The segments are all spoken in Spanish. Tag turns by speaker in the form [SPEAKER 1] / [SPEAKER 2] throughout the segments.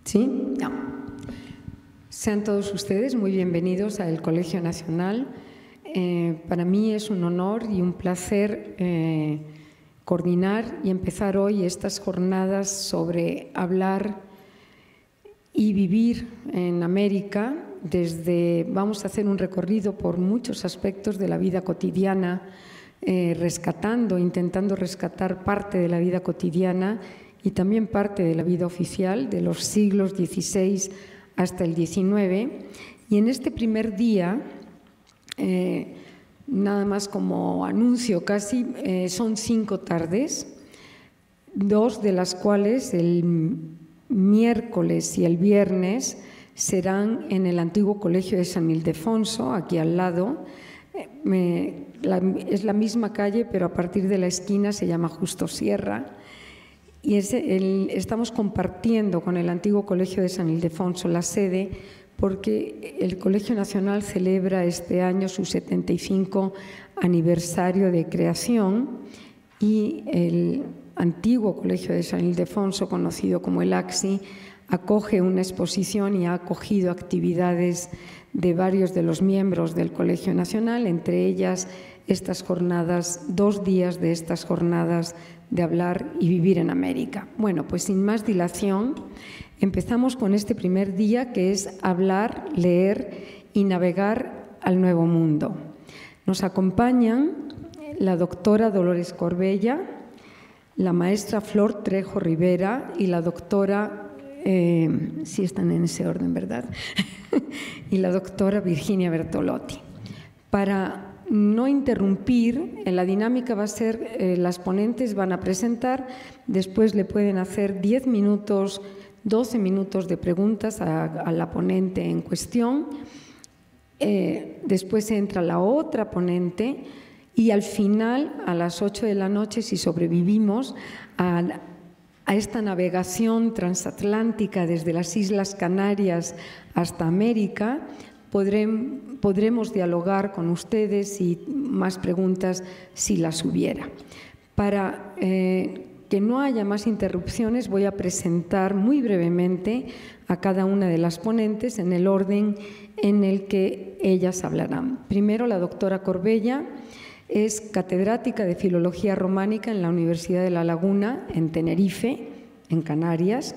[SPEAKER 1] ¿Sí? No. Sean todos ustedes muy bienvenidos al Colegio Nacional. Para mí es un honor y un placer coordinar y empezar hoy estas jornadas sobre hablar y vivir en América. Vamos a hacer un recorrido por muchos aspectos de la vida cotidiana, intentando rescatar parte de la vida cotidiana y también parte de la vida oficial de los siglos XVI hasta el XIX. Y en este primer día, nada más como anuncio casi, son 5 tardes, 2 de las cuales el miércoles y el viernes serán en el antiguo Colegio de San Ildefonso, aquí al lado. Es la misma calle, pero a partir de la esquina se llama Justo Sierra. Y estamos compartiendo con el antiguo Colegio de San Ildefonso la sede porque el Colegio Nacional celebra este año su 75 aniversario de creación y el antiguo Colegio de San Ildefonso, conocido como el AXI, acoge una exposición y ha acogido actividades de varios de los miembros del Colegio Nacional, entre ellas estas jornadas, 2 días de estas jornadas de hablar y vivir en América. Bueno, pues sin más dilación, empezamos con este primer día que es hablar, leer y navegar al Nuevo Mundo. Nos acompañan la doctora Dolores Corbella, la maestra Flor Trejo Rivera y la doctora, sí están en ese orden, ¿verdad? y la doctora Virginia Bertolotti. Para no interrumpir, en la dinámica va a ser, las ponentes van a presentar, después le pueden hacer 10 minutos, 12 minutos de preguntas a la ponente en cuestión, después entra la otra ponente y al final, a las 8 de la noche, si sobrevivimos a esta navegación transatlántica desde las Islas Canarias hasta América, podremos dialogar con ustedes y más preguntas si las hubiera. Para que no haya más interrupciones, voy a presentar muy brevemente a cada una de las ponentes en el orden en el que ellas hablarán. Primero, la doctora Corbella es catedrática de Filología Románica en la Universidad de La Laguna, en Tenerife, en Canarias.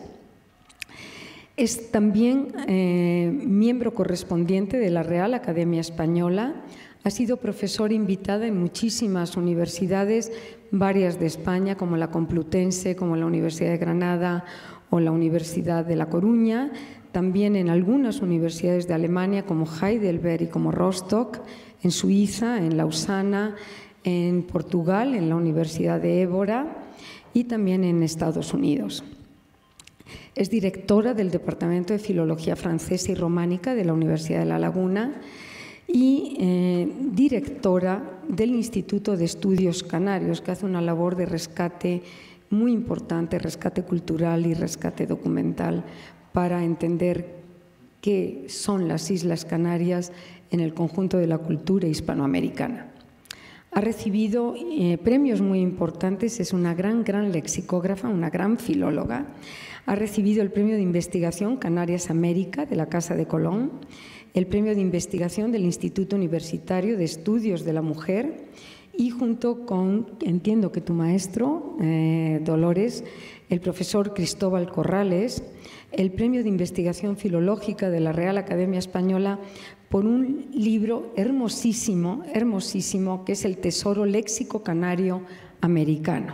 [SPEAKER 1] Es también miembro correspondiente de la Real Academia Española. Ha sido profesora invitada en muchísimas universidades, varias de España, como la Complutense, como la Universidad de Granada o la Universidad de La Coruña. También en algunas universidades de Alemania, como Heidelberg y como Rostock, en Suiza, en Lausana, en Portugal, en la Universidad de Évora y también en Estados Unidos. Es directora del Departamento de Filología Francesa y Románica de la Universidad de La Laguna y directora del Instituto de Estudios Canarios, que hace una labor de rescate muy importante, rescate cultural y rescate documental para entender qué son las Islas Canarias en el conjunto de la cultura hispanoamericana. Ha recibido premios muy importantes, es una gran lexicógrafa, una gran filóloga. Ha recibido el Premio de Investigación Canarias América de la Casa de Colón, el Premio de Investigación del Instituto Universitario de Estudios de la Mujer y junto con, entiendo que tu maestro, Dolores, el profesor Cristóbal Corrales, el Premio de Investigación Filológica de la Real Academia Española por un libro hermosísimo, hermosísimo, que es El Tesoro Léxico Canario Americano.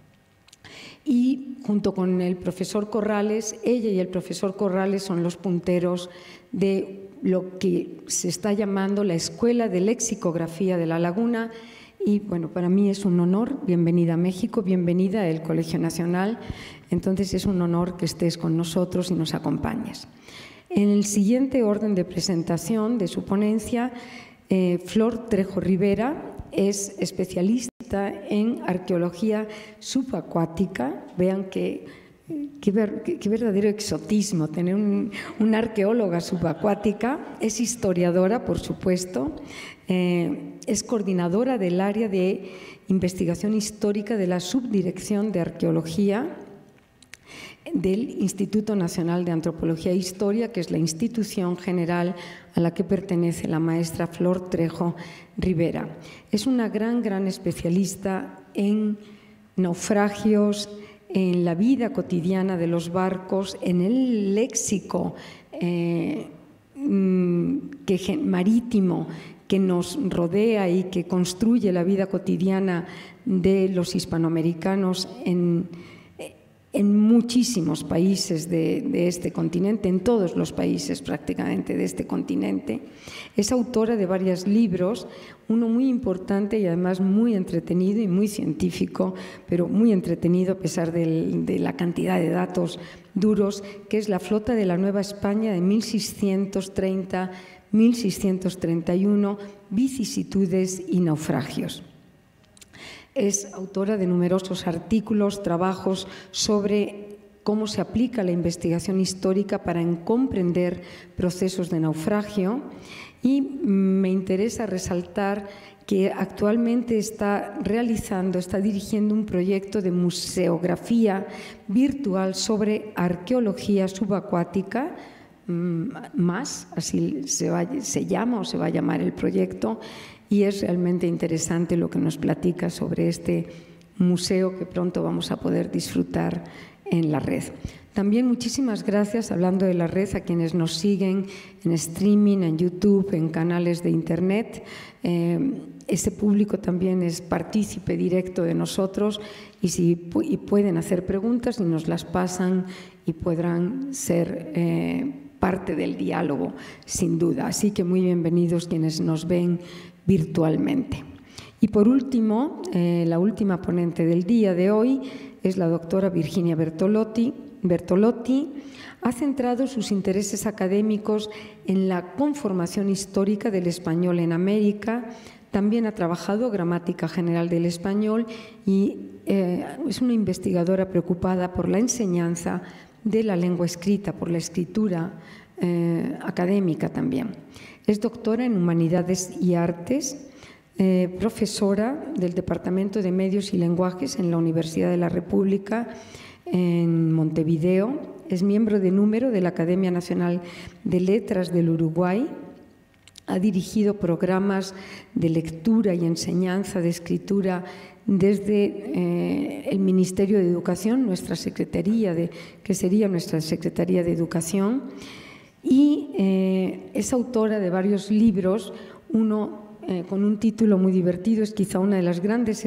[SPEAKER 1] Y junto con el profesor Corrales, ella y el profesor Corrales son los punteros de lo que se está llamando la Escuela de Lexicografía de La Laguna. Y bueno, para mí es un honor, bienvenida a México, bienvenida al Colegio Nacional. Entonces es un honor que estés con nosotros y nos acompañes. En el siguiente orden de presentación de su ponencia, Flor Trejo Rivera es especialista en arqueología subacuática. Vean qué verdadero exotismo tener una arqueóloga subacuática. Es historiadora, por supuesto. Es coordinadora del área de investigación histórica de la Subdirección de Arqueología del Instituto Nacional de Antropología e Historia, que es la institución general a la que pertenece la maestra Flor Trejo Rivera. Es una gran especialista en naufragios, en la vida cotidiana de los barcos, en el léxico marítimo que nos rodea y que construye la vida cotidiana de los hispanoamericanos en muchísimos países de este continente, en todos los países prácticamente de este continente. Es autora de varios libros, uno muy importante y además muy entretenido y muy científico, pero muy entretenido a pesar de la cantidad de datos duros, que es La flota de la Nueva España de 1630-1631, vicisitudes y naufragios. Es autora de numerosos artículos, trabajos sobre cómo se aplica la investigación histórica para comprender procesos de naufragio, y me interesa resaltar que actualmente está dirigiendo un proyecto de museografía virtual sobre arqueología subacuática, así se llama o se va a llamar el proyecto, y es realmente interesante lo que nos platica sobre este museo que pronto vamos a poder disfrutar en la red. También muchísimas gracias, hablando de la red, a quienes nos siguen en streaming, en YouTube, en canales de Internet. Ese público también es partícipe directo de nosotros y pueden hacer preguntas y nos las pasan y podrán ser parte del diálogo, sin duda. Así que muy bienvenidos quienes nos ven virtualmente. Y por último, la última ponente del día de hoy es la doctora Virginia Bertolotti. Ha centrado sus intereses académicos en la conformación histórica del español en América. También ha trabajado gramática general del español y es una investigadora preocupada por la enseñanza de la lengua escrita, por la escritura académica también. Es doctora en Humanidades y Artes, profesora del Departamento de Medios y Lenguajes en la Universidad de la República en Montevideo. Es miembro de número de la Academia Nacional de Letras del Uruguay. Ha dirigido programas de lectura y enseñanza de escritura desde el Ministerio de Educación, que sería nuestra Secretaría de Educación, y es autora de varios libros, uno con un título muy divertido, es quizá una de las grandes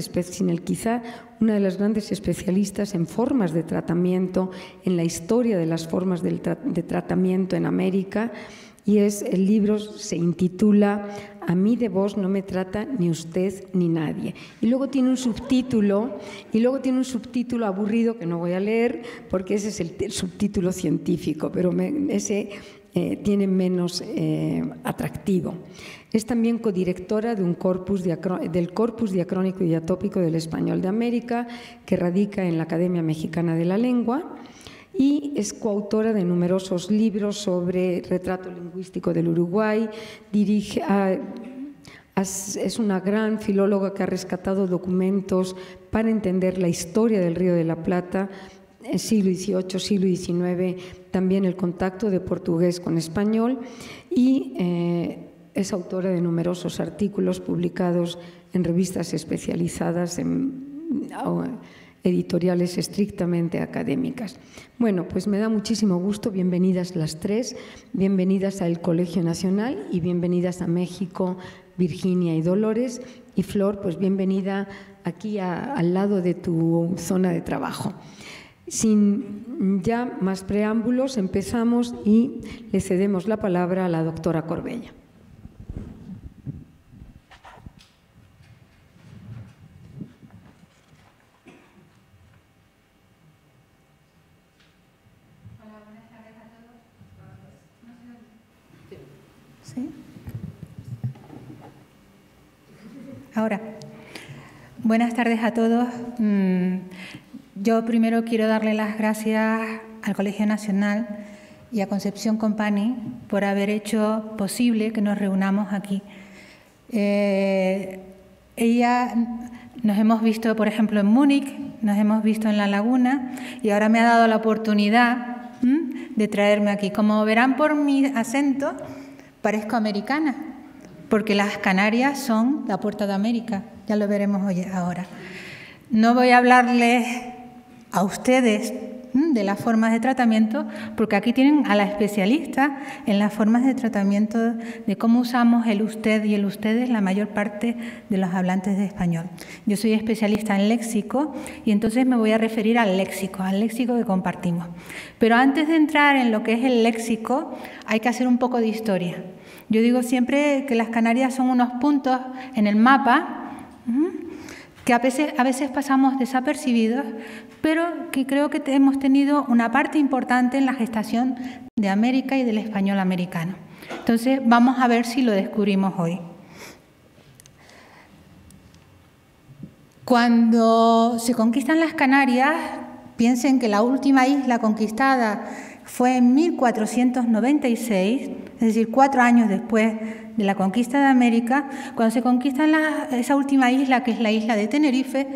[SPEAKER 1] especialistas en formas de tratamiento, en la historia de las formas de tratamiento en América, y el libro se intitula A mí de vos no me trata ni usted ni nadie. Y luego tiene un subtítulo, aburrido que no voy a leer porque ese es el subtítulo científico, pero ese tiene menos atractivo. Es también codirectora del Corpus Diacrónico y Diatópico del Español de América, que radica en la Academia Mexicana de la Lengua, y es coautora de numerosos libros sobre retrato lingüístico del Uruguay. Es una gran filóloga que ha rescatado documentos para entender la historia del Río de la Plata, siglo XVIII, siglo XIX, también el contacto de portugués con español, y es autora de numerosos artículos publicados en revistas especializadas, en editoriales estrictamente académicas. Bueno, pues me da muchísimo gusto. Bienvenidas las tres, bienvenidas al Colegio Nacional y bienvenidas a México, Virginia y Dolores. Y Flor, pues bienvenida aquí al lado de tu zona de trabajo. Sin ya más preámbulos, empezamos y le cedemos la palabra a la doctora Corbella.
[SPEAKER 2] ¿Sí? Ahora, buenas tardes a todos. Yo primero quiero darle las gracias al Colegio Nacional y a Concepción Company por haber hecho posible que nos reunamos aquí. Nos hemos visto, por ejemplo, en Múnich, nos hemos visto en la laguna y ahora me ha dado la oportunidad de traerme aquí. Como verán por mi acento, parezco americana, porque las Canarias son la puerta de América, ya lo veremos hoy ahora. No voy a hablarles a ustedes de las formas de tratamiento, porque aquí tienen a la especialista en las formas de tratamiento de cómo usamos el usted y el ustedes la mayor parte de los hablantes de español. Yo soy especialista en léxico y entonces me voy a referir al léxico que compartimos. Pero antes de entrar en lo que es el léxico, hay que hacer un poco de historia. Yo digo siempre que las Canarias son unos puntos en el mapa que a veces pasamos desapercibidos, pero que creo que hemos tenido una parte importante en la gestación de América y del español americano. Entonces, vamos a ver si lo descubrimos hoy. Cuando se conquistan las Canarias, piensen que la última isla conquistada fue en 1496, es decir, 4 años después de la conquista de América. Cuando se conquista esa última isla, que es la isla de Tenerife,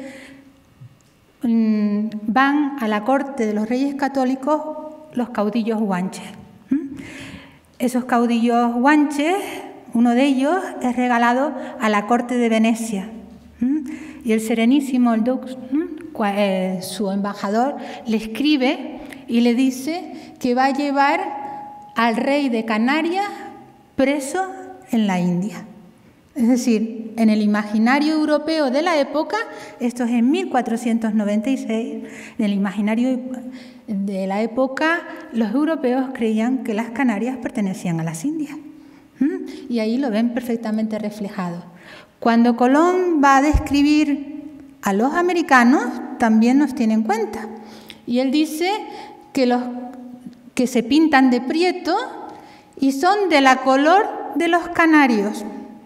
[SPEAKER 2] van a la corte de los reyes católicos los caudillos guanches. Esos caudillos guanches, uno de ellos es regalado a la corte de Venecia. Y el Serenísimo, el Dux, su embajador, le escribe y le dice que va a llevar al rey de Canarias preso en la India. Es decir, en el imaginario europeo de la época, esto es en 1496, en el imaginario de la época, los europeos creían que las Canarias pertenecían a las Indias. Y ahí lo ven perfectamente reflejado. Cuando Colón va a describir a los americanos, también nos tiene en cuenta. Y él dice que se pintan de prieto y son de la color de los canarios.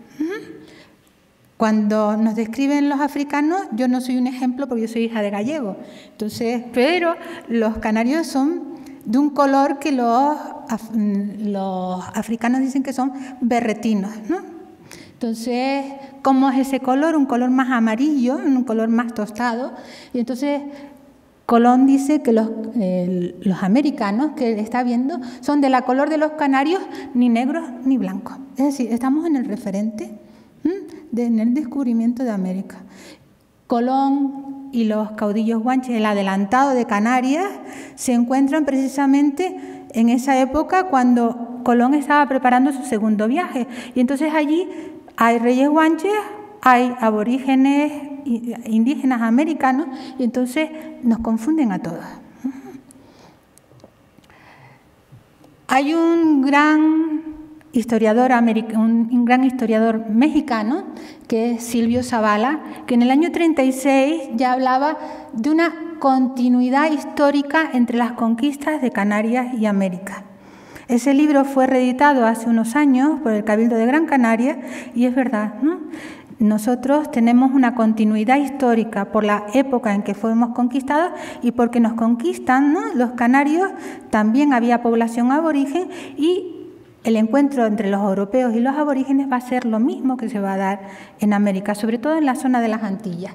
[SPEAKER 2] Cuando nos describen los africanos, yo no soy un ejemplo porque yo soy hija de gallego. Entonces, pero los canarios son de un color que los africanos dicen que son berretinos, ¿no? Entonces, ¿cómo es ese color? Un color más amarillo, un color más tostado. Y entonces Colón dice que los americanos que él está viendo son de la color de los canarios, ni negros ni blancos. Es decir, estamos en el referente en el descubrimiento de América. Colón y los caudillos guanches, el adelantado de Canarias, se encuentran precisamente en esa época cuando Colón estaba preparando su segundo viaje. Y entonces allí hay reyes guanches, hay aborígenes indígenas americanos, y entonces nos confunden a todos. Hay un gran historiador mexicano, que es Silvio Zavala, que en el año 36 ya hablaba de una continuidad histórica entre las conquistas de Canarias y América. Ese libro fue reeditado hace unos años por el Cabildo de Gran Canaria y es verdad, ¿no? Nosotros tenemos una continuidad histórica por la época en que fuimos conquistados y porque nos conquistan, ¿no? Los canarios, también había población aborigen y el encuentro entre los europeos y los aborígenes va a ser lo mismo que se va a dar en América, sobre todo en la zona de las Antillas.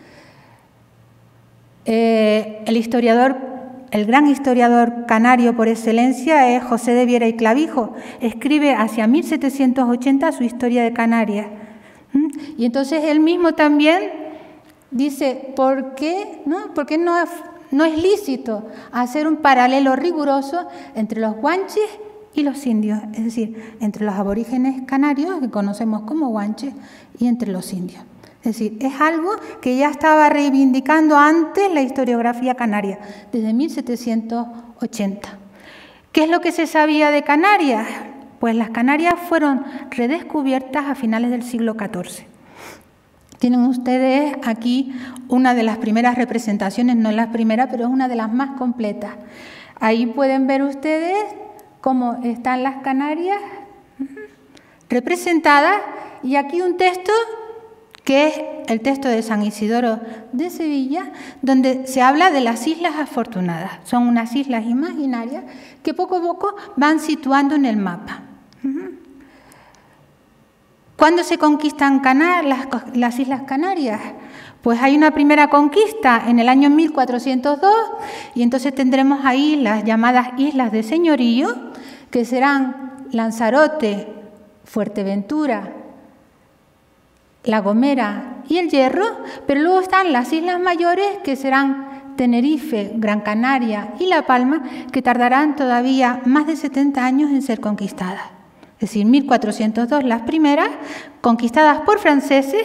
[SPEAKER 2] El gran historiador canario por excelencia es José de Viera y Clavijo. Escribe hacia 1780 su Historia de Canarias. Y entonces él mismo también dice, ¿por qué no es lícito hacer un paralelo riguroso entre los guanches y los indios? Es decir, entre los aborígenes canarios, que conocemos como guanches, y entre los indios. Es decir, es algo que ya estaba reivindicando antes la historiografía canaria, desde 1780. ¿Qué es lo que se sabía de Canarias? Pues las Canarias fueron redescubiertas a finales del siglo XIV. Tienen ustedes aquí una de las primeras representaciones, no la primera, pero es una de las más completas. Ahí pueden ver ustedes cómo están las Canarias representadas y aquí un texto que es el texto de San Isidoro de Sevilla, donde se habla de las Islas Afortunadas. Son unas islas imaginarias que poco a poco van situando en el mapa. ¿Cuándo se conquistan las Islas Canarias? Pues hay una primera conquista en el año 1402 y entonces tendremos ahí las llamadas Islas de Señorío, que serán Lanzarote, Fuerteventura, La Gomera y El Hierro, pero luego están las Islas Mayores, que serán Tenerife, Gran Canaria y La Palma, que tardarán todavía más de 70 años en ser conquistadas. Es decir, 1402 las primeras, conquistadas por franceses.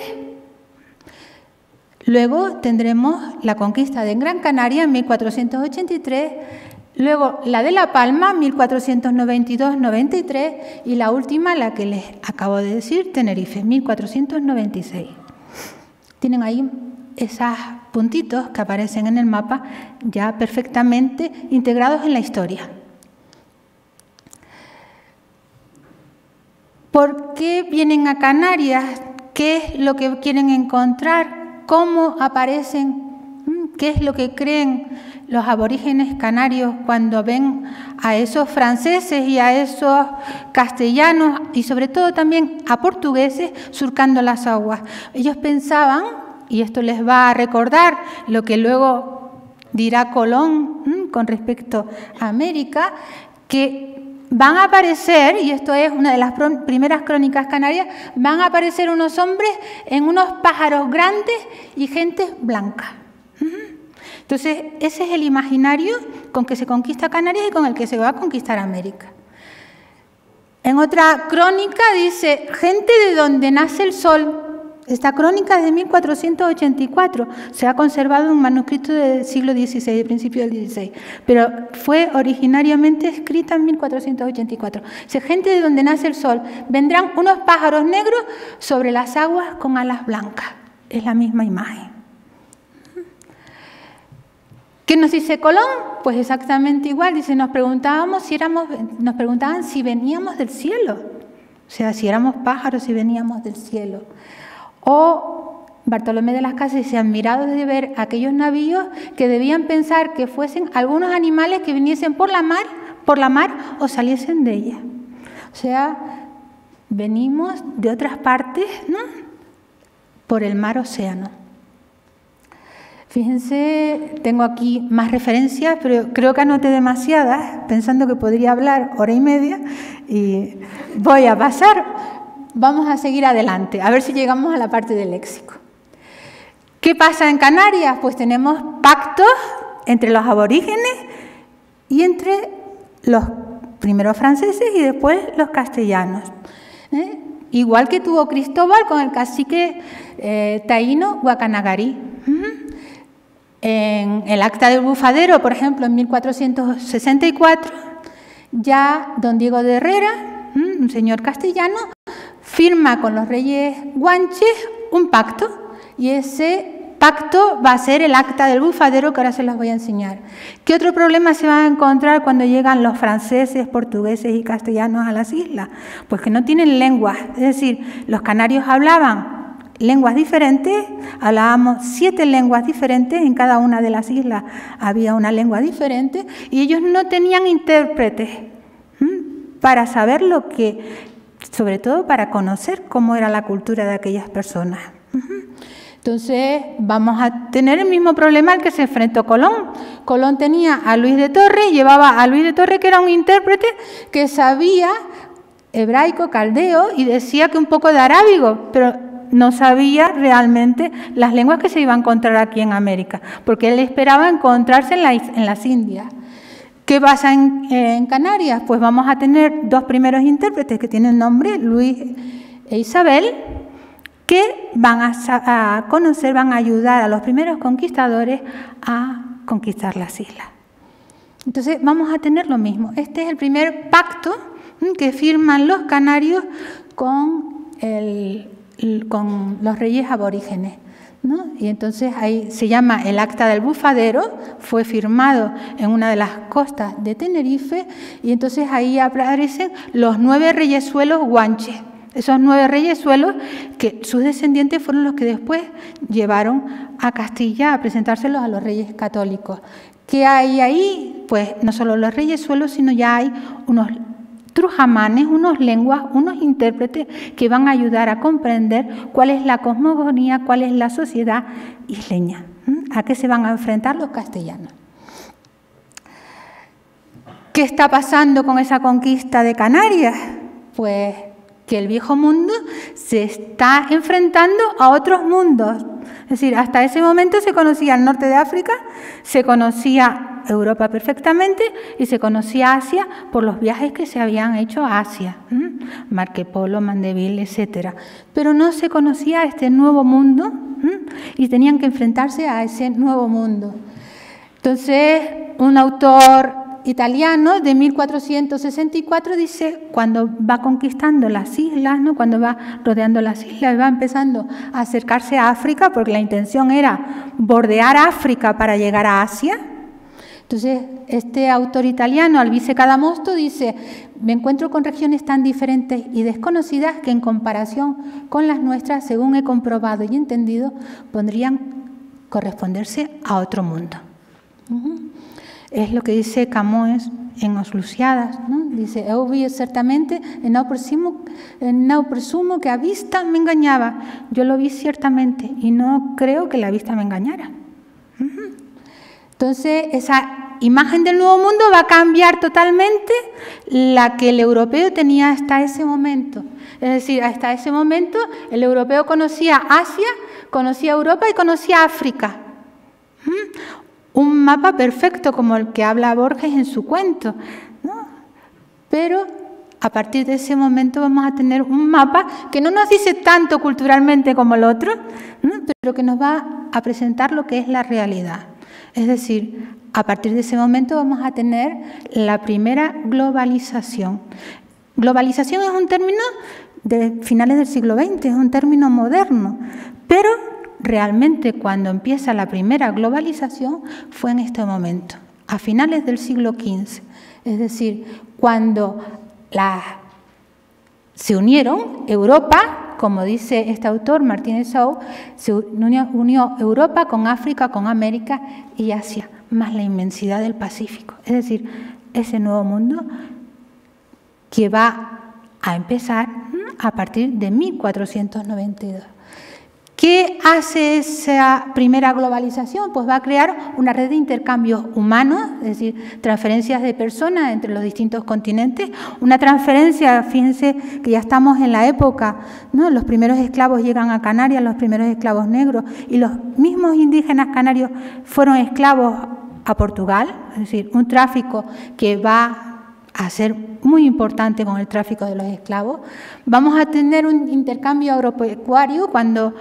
[SPEAKER 2] Luego tendremos la conquista de Gran Canaria en 1483, luego la de La Palma, 1492-93, y la última, la que les acabo de decir, Tenerife, 1496. Tienen ahí esos puntitos que aparecen en el mapa ya perfectamente integrados en la historia. ¿Por qué vienen a Canarias? ¿Qué es lo que quieren encontrar? ¿Cómo aparecen? ¿Qué es lo que creen los aborígenes canarios cuando ven a esos franceses y a esos castellanos y sobre todo también a portugueses surcando las aguas? Ellos pensaban, y esto les va a recordar lo que luego dirá Colón con respecto a América, que van a aparecer, y esto es una de las primeras crónicas canarias, van a aparecer unos hombres en unos pájaros grandes y gente blanca. Entonces, ese es el imaginario con que se conquista Canarias y con el que se va a conquistar América. En otra crónica dice, gente de donde nace el sol. Esta crónica es de 1484, se ha conservado un manuscrito del siglo XVI, de principio del XVI, pero fue originariamente escrita en 1484. Dice, gente de donde nace el sol, vendrán unos pájaros negros sobre las aguas con alas blancas. Es la misma imagen. ¿Qué nos dice Colón? Pues exactamente igual. Dice, nos preguntaban si veníamos del cielo, o sea, si éramos pájaros, si veníamos del cielo. O Bartolomé de las Casas dice, admirados de ver aquellos navíos que debían pensar que fuesen algunos animales que viniesen por la mar o saliesen de ella. O sea, venimos de otras partes, ¿no? Por el mar océano. Fíjense, tengo aquí más referencias, pero creo que anoté demasiadas, pensando que podría hablar hora y media, y voy a pasar. Vamos a seguir adelante, a ver si llegamos a la parte del léxico. ¿Qué pasa en Canarias? Pues tenemos pactos entre los aborígenes y entre los primeros franceses y después los castellanos. Igual que tuvo Cristóbal con el cacique taíno Guacanagarí. En el Acta del Bufadero, por ejemplo, en 1464, ya don Diego de Herrera, un señor castellano, firma con los reyes guanches un pacto, y ese pacto va a ser el Acta del Bufadero, que ahora se los voy a enseñar. ¿Qué otro problema se van a encontrar cuando llegan los franceses, portugueses y castellanos a las islas? Pues que no tienen lenguas, es decir, los canarios hablaban lenguas diferentes, hablábamos 7 lenguas diferentes, en cada una de las islas había una lengua diferente, y ellos no tenían intérpretes para saber lo que, sobre todo para conocer cómo era la cultura de aquellas personas. Entonces vamos a tener el mismo problema al que se enfrentó Colón. Colón tenía a Luis de Torres, llevaba a Luis de Torres, que era un intérprete que sabía hebraico, caldeo, y decía que un poco de arábigo, pero no sabía realmente las lenguas que se iban a encontrar aquí en América, porque él esperaba encontrarse en las Indias. ¿Qué pasa en Canarias? Pues vamos a tener 2 primeros intérpretes que tienen nombre, Luis e Isabel, que van a conocer, van a ayudar a los primeros conquistadores a conquistar las islas. Entonces vamos a tener lo mismo. Este es el primer pacto que firman los canarios con los reyes aborígenes, ¿no? Y entonces ahí se llama el Acta del Bufadero, fue firmado en una de las costas de Tenerife, y entonces ahí aparecen los 9 reyesuelos guanches. Esos 9 reyesuelos, que sus descendientes fueron los que después llevaron a Castilla a presentárselos a los reyes católicos. ¿Qué hay ahí? Pues no solo los reyesuelos, sino ya hay unos trujamanes, unos lenguas, unos intérpretes que van a ayudar a comprender cuál es la cosmogonía, cuál es la sociedad isleña, a qué se van a enfrentar los castellanos. ¿Qué está pasando con esa conquista de Canarias? Pues que el viejo mundo se está enfrentando a otros mundos. Es decir, hasta ese momento se conocía el norte de África, se conocía Europa perfectamente y se conocía Asia por los viajes que se habían hecho a Asia, Marco Polo, Mandeville, etc. Pero no se conocía este nuevo mundo y tenían que enfrentarse a ese nuevo mundo. Entonces, un autor italiano de 1464 dice, cuando va conquistando las islas, ¿no? Cuando va rodeando las islas, va empezando a acercarse a África, porque la intención era bordear África para llegar a Asia. Entonces, este autor italiano, Alvise Cadamosto, dice, me encuentro con regiones tan diferentes y desconocidas que en comparación con las nuestras, según he comprobado y entendido, podrían corresponderse a otro mundo. Es lo que dice Camões en Os Lusíadas, ¿no? Dice, eu vi ciertamente e non presumo que a vista me engañaba. Yo lo vi ciertamente y no creo que la vista me engañara. Entonces, esa imagen del nuevo mundo va a cambiar totalmente la que el europeo tenía hasta ese momento. Es decir, hasta ese momento el europeo conocía Asia, conocía Europa y conocía África. Un mapa perfecto como el que habla Borges en su cuento, ¿no? Pero a partir de ese momento vamos a tener un mapa que no nos dice tanto culturalmente como el otro, ¿no? Pero que nos va a presentar lo que es la realidad. Es decir, a partir de ese momento vamos a tener la primera globalización. Globalización es un término de finales del siglo XX, es un término moderno, pero realmente cuando empieza la primera globalización fue en este momento, a finales del siglo XV. Es decir, cuando se unieron Europa, como dice este autor, Martínez Sou, se unió Europa con África, con América y Asia, más la inmensidad del Pacífico. Es decir, ese nuevo mundo que va a empezar a partir de 1492. ¿Qué hace esa primera globalización? Pues va a crear una red de intercambios humanos, es decir, transferencias de personas entre los distintos continentes. Una transferencia, fíjense que ya estamos en la época, ¿no? Los primeros esclavos llegan a Canarias, los primeros esclavos negros, y los mismos indígenas canarios fueron esclavos a Portugal, es decir, un tráfico que va a ser muy importante con el tráfico de los esclavos. Vamos a tener un intercambio agropecuario cuando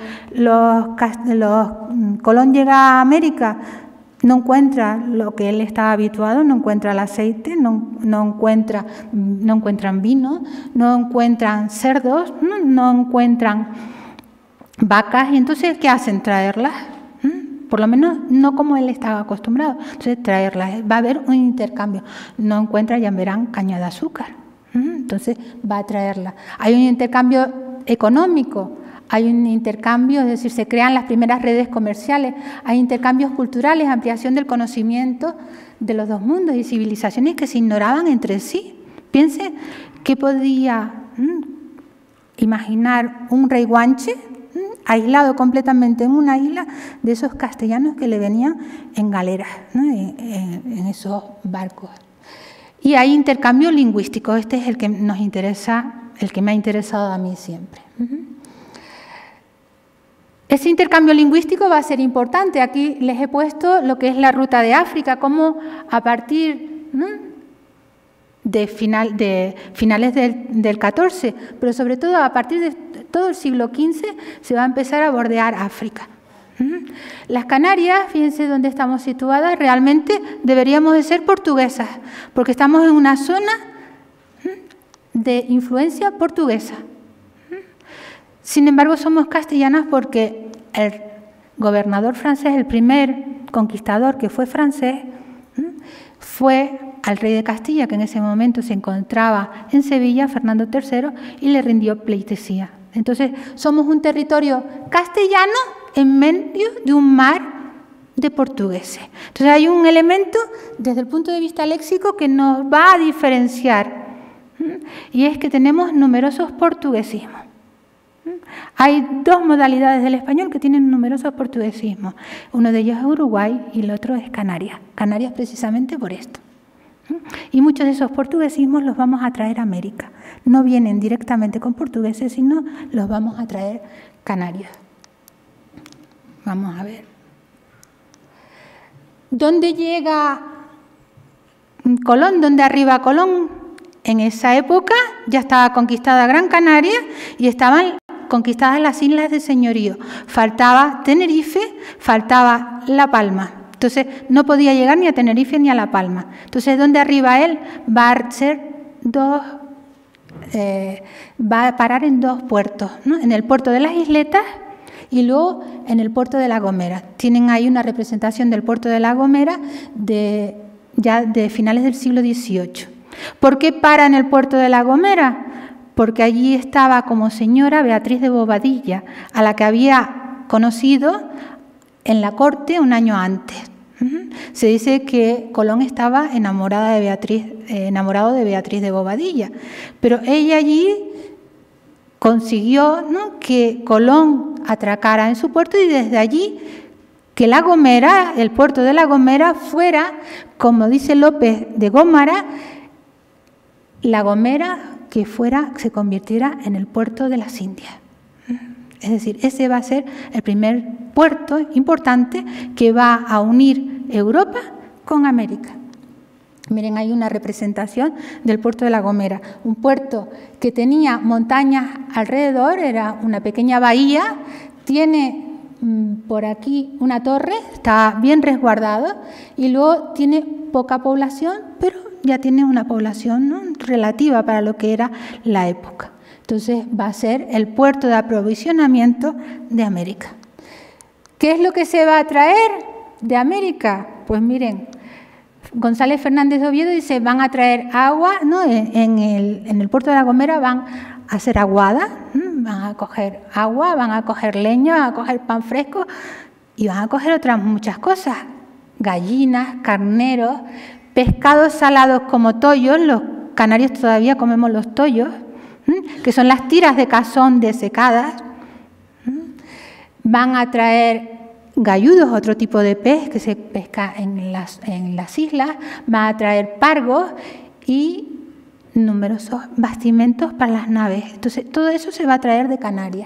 [SPEAKER 2] Colón llega a América, no encuentra lo que él estaba habituado, no encuentra el aceite, no encuentran vino, no encuentran cerdos, no encuentran vacas, y entonces ¿qué hacen? Traerlas. Por lo menos no como él estaba acostumbrado. Entonces, traerlas. Va a haber un intercambio. No encuentra, ya verán, caña de azúcar. Entonces, va a traerla. Hay un intercambio económico, hay un intercambio, es decir, se crean las primeras redes comerciales, hay intercambios culturales, ampliación del conocimiento de los dos mundos y civilizaciones que se ignoraban entre sí. Piense qué podía imaginar un rey guanche aislado completamente en una isla de esos castellanos que le venían en galeras, ¿no? en esos barcos. Y hay intercambio lingüístico, este es el que nos interesa, el que me ha interesado a mí siempre. Ese intercambio lingüístico va a ser importante. Aquí les he puesto lo que es la ruta de África, cómo a partir de finales del XIV, pero sobre todo a partir de todo el siglo XV se va a empezar a bordear África. Las Canarias, fíjense dónde estamos situadas, realmente deberíamos de ser portuguesas, porque estamos en una zona de influencia portuguesa. Sin embargo, somos castellanas porque el gobernador francés, el primer conquistador que fue francés, fue al rey de Castilla, que en ese momento se encontraba en Sevilla, Fernando III, y le rindió pleitesía. Entonces, somos un territorio castellano en medio de un mar de portugueses. Entonces, hay un elemento desde el punto de vista léxico que nos va a diferenciar y es que tenemos numerosos portuguesismos. Hay dos modalidades del español que tienen numerosos portuguesismos. Uno de ellos es Uruguay y el otro es Canarias. Canarias precisamente por esto. Y muchos de esos portuguesismos los vamos a traer a América. No vienen directamente con portugueses, sino los vamos a traer canarios. Vamos a ver. ¿Dónde llega Colón? ¿Dónde arriba Colón? En esa época ya estaba conquistada Gran Canaria y estaban conquistadas las islas de señorío. Faltaba Tenerife, faltaba La Palma. Entonces no podía llegar ni a Tenerife ni a La Palma. Entonces, ¿dónde arriba él? Va a parar en dos puertos, ¿no? En el puerto de las Isletas y luego en el puerto de La Gomera. Tienen ahí una representación del puerto de La Gomera ya de finales del siglo XVIII. ¿Por qué para en el puerto de La Gomera? Porque allí estaba como señora Beatriz de Bobadilla, a la que había conocido en la corte un año antes. Se dice que Colón estaba enamorado de Beatriz de Bobadilla, pero ella allí consiguió, ¿no?, que Colón atracara en su puerto y desde allí que La Gomera, el puerto de La Gomera, fuera, como dice López de Gómara, La Gomera que se convirtiera en el puerto de las Indias. Es decir, ese va a ser el primer puerto importante que va a unir Europa con América. Miren, hay una representación del puerto de La Gomera, un puerto que tenía montañas alrededor, era una pequeña bahía, tiene por aquí una torre, está bien resguardado y luego tiene poca población, pero ya tiene una población, ¿no?, relativa para lo que era la época. Entonces va a ser el puerto de aprovisionamiento de América. ¿Qué es lo que se va a traer de América? Pues miren, González Fernández de Oviedo dice, van a traer agua, ¿no? En el puerto de La Gomera van a hacer aguada, van a coger agua, van a coger leña, van a coger pan fresco y van a coger otras muchas cosas, gallinas, carneros, pescados salados como tollos, los canarios todavía comemos los tollos, que son las tiras de cazón desecadas. Van a traer galludos, otro tipo de pez que se pesca en las islas, van a traer pargos y numerosos bastimentos para las naves. Entonces, todo eso se va a traer de Canarias.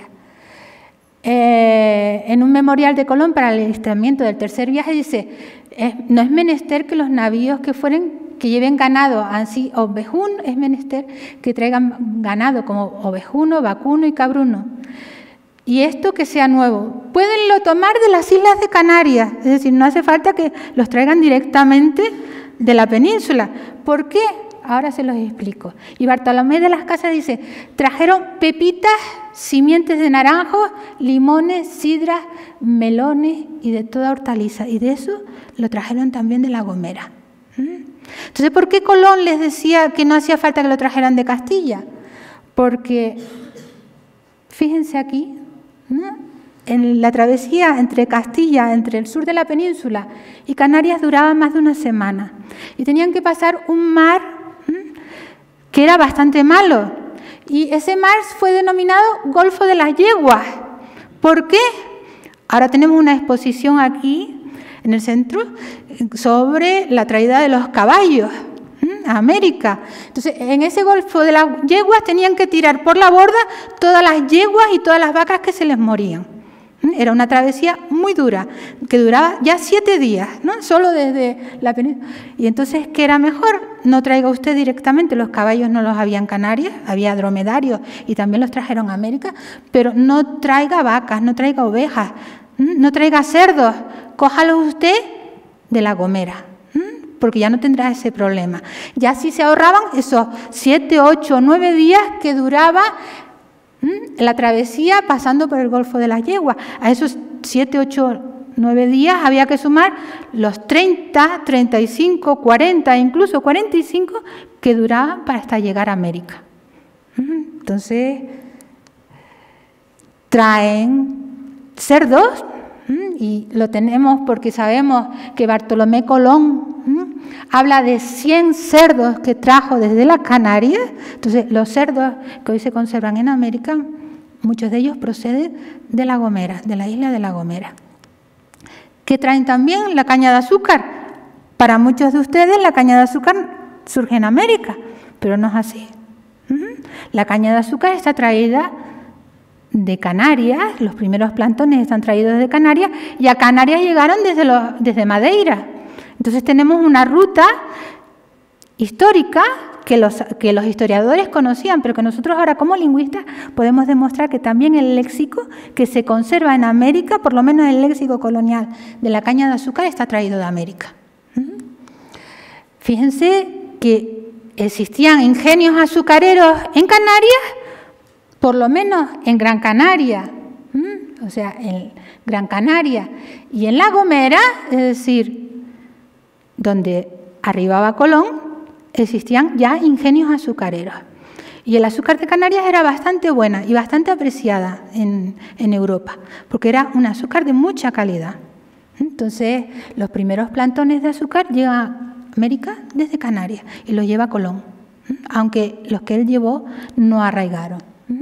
[SPEAKER 2] En un memorial de Colón para el alistamiento del tercer viaje dice, no es menester que los navíos que lleven ganado, así ovejuno, es menester que traigan ganado como ovejuno, vacuno y cabruno. Y esto que sea nuevo, puedenlo tomar de las islas de Canarias, es decir, no hace falta que los traigan directamente de la península. ¿Por qué? Ahora se los explico. Y Bartolomé de las Casas dice, trajeron pepitas, simientes de naranjos, limones, sidras, melones y de toda hortaliza. Y de eso lo trajeron también de La Gomera. Entonces, ¿por qué Colón les decía que no hacía falta que lo trajeran de Castilla? Porque, fíjense aquí, ¿no?, en la travesía entre Castilla, entre el sur de la península y Canarias duraba más de una semana. Y tenían que pasar un mar que era bastante malo. Y ese mar fue denominado Golfo de las Yeguas. ¿Por qué? Ahora tenemos una exposición aquí en el centro sobre la traída de los caballos a América. Entonces, en ese Golfo de las Yeguas tenían que tirar por la borda todas las yeguas y todas las vacas que se les morían. Era una travesía muy dura, que duraba ya 7 días, ¿no?, solo desde la península. Y entonces, ¿qué era mejor? No traiga usted directamente, los caballos no los había en Canarias, había dromedarios y también los trajeron a América, pero no traiga vacas, no traiga ovejas, no traiga cerdos, cójalos usted de La Gomera, porque ya no tendrá ese problema. Ya sí se ahorraban esos 7, 8, 9 días que duraba la travesía pasando por el Golfo de las Yeguas. A esos 7, 8, 9 días había que sumar los 30, 35, 40, incluso 45 que duraban para hasta llegar a América. Entonces, traen cerdos y lo tenemos porque sabemos que Bartolomé Colón Habla de 100 cerdos que trajo desde las Canarias. Entonces, los cerdos que hoy se conservan en América, muchos de ellos proceden de La Gomera, de la isla de La Gomera. Que traen también la caña de azúcar. Para muchos de ustedes, la caña de azúcar surge en América, pero no es así. La caña de azúcar está traída de Canarias, los primeros plantones están traídos de Canarias, y a Canarias llegaron desde Madeira. Entonces tenemos una ruta histórica que los historiadores conocían, pero que nosotros ahora como lingüistas podemos demostrar que también el léxico que se conserva en América, por lo menos el léxico colonial de la caña de azúcar, está traído de América. Fíjense que existían ingenios azucareros en Canarias, por lo menos en Gran Canaria, o sea, en Gran Canaria y en La Gomera, es decir, donde arribaba Colón, existían ya ingenios azucareros. Y el azúcar de Canarias era bastante buena y bastante apreciada en Europa, porque era un azúcar de mucha calidad. Entonces, los primeros plantones de azúcar llegan a América desde Canarias y los lleva Colón, aunque los que él llevó no arraigaron.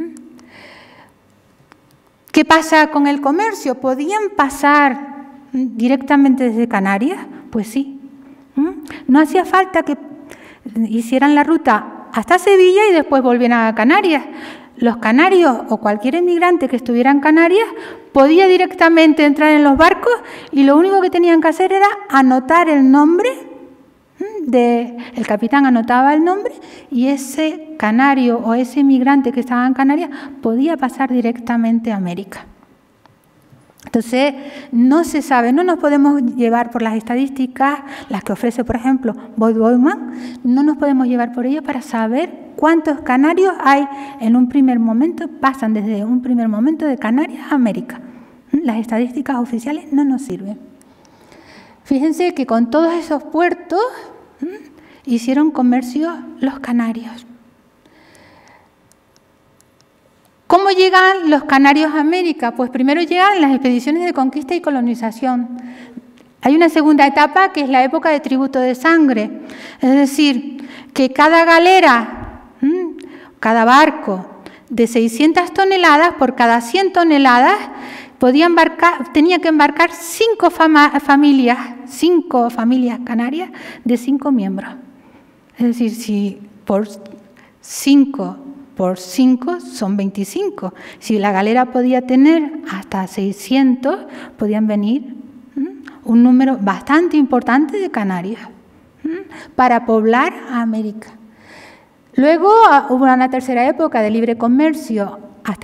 [SPEAKER 2] ¿Qué pasa con el comercio? ¿Podían pasar directamente desde Canarias? Pues sí. No hacía falta que hicieran la ruta hasta Sevilla y después volvieran a Canarias. Los canarios o cualquier emigrante que estuviera en Canarias podía directamente entrar en los barcos y lo único que tenían que hacer era anotar el nombre. El capitán anotaba el nombre y ese canario o ese emigrante que estaba en Canarias podía pasar directamente a América. Entonces, no se sabe, no nos podemos llevar por las estadísticas, las que ofrece, por ejemplo, Boyd Bowman, no nos podemos llevar por ello para saber cuántos canarios hay en un primer momento, pasan desde un primer momento de Canarias a América. Las estadísticas oficiales no nos sirven. Fíjense que con todos esos puertos hicieron comercio los canarios. ¿Cómo llegan los canarios a América? Pues primero llegan las expediciones de conquista y colonización. Hay una segunda etapa que es la época de tributo de sangre. Es decir, que cada galera, cada barco de 600 toneladas, por cada 100 toneladas, tenía que embarcar 5 familias canarias de 5 miembros. Es decir, si por 5 son 25. Si la galera podía tener hasta 600, podían venir un número bastante importante de canarios para poblar a América. Luego hubo una tercera época de libre comercio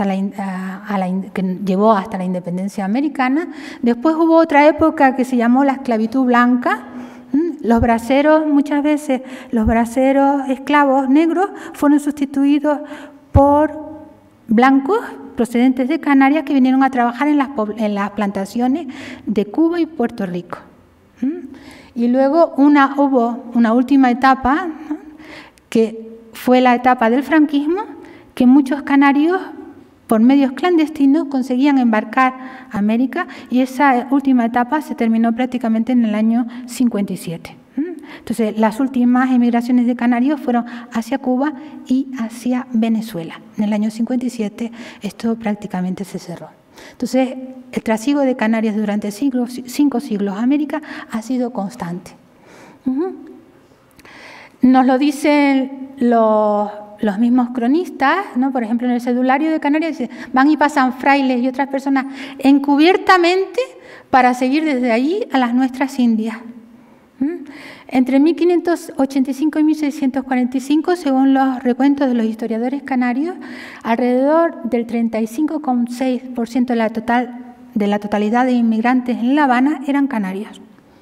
[SPEAKER 2] que llevó hasta la independencia americana. Después hubo otra época que se llamó la esclavitud blanca. Los braceros, muchas veces los braceros esclavos negros fueron sustituidos por blancos procedentes de Canarias que vinieron a trabajar en las plantaciones de Cuba y Puerto Rico. Y luego hubo una última etapa, que fue la etapa del franquismo, que muchos canarios por medios clandestinos conseguían embarcar a América, y esa última etapa se terminó prácticamente en el año 57. Entonces, las últimas emigraciones de canarios fueron hacia Cuba y hacia Venezuela. En el año 57 esto prácticamente se cerró. Entonces, el trasiego de canarios durante 5 siglos a América ha sido constante. Nos lo dicen los mismos cronistas, ¿no? Por ejemplo, en el cedulario de Canarias dice, van y pasan frailes y otras personas encubiertamente para seguir desde allí a las nuestras Indias. Entre 1585 y 1645, según los recuentos de los historiadores canarios, alrededor del 35,6% de la totalidad de inmigrantes en La Habana eran canarios.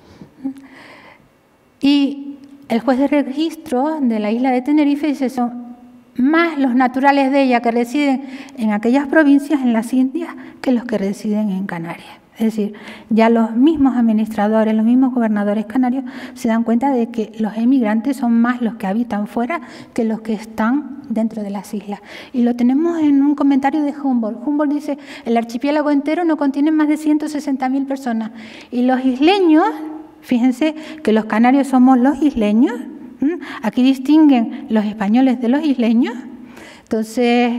[SPEAKER 2] Y el juez de registro de la isla de Tenerife dice, son más los naturales de ella que residen en aquellas provincias, en las Indias, que los que residen en Canarias. Es decir, ya los mismos administradores, los mismos gobernadores canarios se dan cuenta de que los emigrantes son más los que habitan fuera que los que están dentro de las islas. Y lo tenemos en un comentario de Humboldt. Humboldt dice, el archipiélago entero no contiene más de 160.000 personas. Y los isleños, Fíjense que los canarios somos los isleños. Aquí distinguen los españoles de los isleños. Entonces,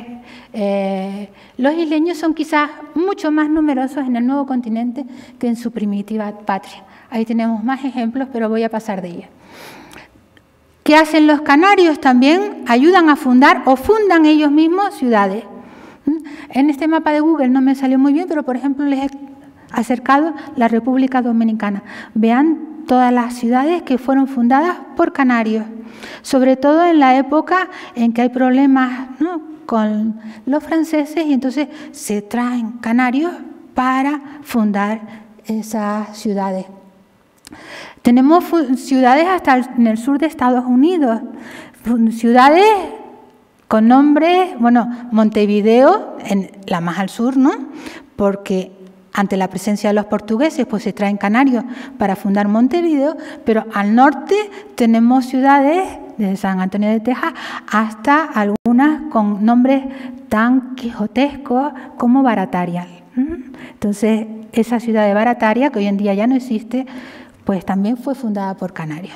[SPEAKER 2] los isleños son quizás mucho más numerosos en el nuevo continente que en su primitiva patria. Ahí tenemos más ejemplos, pero voy a pasar de ellos. ¿Qué hacen los canarios? También ayudan a fundar o fundan ellos mismos ciudades. En este mapa de Google no me salió muy bien, pero por ejemplo les he acercado la República Dominicana. Vean todas las ciudades que fueron fundadas por canarios, sobre todo en la época en que hay problemas, ¿no?, con los franceses, y entonces se traen canarios para fundar esas ciudades. Tenemos ciudades hasta en el sur de Estados Unidos, ciudades con nombres, bueno, Montevideo, en la más al sur, ¿no?, porque ante la presencia de los portugueses, pues se traen canarios para fundar Montevideo, pero al norte tenemos ciudades, desde San Antonio de Texas hasta algunas con nombres tan quijotescos como Barataria. Entonces, esa ciudad de Barataria, que hoy en día ya no existe, pues también fue fundada por canarios.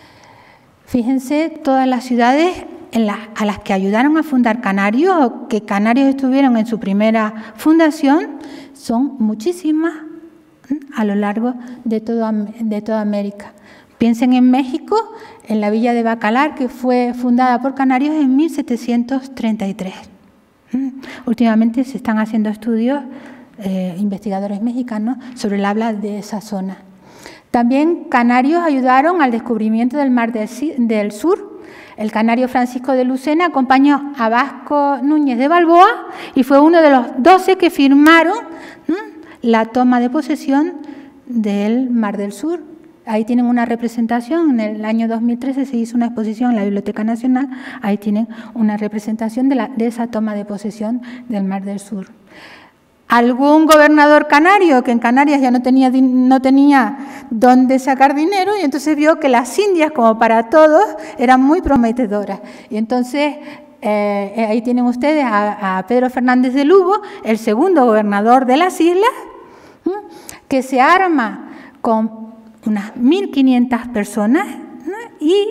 [SPEAKER 2] Fíjense todas las ciudades a las que ayudaron a fundar canarios o que canarios estuvieron en su primera fundación, son muchísimas a lo largo de toda América. Piensen en México, en la villa de Bacalar, que fue fundada por canarios en 1733. Últimamente se están haciendo estudios, investigadores mexicanos, sobre el habla de esa zona. También canarios ayudaron al descubrimiento del Mar del Sur. El canario Francisco de Lucena acompañó a Vasco Núñez de Balboa y fue uno de los 12 que firmaron la toma de posesión del Mar del Sur. Ahí tienen una representación, en el año 2013 se hizo una exposición en la Biblioteca Nacional, ahí tienen una representación de esa toma de posesión del Mar del Sur. Algún gobernador canario que en Canarias ya no tenía dónde sacar dinero y entonces vio que las Indias, como para todos, eran muy prometedoras. Y entonces ahí tienen ustedes a Pedro Fernández de Lugo, el segundo gobernador de las islas, que se arma con unas 1.500 personas, ¿no?, y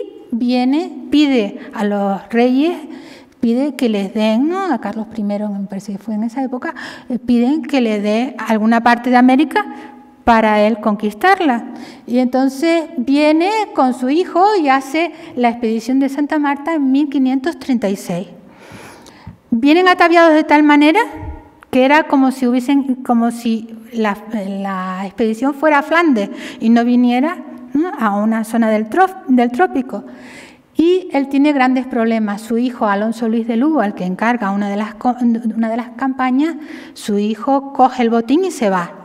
[SPEAKER 2] pide a los reyes, pide que les den, ¿no?, a Carlos I, me parece que fue en esa época, piden que le dé alguna parte de América para él conquistarla. Y entonces viene con su hijo y hace la expedición de Santa Marta en 1536. Vienen ataviados de tal manera que era como si la expedición fuera a Flandes y no viniera, ¿no?, a una zona del trópico. Y él tiene grandes problemas. Su hijo, Alonso Luis de Lugo, al que encarga una de las campañas, su hijo coge el botín y se va.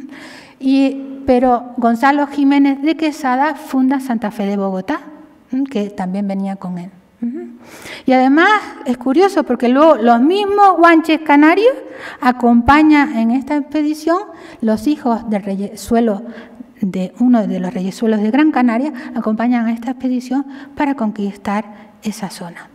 [SPEAKER 2] Pero Gonzalo Jiménez de Quesada funda Santa Fe de Bogotá, que también venía con él. Y además es curioso porque luego los mismos guanches canarios acompañan en esta expedición los hijos del reyesuelo, de uno de los reyesuelos de Gran Canaria, acompañan a esta expedición para conquistar esa zona.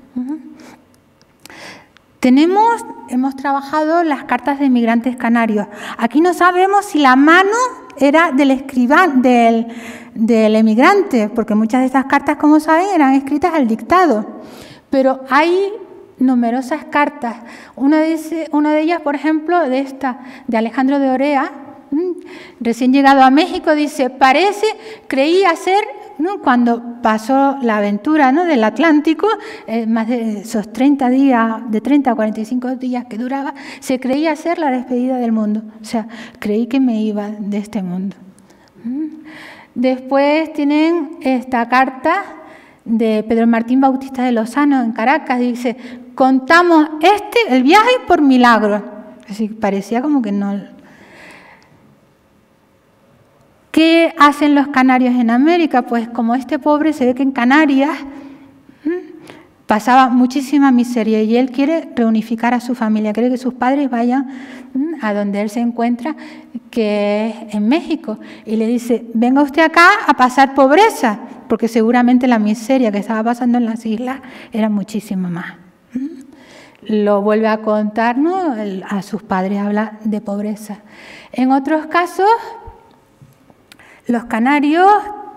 [SPEAKER 2] Hemos trabajado las cartas de migrantes canarios. Aquí no sabemos si la mano era del escribano, del emigrante, porque muchas de estas cartas, como saben, eran escritas al dictado. Pero hay numerosas cartas. Una de ellas, por ejemplo, de Alejandro de Orea, recién llegado a México, dice: creía ser, ¿no?, cuando pasó la aventura, ¿no?, del Atlántico, más de esos 30 días, de 30 a 45 días que duraba, se creía ser la despedida del mundo. O sea, creí que me iba de este mundo. Después tienen esta carta de Pedro Martín Bautista de Lozano en Caracas, dice: contamos el viaje por milagro. Así que parecía como que no. ¿Qué hacen los canarios en América? Pues como este pobre se ve que en Canarias pasaba muchísima miseria y él quiere reunificar a su familia, quiere que sus padres vayan a donde él se encuentra, que es en México, y le dice: venga usted acá a pasar pobreza, porque seguramente la miseria que estaba pasando en las islas era muchísimo más. Lo vuelve a contar, ¿no?, a sus padres, habla de pobreza. En otros casos, los canarios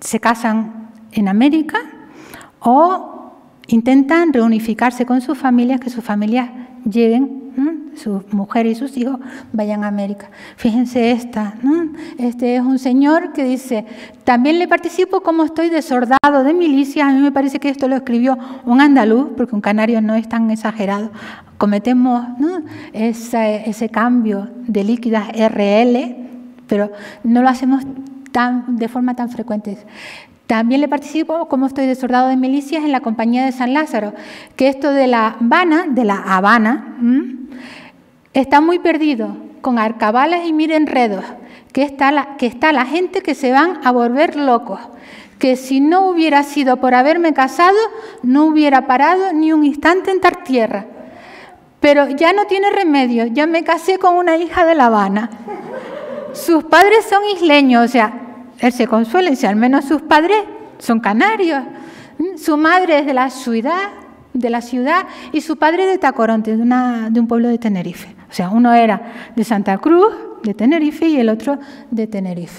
[SPEAKER 2] se casan en América o intentan reunificarse con sus familias, que sus familias lleguen, sus mujeres y sus hijos vayan a América. Fíjense esta, ¿no? Este es un señor que dice, también le participo como estoy de soldado de milicias. A mí me parece que esto lo escribió un andaluz, porque un canario no es tan exagerado. Cometemos, ¿no?, ese cambio de líquidas RL, pero no lo hacemos de forma tan frecuente. También le participo como estoy de soldado de milicias en la compañía de San Lázaro, que esto de La Habana, está muy perdido, con arcabalas y mil enredos, que está la gente que se van a volver locos, que si no hubiera sido por haberme casado, no hubiera parado ni un instante en tar tierra. Pero ya no tiene remedio, ya me casé con una hija de La Habana. Sus padres son isleños, o sea, él se consuela y dice, al menos sus padres son canarios. Su madre es de la ciudad y su padre de Tacoronte, de un pueblo de Tenerife. O sea, uno era de Santa Cruz, de Tenerife, y el otro de Tenerife.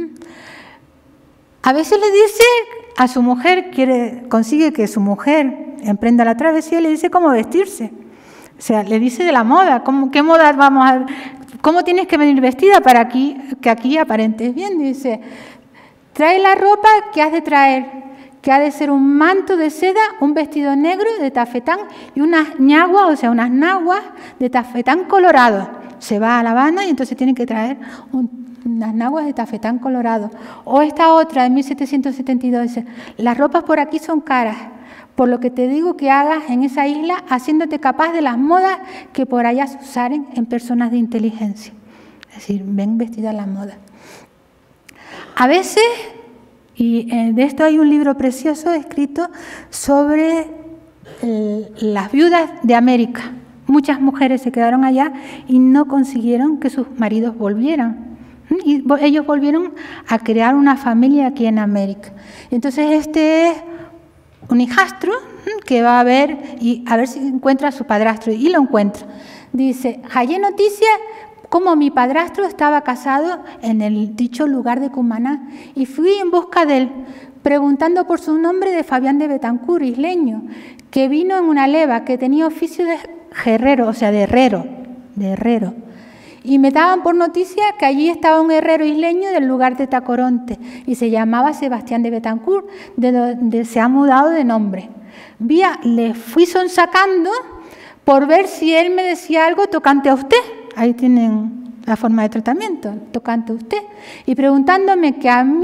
[SPEAKER 2] A veces le dice a su mujer, consigue que su mujer emprenda la travesía, y le dice cómo vestirse. O sea, le dice de la moda, qué moda vamos a... ¿Cómo tienes que venir vestida para que aquí aparentes bien? Dice, trae la ropa que has de traer, que ha de ser un manto de seda, un vestido negro de tafetán y unas ñaguas, o sea, unas naguas de tafetán colorado. Se va a La Habana y entonces tiene que traer unas naguas de tafetán colorado. O esta otra, de 1772, dice, las ropas por aquí son caras, por lo que te digo que hagas en esa isla, haciéndote capaz de las modas que por allá se usaren en personas de inteligencia. Es decir, ven vestida a la moda. A veces, y de esto hay un libro precioso escrito sobre las viudas de América. Muchas mujeres se quedaron allá y no consiguieron que sus maridos volvieran. Y ellos volvieron a crear una familia aquí en América. Entonces este es un hijastro que va a ver si encuentra a su padrastro, y lo encuentra. Dice, hallé noticia como mi padrastro estaba casado en el dicho lugar de Cumaná, y fui en busca de él, preguntando por su nombre de Fabián de Betancur, isleño, que vino en una leva, que tenía oficio de herrero, o sea, de herrero. Y me daban por noticia que allí estaba un herrero isleño del lugar de Tacoronte y se llamaba Sebastián de Betancur, de donde se ha mudado de nombre. Le fui sonsacando por ver si él me decía algo tocante a usted. Ahí tienen la forma de tratamiento, tocante a usted. Y preguntándome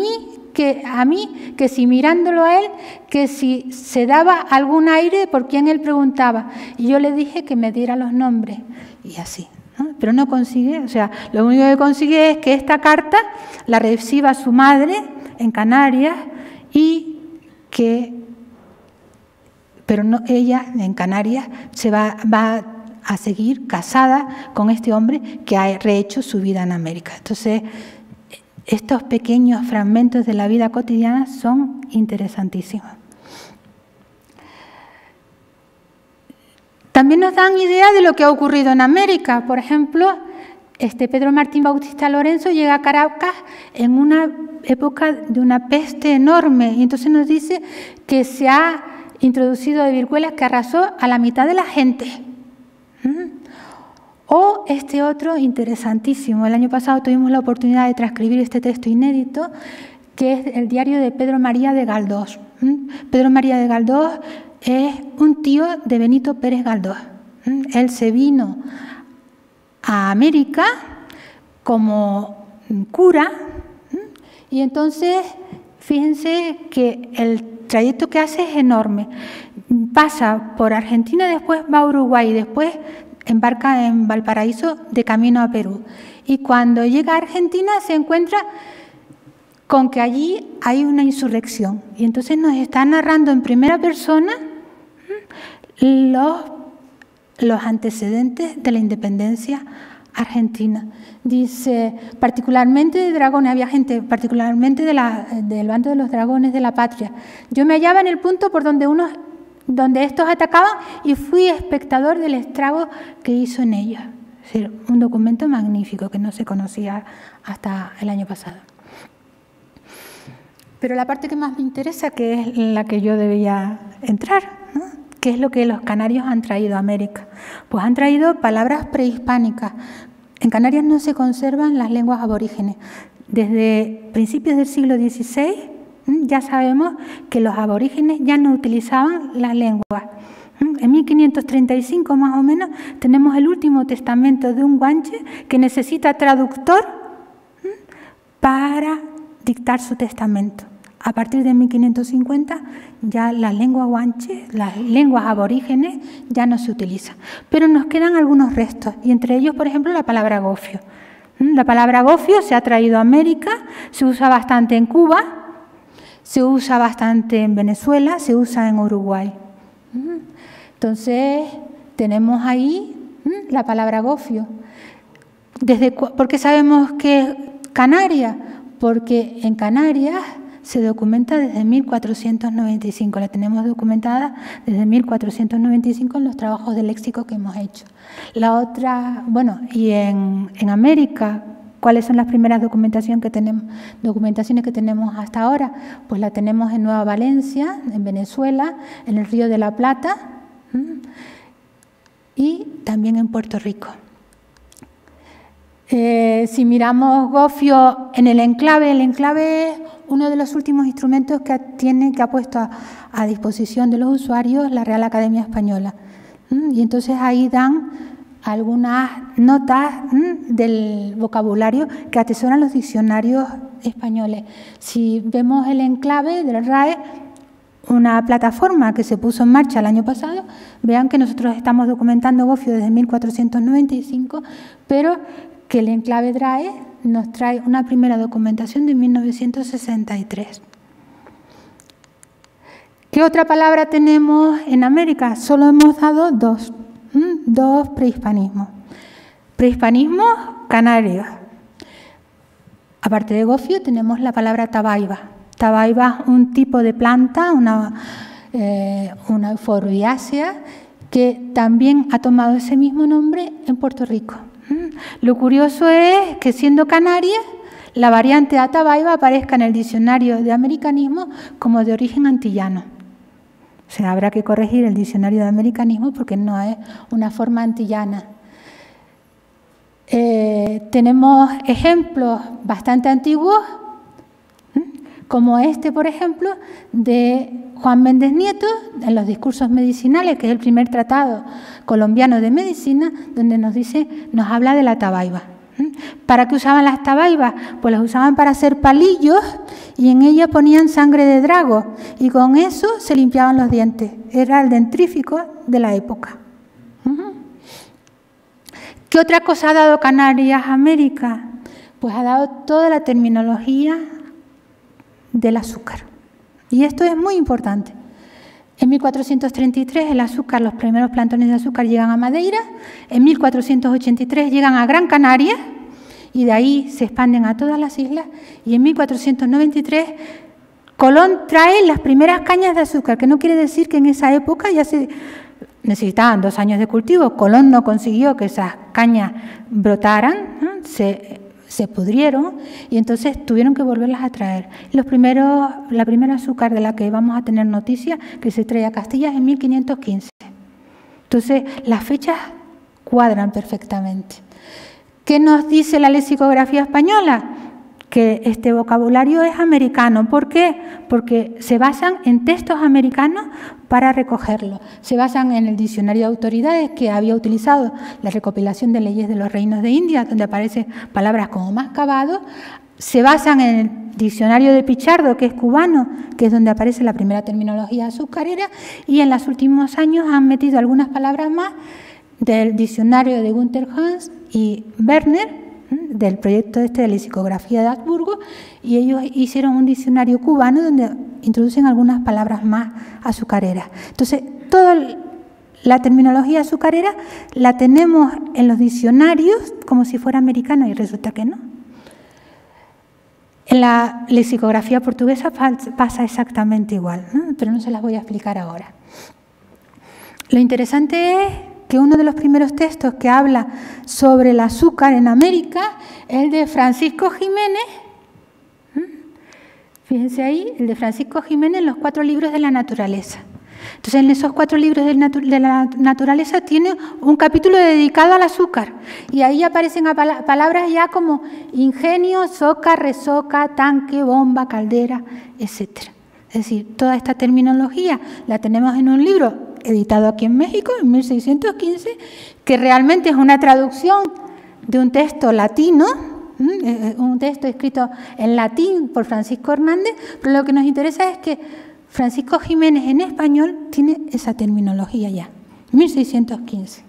[SPEAKER 2] que si mirándolo a él, que si se daba algún aire por quien él preguntaba. Y yo le dije que me diera los nombres. Y así. Pero no consigue, o sea, lo único que consigue es que esta carta la reciba su madre en Canarias pero no, ella en Canarias se va a seguir casada con este hombre que ha rehecho su vida en América. Entonces, estos pequeños fragmentos de la vida cotidiana son interesantísimos. También nos dan idea de lo que ha ocurrido en América. Por ejemplo, Pedro Martín Bautista Lorenzo llega a Caracas en una época de una peste enorme, y entonces nos dice que se ha introducido de viruelas que arrasó a la mitad de la gente. O este otro interesantísimo, el año pasado tuvimos la oportunidad de transcribir este texto inédito, que es el diario de Pedro María de Galdós. Pedro María de Galdós es un tío de Benito Pérez Galdós. Él se vino a América como cura, y entonces fíjense que el trayecto que hace es enorme. Pasa por Argentina, después va a Uruguay, después embarca en Valparaíso de camino a Perú. Y cuando llega a Argentina se encuentra con que allí hay una insurrección. Y entonces nos está narrando en primera persona los antecedentes de la independencia argentina. Dice, particularmente de dragones, había gente particularmente del bando de los dragones de la patria. Yo me hallaba en el punto por donde estos atacaban y fui espectador del estrago que hizo en ellos. Es decir, un documento magnífico que no se conocía hasta el año pasado. Pero la parte que más me interesa, que es la que yo debía entrar, ¿no? ¿Qué es lo que los canarios han traído a América? Pues han traído palabras prehispánicas. En Canarias no se conservan las lenguas aborígenes. Desde principios del siglo XVI ya sabemos que los aborígenes ya no utilizaban las lenguas. En 1535 más o menos tenemos el último testamento de un guanche que necesita traductor para dictar su testamento. A partir de 1550 ya las lenguas guanches, las lenguas aborígenes ya no se utilizan. Pero nos quedan algunos restos y entre ellos, por ejemplo, la palabra gofio. La palabra gofio se ha traído a América, se usa bastante en Cuba, se usa bastante en Venezuela, se usa en Uruguay. Entonces, tenemos ahí la palabra gofio. ¿Por qué sabemos que es Canarias? Porque en Canarias se documenta desde 1495, la tenemos documentada desde 1495 en los trabajos de léxico que hemos hecho. La otra, bueno, y en América, ¿cuáles son las primeras documentaciones que tenemos hasta ahora? Pues la tenemos en Nueva Valencia, en Venezuela, en el Río de la Plata y también en Puerto Rico. Si miramos gofio en el enclave es uno de los últimos instrumentos que ha puesto a disposición de los usuarios la Real Academia Española. Y entonces ahí dan algunas notas del vocabulario que atesoran los diccionarios españoles. Si vemos el enclave del RAE, una plataforma que se puso en marcha el año pasado, vean que nosotros estamos documentando gofio desde 1495, pero que el enclave DRAE nos trae una primera documentación de 1963. ¿Qué otra palabra tenemos en América? Solo hemos dado dos prehispanismos. Prehispanismo canario. Aparte de gofio tenemos la palabra tabaiba. Tabaiba es un tipo de planta, una euforbiácea, que también ha tomado ese mismo nombre en Puerto Rico. Lo curioso es que, siendo Canarias, la variante Atabaiba aparezca en el diccionario de americanismo como de origen antillano. O sea, habrá que corregir el diccionario de americanismo porque no es una forma antillana. Tenemos ejemplos bastante antiguos, como este, por ejemplo, de Juan Méndez Nieto, en los discursos medicinales, que es el primer tratado colombiano de medicina, donde nos habla de la tabaiba. ¿Para qué usaban las tabaibas? Pues las usaban para hacer palillos y en ellas ponían sangre de drago y con eso se limpiaban los dientes. Era el dentrífico de la época. ¿Qué otra cosa ha dado Canarias a América? Pues ha dado toda la terminología del azúcar. Y esto es muy importante. En 1433 el azúcar, los primeros plantones de azúcar llegan a Madeira, en 1483 llegan a Gran Canaria y de ahí se expanden a todas las islas y en 1493 Colón trae las primeras cañas de azúcar, que no quiere decir que en esa época ya se necesitaban 2 años de cultivo. Colón no consiguió que esas cañas brotaran, ¿no? Se pudrieron y entonces tuvieron que volverlas a traer. La primera azúcar de la que vamos a tener noticia que se trae a Castilla es en 1515. Entonces, las fechas cuadran perfectamente. ¿Qué nos dice la lexicografía española? Que este vocabulario es americano. ¿Por qué? Porque se basan en textos americanos para recogerlo. Se basan en el diccionario de autoridades que había utilizado la recopilación de leyes de los reinos de India, donde aparecen palabras como mascabado. Se basan en el diccionario de Pichardo, que es cubano, que es donde aparece la primera terminología azucarera, y en los últimos años han metido algunas palabras más del diccionario de Günther Hans y Werner, del proyecto de lexicografía de Habsburgo, y ellos hicieron un diccionario cubano donde introducen algunas palabras más azucareras. Entonces, toda la terminología azucarera la tenemos en los diccionarios como si fuera americana y resulta que no. En la lexicografía portuguesa pasa exactamente igual, ¿no? Pero no se las voy a explicar ahora. Lo interesante es que uno de los primeros textos que habla sobre el azúcar en América es el de Francisco Jiménez. Fíjense ahí, el de Francisco Jiménez, los 4 libros de la naturaleza. Entonces, en esos 4 libros de la naturaleza tiene un capítulo dedicado al azúcar. Y ahí aparecen palabras ya como ingenio, soca, resoca, tanque, bomba, caldera, etc. Es decir, toda esta terminología la tenemos en un libro editado aquí en México en 1615, que realmente es una traducción de un texto latino, un texto escrito en latín por Francisco Hernández, pero lo que nos interesa es que Francisco Jiménez en español tiene esa terminología ya, 1615.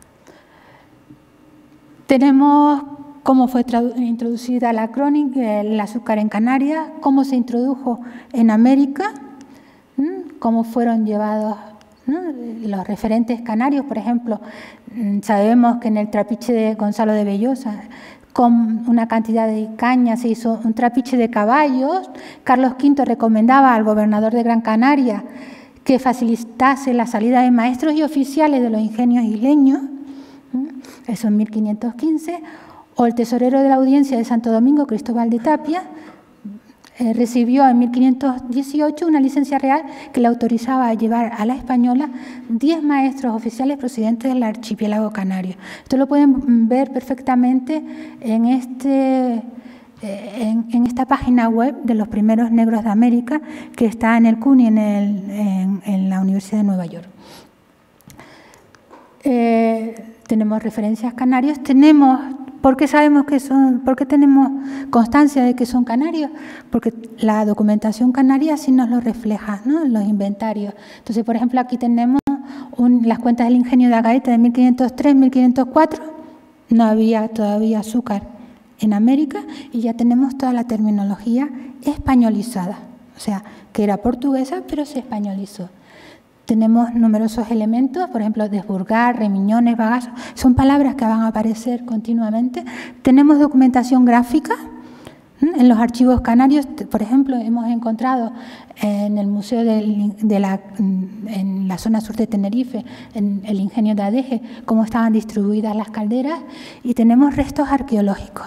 [SPEAKER 2] Tenemos cómo fue introducida la crónica, el azúcar en Canarias, cómo se introdujo en América, cómo fueron llevados, ¿no?, los referentes canarios. Por ejemplo, sabemos que en el trapiche de Gonzalo de Bellosa, con una cantidad de caña se hizo un trapiche de caballos. Carlos V recomendaba al gobernador de Gran Canaria que facilitase la salida de maestros y oficiales de los ingenios isleños, eso en 1515, o el tesorero de la Audiencia de Santo Domingo, Cristóbal de Tapia, recibió en 1518 una licencia real que le autorizaba a llevar a la Española 10 maestros oficiales procedentes del archipiélago canario. Esto lo pueden ver perfectamente en esta página web de los primeros negros de América, que está en el CUNY, en la Universidad de Nueva York. Tenemos referencias canarios, ¿por qué sabemos que son? ¿Por qué tenemos constancia de que son canarios? Porque la documentación canaria sí nos lo refleja, ¿no?, en los inventarios. Entonces, por ejemplo, aquí tenemos las cuentas del ingenio de Agaete de 1503-1504. No había todavía azúcar en América y ya tenemos toda la terminología españolizada. O sea, que era portuguesa, pero se españolizó. Tenemos numerosos elementos, por ejemplo, desburgar, remiñones, bagazos, son palabras que van a aparecer continuamente. Tenemos documentación gráfica en los archivos canarios. Por ejemplo, hemos encontrado en el Museo en la zona sur de Tenerife, en el ingenio de Adeje, cómo estaban distribuidas las calderas, y tenemos restos arqueológicos.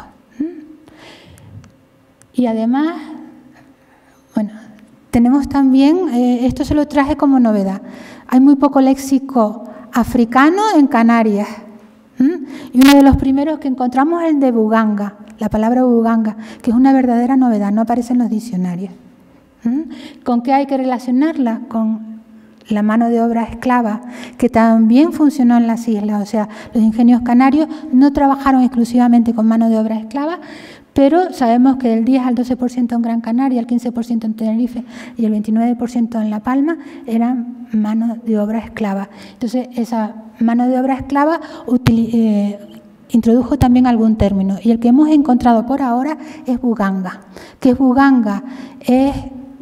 [SPEAKER 2] Y además, bueno, tenemos también, esto se lo traje como novedad, hay muy poco léxico africano en Canarias. Y uno de los primeros que encontramos es el de Buganga, la palabra Buganga, que es una verdadera novedad, no aparece en los diccionarios. ¿Con qué hay que relacionarla? Con la mano de obra esclava, que también funcionó en las islas. O sea, los ingenios canarios no trabajaron exclusivamente con mano de obra esclava, pero sabemos que del 10 al 12% en Gran Canaria, el 15% en Tenerife y el 29% en La Palma eran mano de obra esclava. Entonces, esa mano de obra esclava introdujo también algún término, y el que hemos encontrado por ahora es Buganga. ¿Qué es Buganga? Es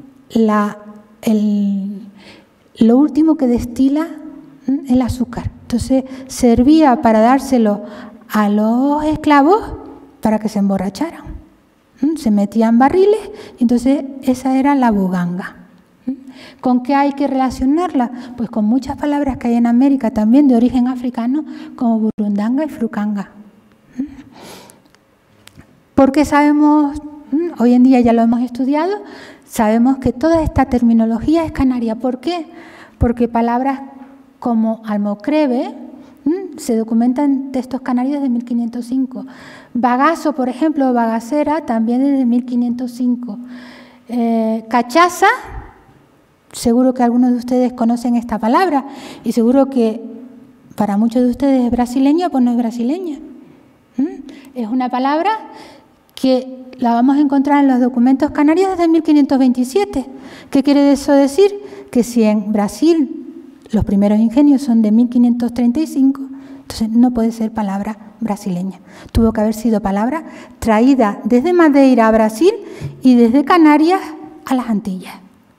[SPEAKER 2] lo último que destila el azúcar. Entonces, servía para dárselo a los esclavos para que se emborracharan. Se metían barriles, y entonces esa era la Buganga. ¿Con qué hay que relacionarla? Pues con muchas palabras que hay en América también de origen africano, como burundanga y frucanga. Porque sabemos, hoy en día ya lo hemos estudiado, sabemos que toda esta terminología es canaria. ¿Por qué? Porque palabras como almocreve se documentan en textos canarios de 1505. Bagazo, por ejemplo, bagacera, también desde 1505. Cachaza, seguro que algunos de ustedes conocen esta palabra, y seguro que para muchos de ustedes es brasileña, pues no es brasileña. Es una palabra que la vamos a encontrar en los documentos canarios desde 1527. ¿Qué quiere eso decir? Que si en Brasil los primeros ingenios son de 1535, entonces no puede ser palabra brasileña. Tuvo que haber sido palabra traída desde Madeira a Brasil y desde Canarias a las Antillas.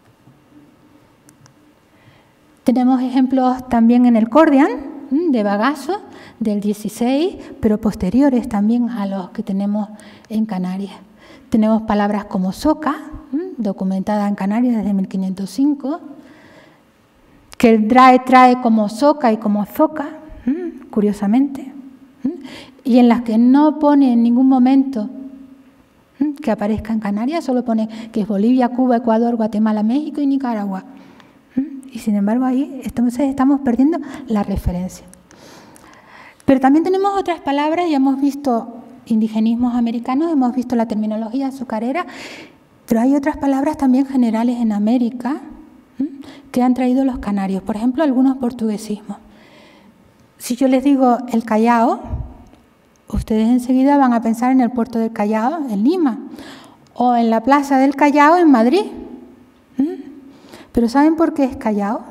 [SPEAKER 2] Tenemos ejemplos también en el Cordian, de bagazo, del 16, pero posteriores también a los que tenemos en Canarias. Tenemos palabras como soca, documentada en Canarias desde 1505, que el trae como soca y como zoca, curiosamente, y en las que no pone en ningún momento que aparezca en Canarias, solo pone que es Bolivia, Cuba, Ecuador, Guatemala, México y Nicaragua. Y sin embargo ahí estamos perdiendo la referencia. Pero también tenemos otras palabras, ya hemos visto indigenismos americanos, hemos visto la terminología azucarera, pero hay otras palabras también generales en América que han traído los canarios, por ejemplo, algunos portuguesismos. Si yo les digo el Callao, ustedes enseguida van a pensar en el puerto del Callao, en Lima, o en la plaza del Callao, en Madrid. ¿Pero saben por qué es Callao?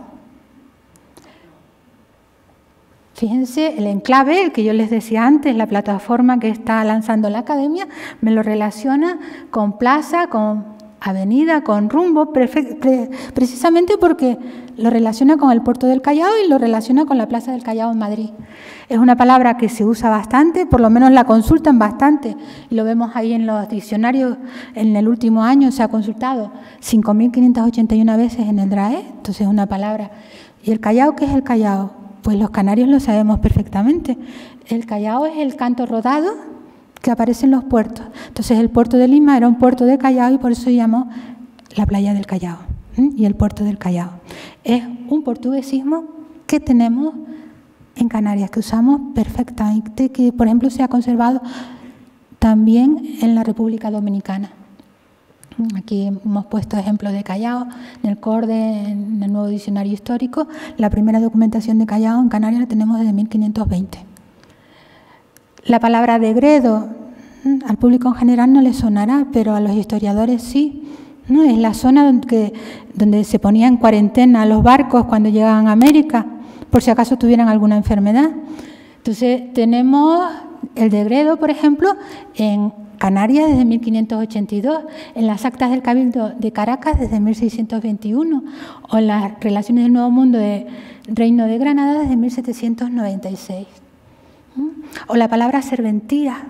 [SPEAKER 2] Fíjense, el enclave, el que yo les decía antes, la plataforma que está lanzando la academia, me lo relaciona con plaza, con avenida, con rumbo, precisamente porque lo relaciona con el puerto del Callao y lo relaciona con la plaza del Callao en Madrid. Es una palabra que se usa bastante, por lo menos la consultan bastante, y lo vemos ahí en los diccionarios. En el último año se ha consultado 5.581 veces en el DRAE, entonces es una palabra. ¿Y el Callao qué es el Callao? Pues los canarios lo sabemos perfectamente. El Callao es el canto rodado que aparece en los puertos. Entonces el puerto de Lima era un puerto de Callao y por eso se llamó la playa del Callao y el puerto del Callao. Es un portuguesismo que tenemos en Canarias, que usamos perfectamente, que por ejemplo se ha conservado también en la República Dominicana. Aquí hemos puesto ejemplos de Callao, en el CORDE, en el nuevo diccionario histórico. La primera documentación de Callao en Canarias la tenemos desde 1520. La palabra degredo al público en general no le sonará, pero a los historiadores sí. ¿No? Es la zona donde se ponían en cuarentena los barcos cuando llegaban a América, por si acaso tuvieran alguna enfermedad. Entonces tenemos el degredo, por ejemplo, en Canarias desde 1582, en las actas del Cabildo de Caracas desde 1621, o en las relaciones del Nuevo Mundo de Reino de Granada desde 1796. O la palabra serventía.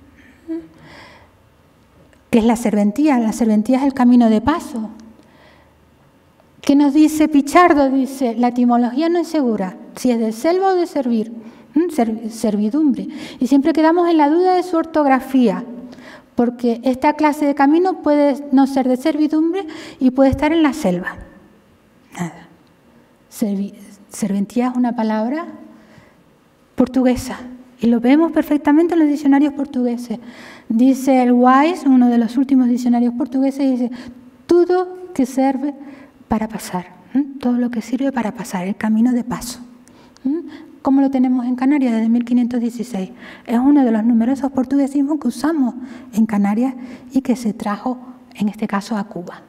[SPEAKER 2] ¿Qué es la serventía? La serventía es el camino de paso. ¿Qué nos dice Pichardo? Dice, la etimología no es segura, si es de selva o de servir, servidumbre. Y siempre quedamos en la duda de su ortografía, porque esta clase de camino puede no ser de servidumbre y puede estar en la selva. Nada. Serventía es una palabra portuguesa y lo vemos perfectamente en los diccionarios portugueses. Dice el Wise, uno de los últimos diccionarios portugueses, dice, todo que sirve para pasar, todo lo que sirve para pasar, el camino de paso. ¿Cómo lo tenemos en Canarias desde 1516? Es uno de los numerosos portuguesismos que usamos en Canarias y que se trajo, en este caso, a Cuba.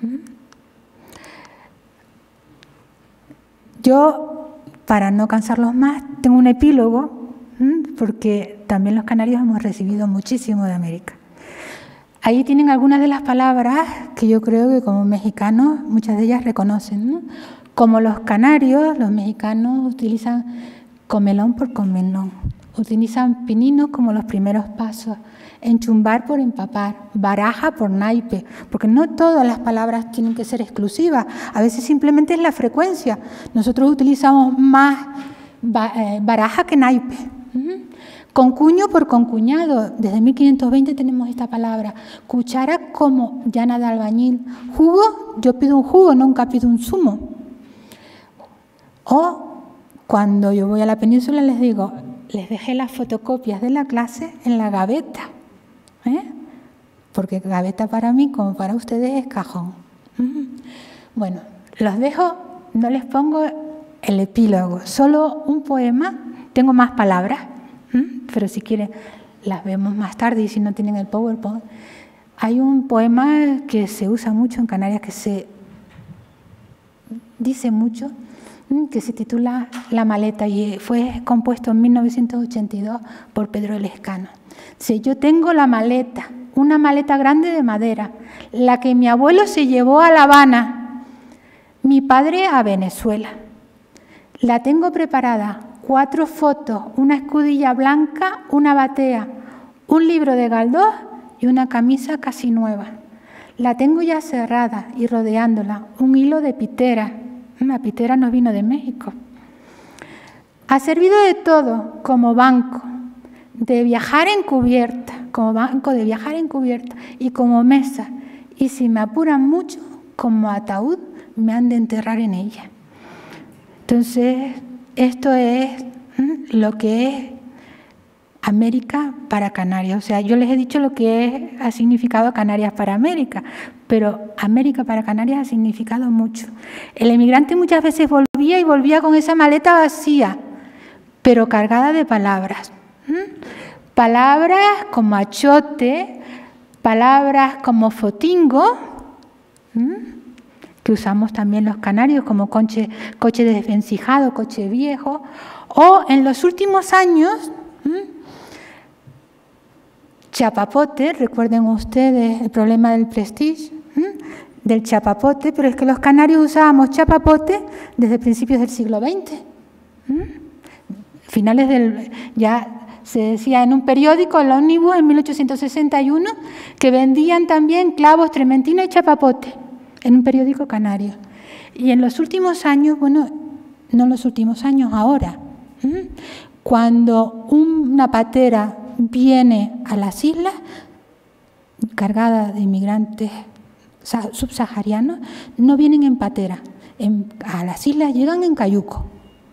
[SPEAKER 2] Yo, para no cansarlos más, tengo un epílogo, porque también los canarios hemos recibido muchísimo de América. Ahí tienen algunas de las palabras que yo creo que como mexicanos muchas de ellas reconocen, ¿no? Como los canarios, los mexicanos utilizan comelón por comelón, utilizan pininos como los primeros pasos, enchumbar por empapar, baraja por naipe, porque no todas las palabras tienen que ser exclusivas, a veces simplemente es la frecuencia. Nosotros utilizamos más baraja que naipe. Concuño por concuñado, desde 1520 tenemos esta palabra. Cuchara como llana de albañil. Jugo, yo pido un jugo, nunca pido un zumo. O cuando yo voy a la península les digo, les dejé las fotocopias de la clase en la gaveta, porque gaveta para mí como para ustedes es cajón. Bueno, los dejo, no les pongo el epílogo, solo un poema, tengo más palabras, pero si quieren las vemos más tarde y si no tienen el PowerPoint. Hay un poema que se usa mucho en Canarias, que se dice mucho, que se titula La maleta y fue compuesto en 1982 por Pedro Lescano. Dice, yo tengo la maleta, una maleta grande de madera, la que mi abuelo se llevó a La Habana, mi padre a Venezuela. La tengo preparada, 4 fotos, una escudilla blanca, una batea, un libro de Galdós y una camisa casi nueva. La tengo ya cerrada y rodeándola un hilo de pitera. La pitera nos vino de México. Ha servido de todo como banco, de viajar en cubierta, como banco de viajar encubierta y como mesa. Y si me apuran mucho, como ataúd, me han de enterrar en ella. Entonces, esto es lo que es América para Canarias. O sea, yo les he dicho lo que ha significado Canarias para América, pero América para Canarias ha significado mucho. El emigrante muchas veces volvía con esa maleta vacía, pero cargada de palabras. Palabras como achote, palabras como fotingo, que usamos también los canarios como coche desvencijado, coche viejo, o en los últimos años, chapapote. Recuerden ustedes el problema del Prestige, del chapapote, pero es que los canarios usábamos chapapote desde principios del siglo XX. Ya se decía en un periódico, el Ómnibus, en 1861, que vendían también clavos, trementina y chapapote en un periódico canario. Y en los últimos años, bueno, no en los últimos años, ahora, cuando una patera viene a las islas cargada de inmigrantes subsaharianos, no vienen en patera, a las islas llegan en cayuco,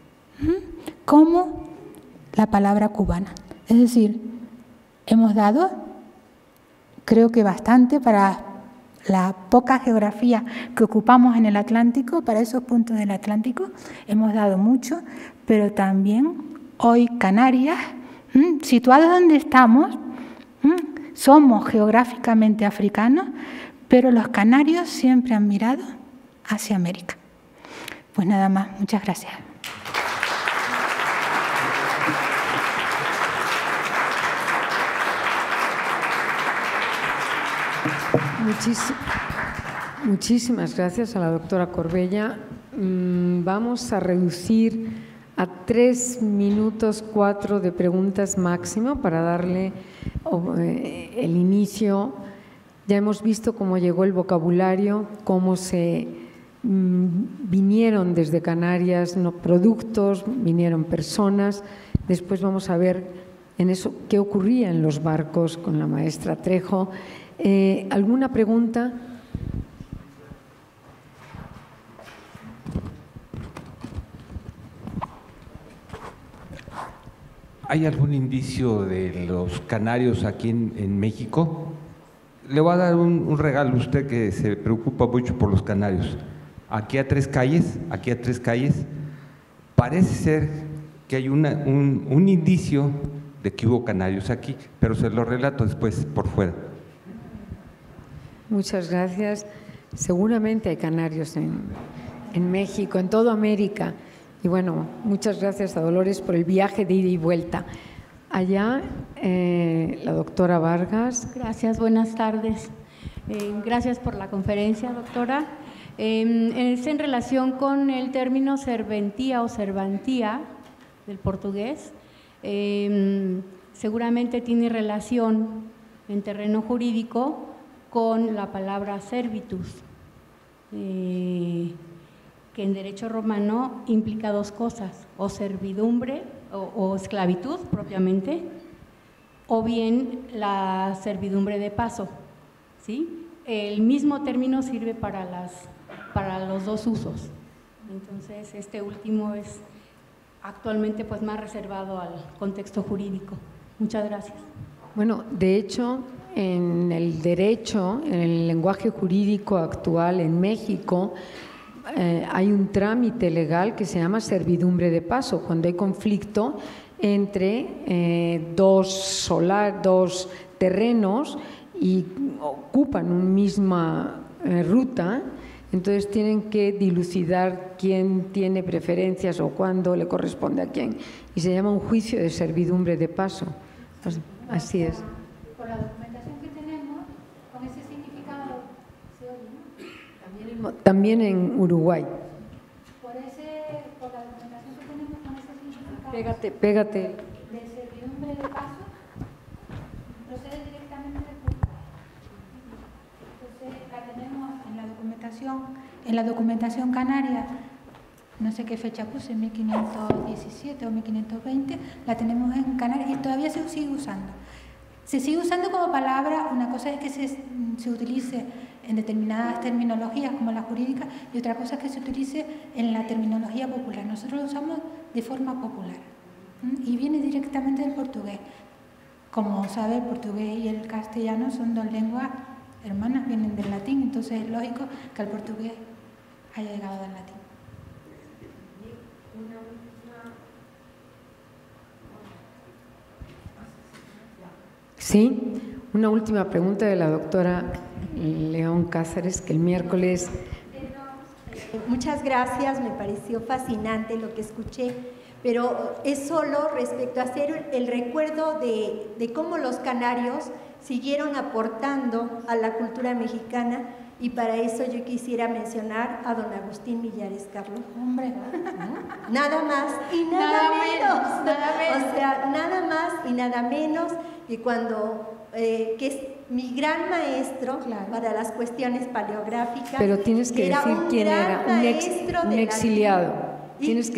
[SPEAKER 2] como la palabra cubana. Es decir, hemos dado, creo que bastante para la poca geografía que ocupamos en el Atlántico, para esos puntos del Atlántico, hemos dado mucho, pero también hoy Canarias, situados donde estamos, somos geográficamente africanos, pero los canarios siempre han mirado hacia América. Pues nada más, muchas gracias.
[SPEAKER 1] Muchísimas gracias a la doctora Corbella. Vamos a reducir a 3 minutos 4 de preguntas máximo para darle el inicio. Ya hemos visto cómo llegó el vocabulario, cómo se vinieron desde Canarias productos, vinieron personas. Después vamos a ver en eso qué ocurría en los barcos con la maestra Trejo. ¿Alguna pregunta?
[SPEAKER 3] ¿Hay algún indicio de los canarios aquí en México? Le voy a dar un regalo a usted que se preocupa mucho por los canarios. Aquí a 3 calles, parece ser que hay un indicio de que hubo canarios aquí, pero se lo relato después por fuera.
[SPEAKER 1] Muchas gracias. Seguramente hay canarios en México, en toda América. Y bueno, muchas gracias a Dolores por el viaje de ida y vuelta. Allá, la doctora Vargas.
[SPEAKER 4] Gracias, buenas tardes. Gracias por la conferencia, doctora. Es en relación con el término serventía o servantía del portugués. Seguramente tiene relación en terreno jurídico con la palabra servitus, que en derecho romano implica 2 cosas, o servidumbre o esclavitud propiamente, o bien la servidumbre de paso, ¿sí? El mismo término sirve para los 2 usos. Entonces, este último es actualmente pues más reservado al contexto jurídico. Muchas gracias.
[SPEAKER 1] Bueno, de hecho, en el derecho, en el lenguaje jurídico actual en México, hay un trámite legal que se llama servidumbre de paso, cuando hay conflicto entre dos terrenos y ocupan una misma ruta, entonces tienen que dilucidar quién tiene preferencias o cuándo le corresponde a quién, y se llama un juicio de servidumbre de paso. Así es.
[SPEAKER 2] Por la documentación que tenemos, con ese significado, ¿se oye, no?
[SPEAKER 1] También en Uruguay.
[SPEAKER 2] Por la documentación que tenemos con ese significado.
[SPEAKER 1] Pégate.
[SPEAKER 2] De servidumbre de paso, procede directamente de Cuba. Entonces, la tenemos en la documentación canaria, no sé qué fecha puse, 1517 o 1520, la tenemos en Canarias y todavía se sigue usando. Se sigue usando como palabra, una cosa es que se utilice en determinadas terminologías como la jurídica y otra cosa es que se utilice en la terminología popular. Nosotros lo usamos de forma popular y viene directamente del portugués. Como sabe, el portugués y el castellano son dos lenguas hermanas, vienen del latín, entonces es lógico que el portugués haya llegado del latín.
[SPEAKER 1] Sí, una última pregunta de la doctora León Cáceres, que el miércoles...
[SPEAKER 5] Muchas gracias, me pareció fascinante lo que escuché, pero es solo respecto a hacer el recuerdo de cómo los canarios siguieron aportando a la cultura mexicana, y para eso yo quisiera mencionar a don Agustín Millares Carlos.
[SPEAKER 2] Hombre,
[SPEAKER 5] nada más y nada menos. O sea, nada más y nada menos, y cuando que es mi gran maestro, claro, para las cuestiones paleográficas.
[SPEAKER 1] Pero tienes que decir quién era, un exiliado. Tienes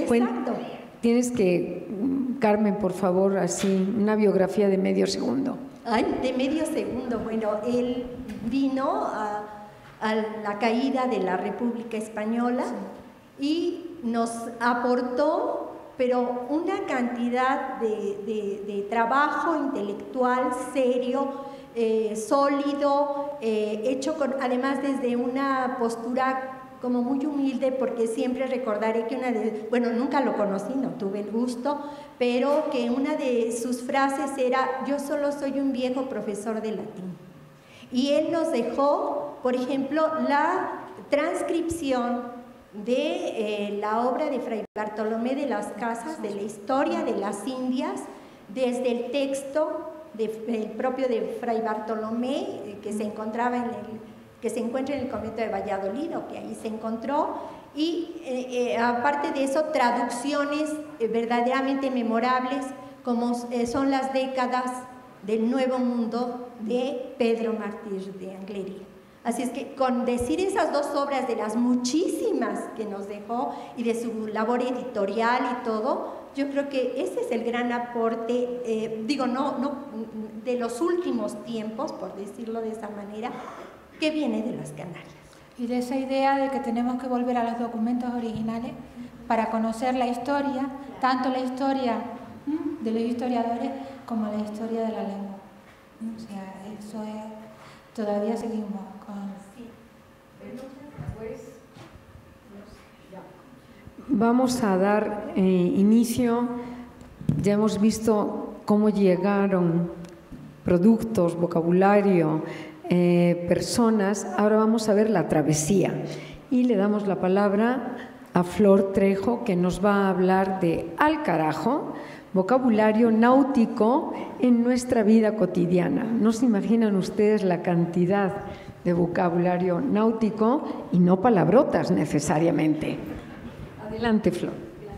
[SPEAKER 1] que, Carmen, por favor, así, una biografía de medio segundo.
[SPEAKER 5] Ay, de medio segundo. Bueno, él vino a la caída de la República Española, sí, y nos aportó, pero una cantidad de trabajo intelectual serio, sólido, hecho además desde una postura como muy humilde, porque siempre recordaré que nunca lo conocí, no tuve el gusto, pero que una de sus frases era: yo solo soy un viejo profesor de latín. Y él nos dejó, por ejemplo, la transcripción de la obra de Fray Bartolomé de las Casas, de la historia de las Indias, desde el texto el propio de Fray Bartolomé, que se encuentra en el convento de Valladolid, o que ahí se encontró, y aparte de eso, traducciones verdaderamente memorables, como son las décadas del Nuevo Mundo de Pedro Martí de Anglería. Así es que con decir esas dos obras de las muchísimas que nos dejó y de su labor editorial y todo, yo creo que ese es el gran aporte, de los últimos tiempos, por decirlo de esa manera, que viene de las Canarias.
[SPEAKER 2] Y de esa idea de que tenemos que volver a los documentos originales para conocer la historia, tanto la historia de los historiadores como la historia de la lengua. O sea, eso es, todavía seguimos con...
[SPEAKER 1] Vamos a dar inicio. Ya hemos visto cómo llegaron productos, vocabulario, personas. Ahora vamos a ver la travesía y le damos la palabra a Flor Trejo, que nos va a hablar de al carajo, vocabulario náutico en nuestra vida cotidiana. No se imaginan ustedes la cantidad de vocabulario náutico y no palabrotas necesariamente. Adelante, Flor.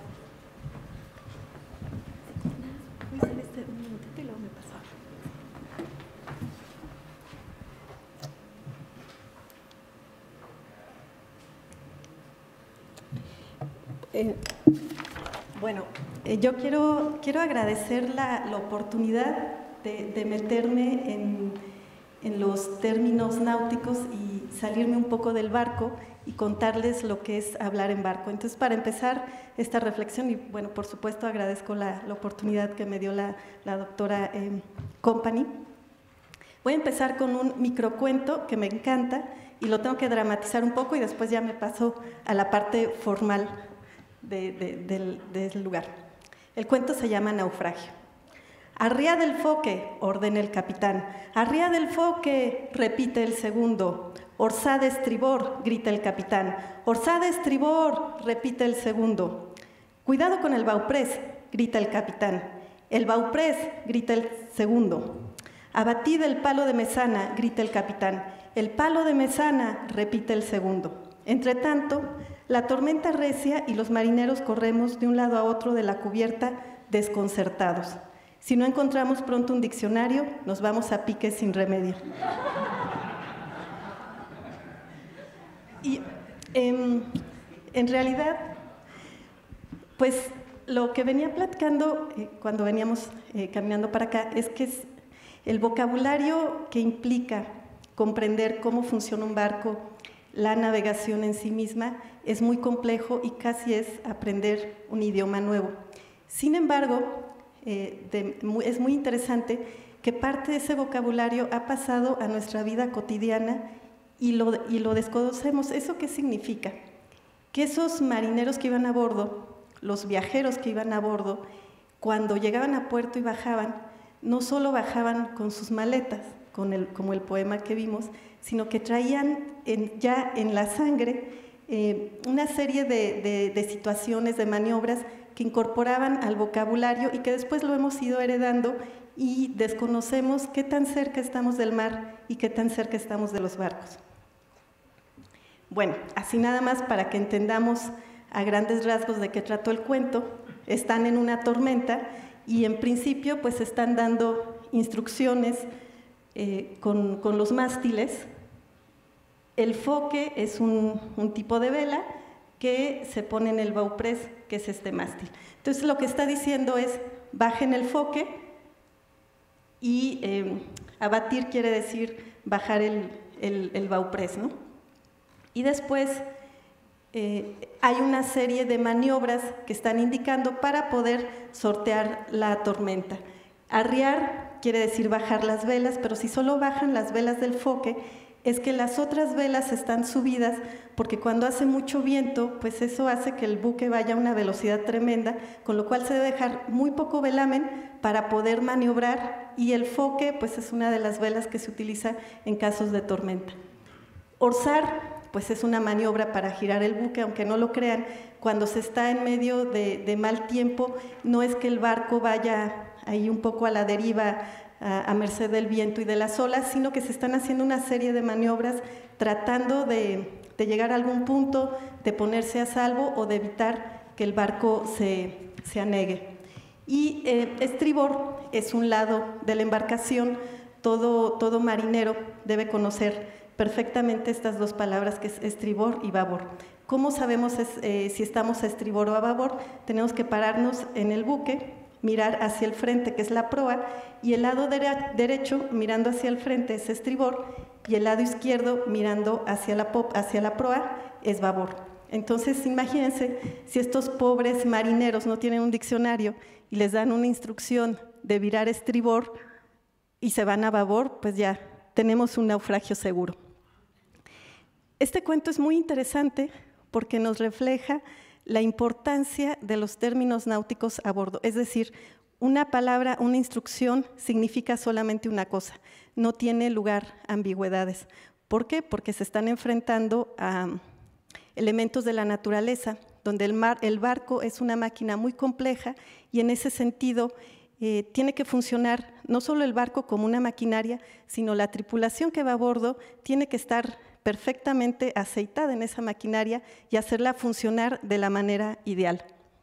[SPEAKER 6] Yo quiero agradecer la oportunidad de meterme en los términos náuticos y salirme un poco del barco y contarles lo que es hablar en barco. Entonces, para empezar esta reflexión, y bueno, por supuesto agradezco la oportunidad que me dio la doctora Company, voy a empezar con un microcuento que me encanta y lo tengo que dramatizar un poco y después ya me paso a la parte formal del lugar. El cuento se llama Naufragio. «Arriá del foque», ordena el capitán. «Arriá del foque», repite el segundo. «Orzá de estribor», grita el capitán. «Orzá de estribor», repite el segundo. «Cuidado con el bauprés», grita el capitán. «El bauprés», grita el segundo. «Abatid el palo de mesana», grita el capitán. «El palo de mesana», repite el segundo. Entre tanto, la tormenta recia y los marineros corremos de un lado a otro de la cubierta desconcertados. Si no encontramos pronto un diccionario, nos vamos a pique sin remedio. Y en realidad, pues lo que venía platicando cuando veníamos caminando para acá es que El vocabulario que implica comprender cómo funciona un barco, la navegación en sí misma, es muy complejo y casi es aprender un idioma nuevo. Sin embargo, es muy interesante que parte de ese vocabulario ha pasado a nuestra vida cotidiana y lo desconocemos. ¿Eso qué significa? Que esos marineros que iban a bordo, los viajeros que iban a bordo, cuando llegaban a puerto y bajaban, no solo bajaban con sus maletas, como el poema que vimos, sino que traían ya en la sangre una serie de situaciones, de maniobras que incorporaban al vocabulario y que después lo hemos ido heredando y desconocemos qué tan cerca estamos del mar y qué tan cerca estamos de los barcos. Bueno, así nada más para que entendamos a grandes rasgos de qué trató el cuento. Están en una tormenta y en principio pues están dando instrucciones con los mástiles. El foque es un tipo de vela que se pone en el bauprés, que es este mástil. Entonces lo que está diciendo es, bajen el foque y abatir quiere decir bajar el bauprés, ¿no? Y después hay una serie de maniobras que están indicando para poder sortear la tormenta. Arriar quiere decir bajar las velas, pero si solo bajan las velas del foque, es que las otras velas están subidas, porque cuando hace mucho viento, pues eso hace que el buque vaya a una velocidad tremenda, con lo cual se debe dejar muy poco velamen para poder maniobrar, y el foque pues es una de las velas que se utiliza en casos de tormenta. Orzar pues es una maniobra para girar el buque, aunque no lo crean, cuando se está en medio de mal tiempo, no es que el barco vaya ahí un poco a la deriva, a merced del viento y de las olas, sino que se están haciendo una serie de maniobras tratando de llegar a algún punto, de ponerse a salvo o de evitar que el barco se anegue. Y estribor es un lado de la embarcación. Todo marinero debe conocer perfectamente estas dos palabras, que es estribor y babor. ¿Cómo sabemos si estamos a estribor o a babor? Tenemos que pararnos en el buque, mirar hacia el frente, que es la proa, y el lado derecho, mirando hacia el frente, es estribor, y el lado izquierdo, mirando hacia la proa, es babor. Entonces, imagínense, si estos pobres marineros no tienen un diccionario y les dan una instrucción de virar estribor y se van a babor, pues ya tenemos un naufragio seguro. Este cuento es muy interesante porque nos refleja la importancia de los términos náuticos a bordo, es decir, una palabra, una instrucción significa solamente una cosa, no tiene lugar ambigüedades. ¿Por qué? Porque se están enfrentando a elementos de la naturaleza, donde el barco es una máquina muy compleja y en ese sentido tiene que funcionar no solo el barco como una maquinaria, sino la tripulación que va a bordo tiene que estar perfectamente aceitada en esa maquinaria y hacerla funcionar de la manera ideal.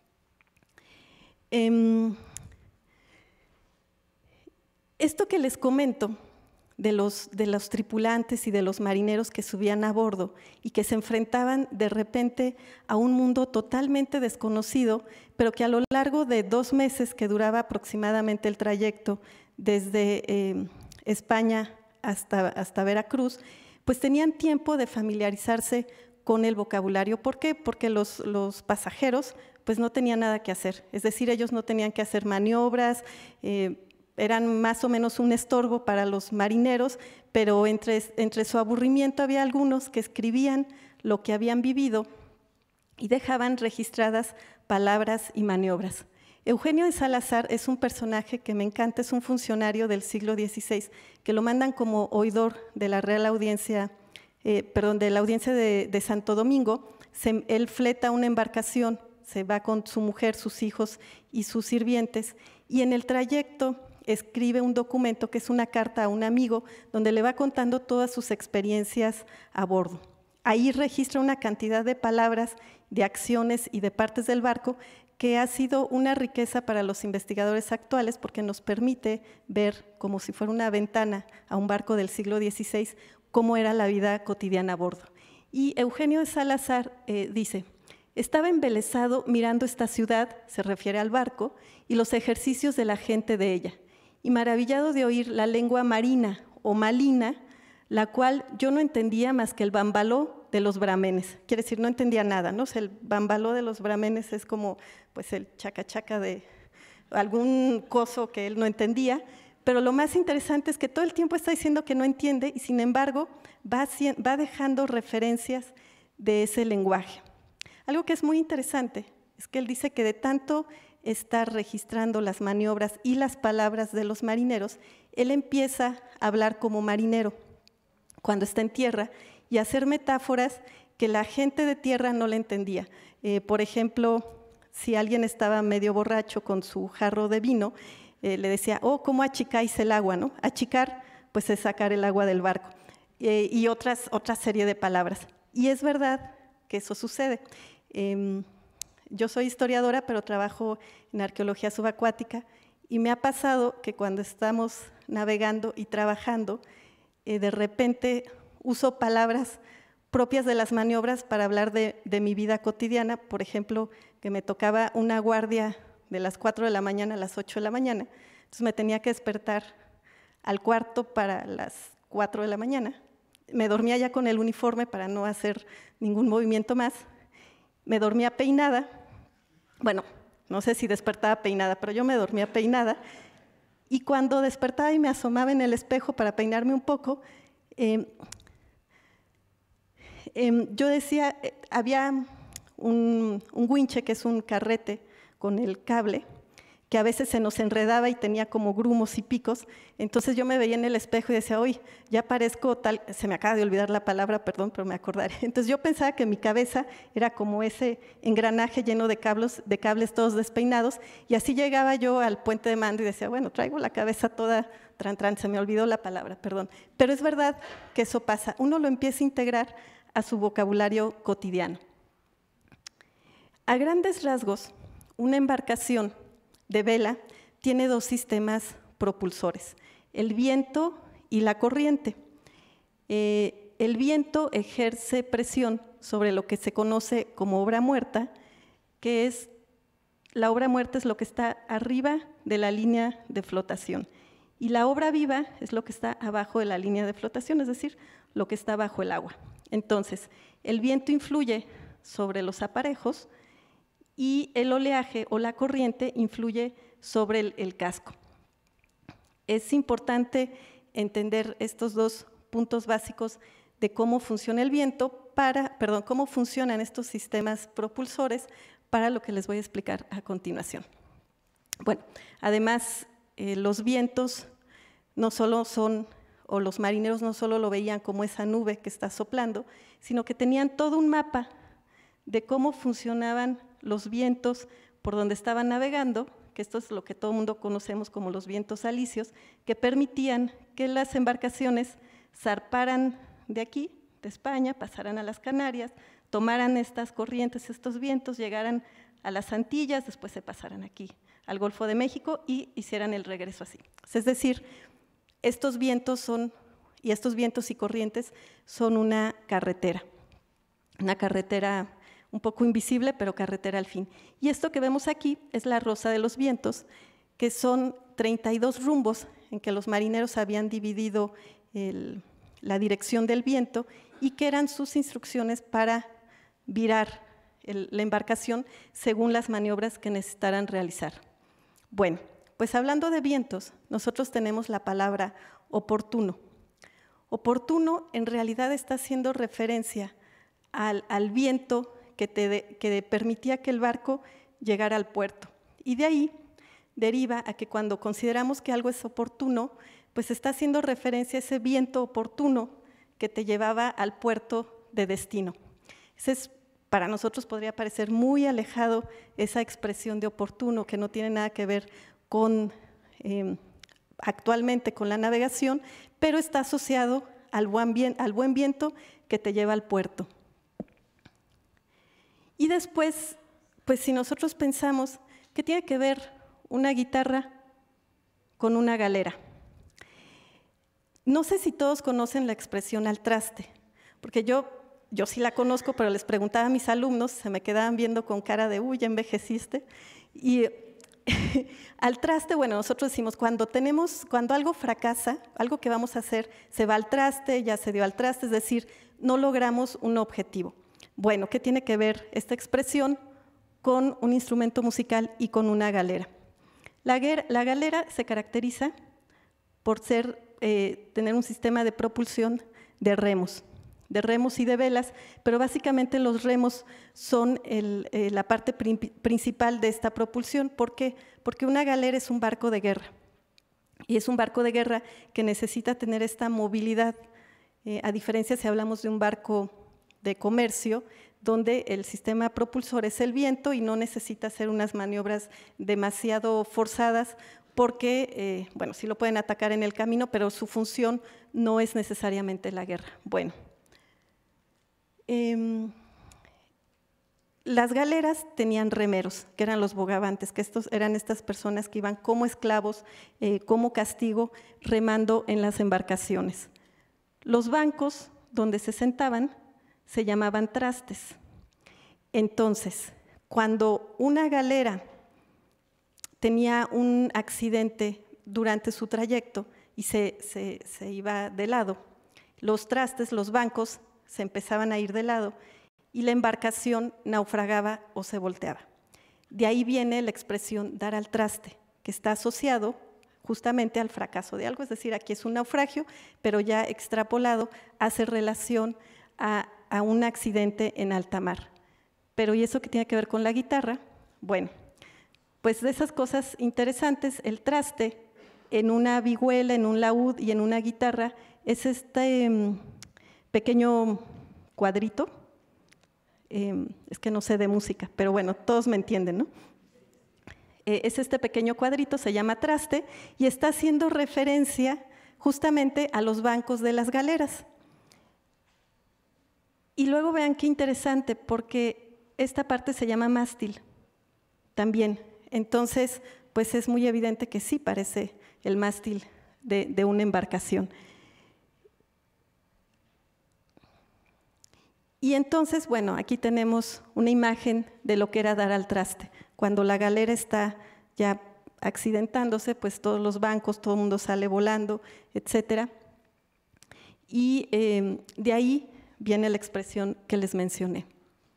[SPEAKER 6] Esto que les comento de los tripulantes y de los marineros que subían a bordo y que se enfrentaban de repente a un mundo totalmente desconocido, pero que a lo largo de 2 meses que duraba aproximadamente el trayecto desde España hasta Veracruz, pues tenían tiempo de familiarizarse con el vocabulario. ¿Por qué? Porque los pasajeros pues no tenían nada que hacer, es decir, ellos no tenían que hacer maniobras, eran más o menos un estorbo para los marineros, pero entre su aburrimiento había algunos que escribían lo que habían vivido y dejaban registradas palabras y maniobras. Eugenio de Salazar es un personaje que me encanta, es un funcionario del siglo XVI, que lo mandan como oidor de la Real Audiencia, de la Audiencia de Santo Domingo. Él fleta una embarcación, se va con su mujer, sus hijos y sus sirvientes, y en el trayecto escribe un documento que es una carta a un amigo, donde le va contando todas sus experiencias a bordo. Ahí registra una cantidad de palabras, de acciones y de partes del barco que ha sido una riqueza para los investigadores actuales porque nos permite ver, como si fuera una ventana a un barco del siglo XVI, cómo era la vida cotidiana a bordo. Y Eugenio de Salazar dice: estaba embelesado mirando esta ciudad, se refiere al barco, y los ejercicios de la gente de ella, y maravillado de oír la lengua marina o malina, la cual yo no entendía más que el bambaló de los brahmenes. Quiere decir, no entendía nada, ¿no? O sea, el bambaló de los brahmenes es como pues, el chacachaca de algún coso que él no entendía, pero lo más interesante es que todo el tiempo está diciendo que no entiende y sin embargo va dejando referencias de ese lenguaje. Algo que es muy interesante es que él dice que de tanto estar registrando las maniobras y las palabras de los marineros, él empieza a hablar como marinero cuando está en tierra y a hacer metáforas que la gente de tierra no le entendía. Por ejemplo, si alguien estaba medio borracho con su jarro de vino, le decía, oh, ¿cómo achicáis el agua? ¿No? Achicar, pues es sacar el agua del barco. Y otra serie de palabras. Y es verdad que eso sucede. Yo soy historiadora, pero trabajo en arqueología subacuática y me ha pasado que cuando estamos navegando y trabajando, de repente uso palabras propias de las maniobras para hablar de mi vida cotidiana. Por ejemplo, que me tocaba una guardia de las 4 de la mañana a las 8 de la mañana, entonces me tenía que despertar al cuarto para las 4 de la mañana. Me dormía ya con el uniforme para no hacer ningún movimiento más. Me dormía peinada, bueno, no sé si despertaba peinada, pero yo me dormía peinada, y cuando despertaba y me asomaba en el espejo para peinarme un poco, yo decía, había un winche, que es un carrete con el cable, que a veces se nos enredaba y tenía como grumos y picos, entonces yo me veía en el espejo y decía, uy, ya parezco tal, se me acaba de olvidar la palabra, perdón, pero me acordaré. Entonces yo pensaba que mi cabeza era como ese engranaje lleno de cables todos despeinados, y así llegaba yo al puente de mando y decía, bueno, traigo la cabeza toda tran, se me olvidó la palabra, perdón. Pero es verdad que eso pasa, uno lo empieza a integrar a su vocabulario cotidiano. A grandes rasgos, una embarcación de vela tiene dos sistemas propulsores, el viento y la corriente. El viento ejerce presión sobre lo que se conoce como obra muerta, que es, la obra muerta es lo que está arriba de la línea de flotación, y la obra viva es lo que está abajo de la línea de flotación, es decir, lo que está bajo el agua. Entonces, el viento influye sobre los aparejos, y el oleaje o la corriente influye sobre el casco. Es importante entender estos dos puntos básicos de cómo funciona el viento cómo funcionan estos sistemas propulsores para lo que les voy a explicar a continuación. Bueno, además, los vientos no solo son, o los marineros no solo lo veían como esa nube que está soplando, sino que tenían todo un mapa de cómo funcionaban los vientos por donde estaban navegando, que esto es lo que todo el mundo conocemos como los vientos alisios, que permitían que las embarcaciones zarparan de aquí, de España, pasaran a las Canarias, tomaran estas corrientes, estos vientos, llegaran a las Antillas, después se pasaran aquí al Golfo de México y hicieran el regreso así. Es decir, estos vientos y corrientes son una carretera un poco invisible, pero carretera al fin. Y esto que vemos aquí es la Rosa de los Vientos, que son 32 rumbos en que los marineros habían dividido la dirección del viento y que eran sus instrucciones para virar la embarcación según las maniobras que necesitaran realizar. Bueno, pues hablando de vientos, nosotros tenemos la palabra oportuno. Oportuno en realidad está haciendo referencia al viento que permitía que el barco llegara al puerto. Y de ahí deriva a que cuando consideramos que algo es oportuno, pues está haciendo referencia a ese viento oportuno que te llevaba al puerto de destino. Para nosotros podría parecer muy alejado esa expresión de oportuno, que no tiene nada que ver con actualmente con la navegación, pero está asociado al buen viento que te lleva al puerto. Y después, pues si nosotros pensamos, ¿qué tiene que ver una guitarra con una galera? No sé si todos conocen la expresión al traste, porque yo sí la conozco, pero les preguntaba a mis alumnos, se me quedaban viendo con cara de, uy, ya envejeciste, y al traste, bueno, nosotros decimos, cuando algo fracasa, algo que vamos a hacer, se va al traste, ya se dio al traste, es decir, no logramos un objetivo. Bueno, ¿qué tiene que ver esta expresión con un instrumento musical y con una galera? La galera se caracteriza por tener un sistema de propulsión de remos y de velas, pero básicamente los remos son la parte principal de esta propulsión. ¿Por qué? Porque una galera es un barco de guerra, y es un barco de guerra que necesita tener esta movilidad, a diferencia si hablamos de un barco de comercio, donde el sistema propulsor es el viento y no necesita hacer unas maniobras demasiado forzadas, porque, bueno, sí lo pueden atacar en el camino, pero su función no es necesariamente la guerra. Bueno, las galeras tenían remeros, que eran los bogavantes, que eran estas personas que iban como esclavos, como castigo, remando en las embarcaciones. Los bancos donde se sentaban se llamaban trastes. Entonces, cuando una galera tenía un accidente durante su trayecto y se iba de lado, los trastes, los bancos, se empezaban a ir de lado y la embarcación naufragaba o se volteaba. De ahí viene la expresión dar al traste, que está asociado justamente al fracaso de algo, es decir, aquí es un naufragio, pero ya extrapolado hace relación a un accidente en alta mar. Pero ¿y eso qué tiene que ver con la guitarra? Bueno, pues de esas cosas interesantes, el traste en una vihuela, en un laúd y en una guitarra es este pequeño cuadrito, es que no sé de música, pero bueno, todos me entienden, ¿no? Es este pequeño cuadrito, se llama traste, y está haciendo referencia justamente a los bancos de las galeras. Y luego vean qué interesante, porque esta parte se llama mástil también. Entonces, pues es muy evidente que sí parece el mástil de una embarcación. Y entonces, bueno, aquí tenemos una imagen de lo que era dar al traste. Cuando la galera está ya accidentándose, pues todos los bancos, todo el mundo sale volando, etcétera. Y de ahí viene la expresión que les mencioné.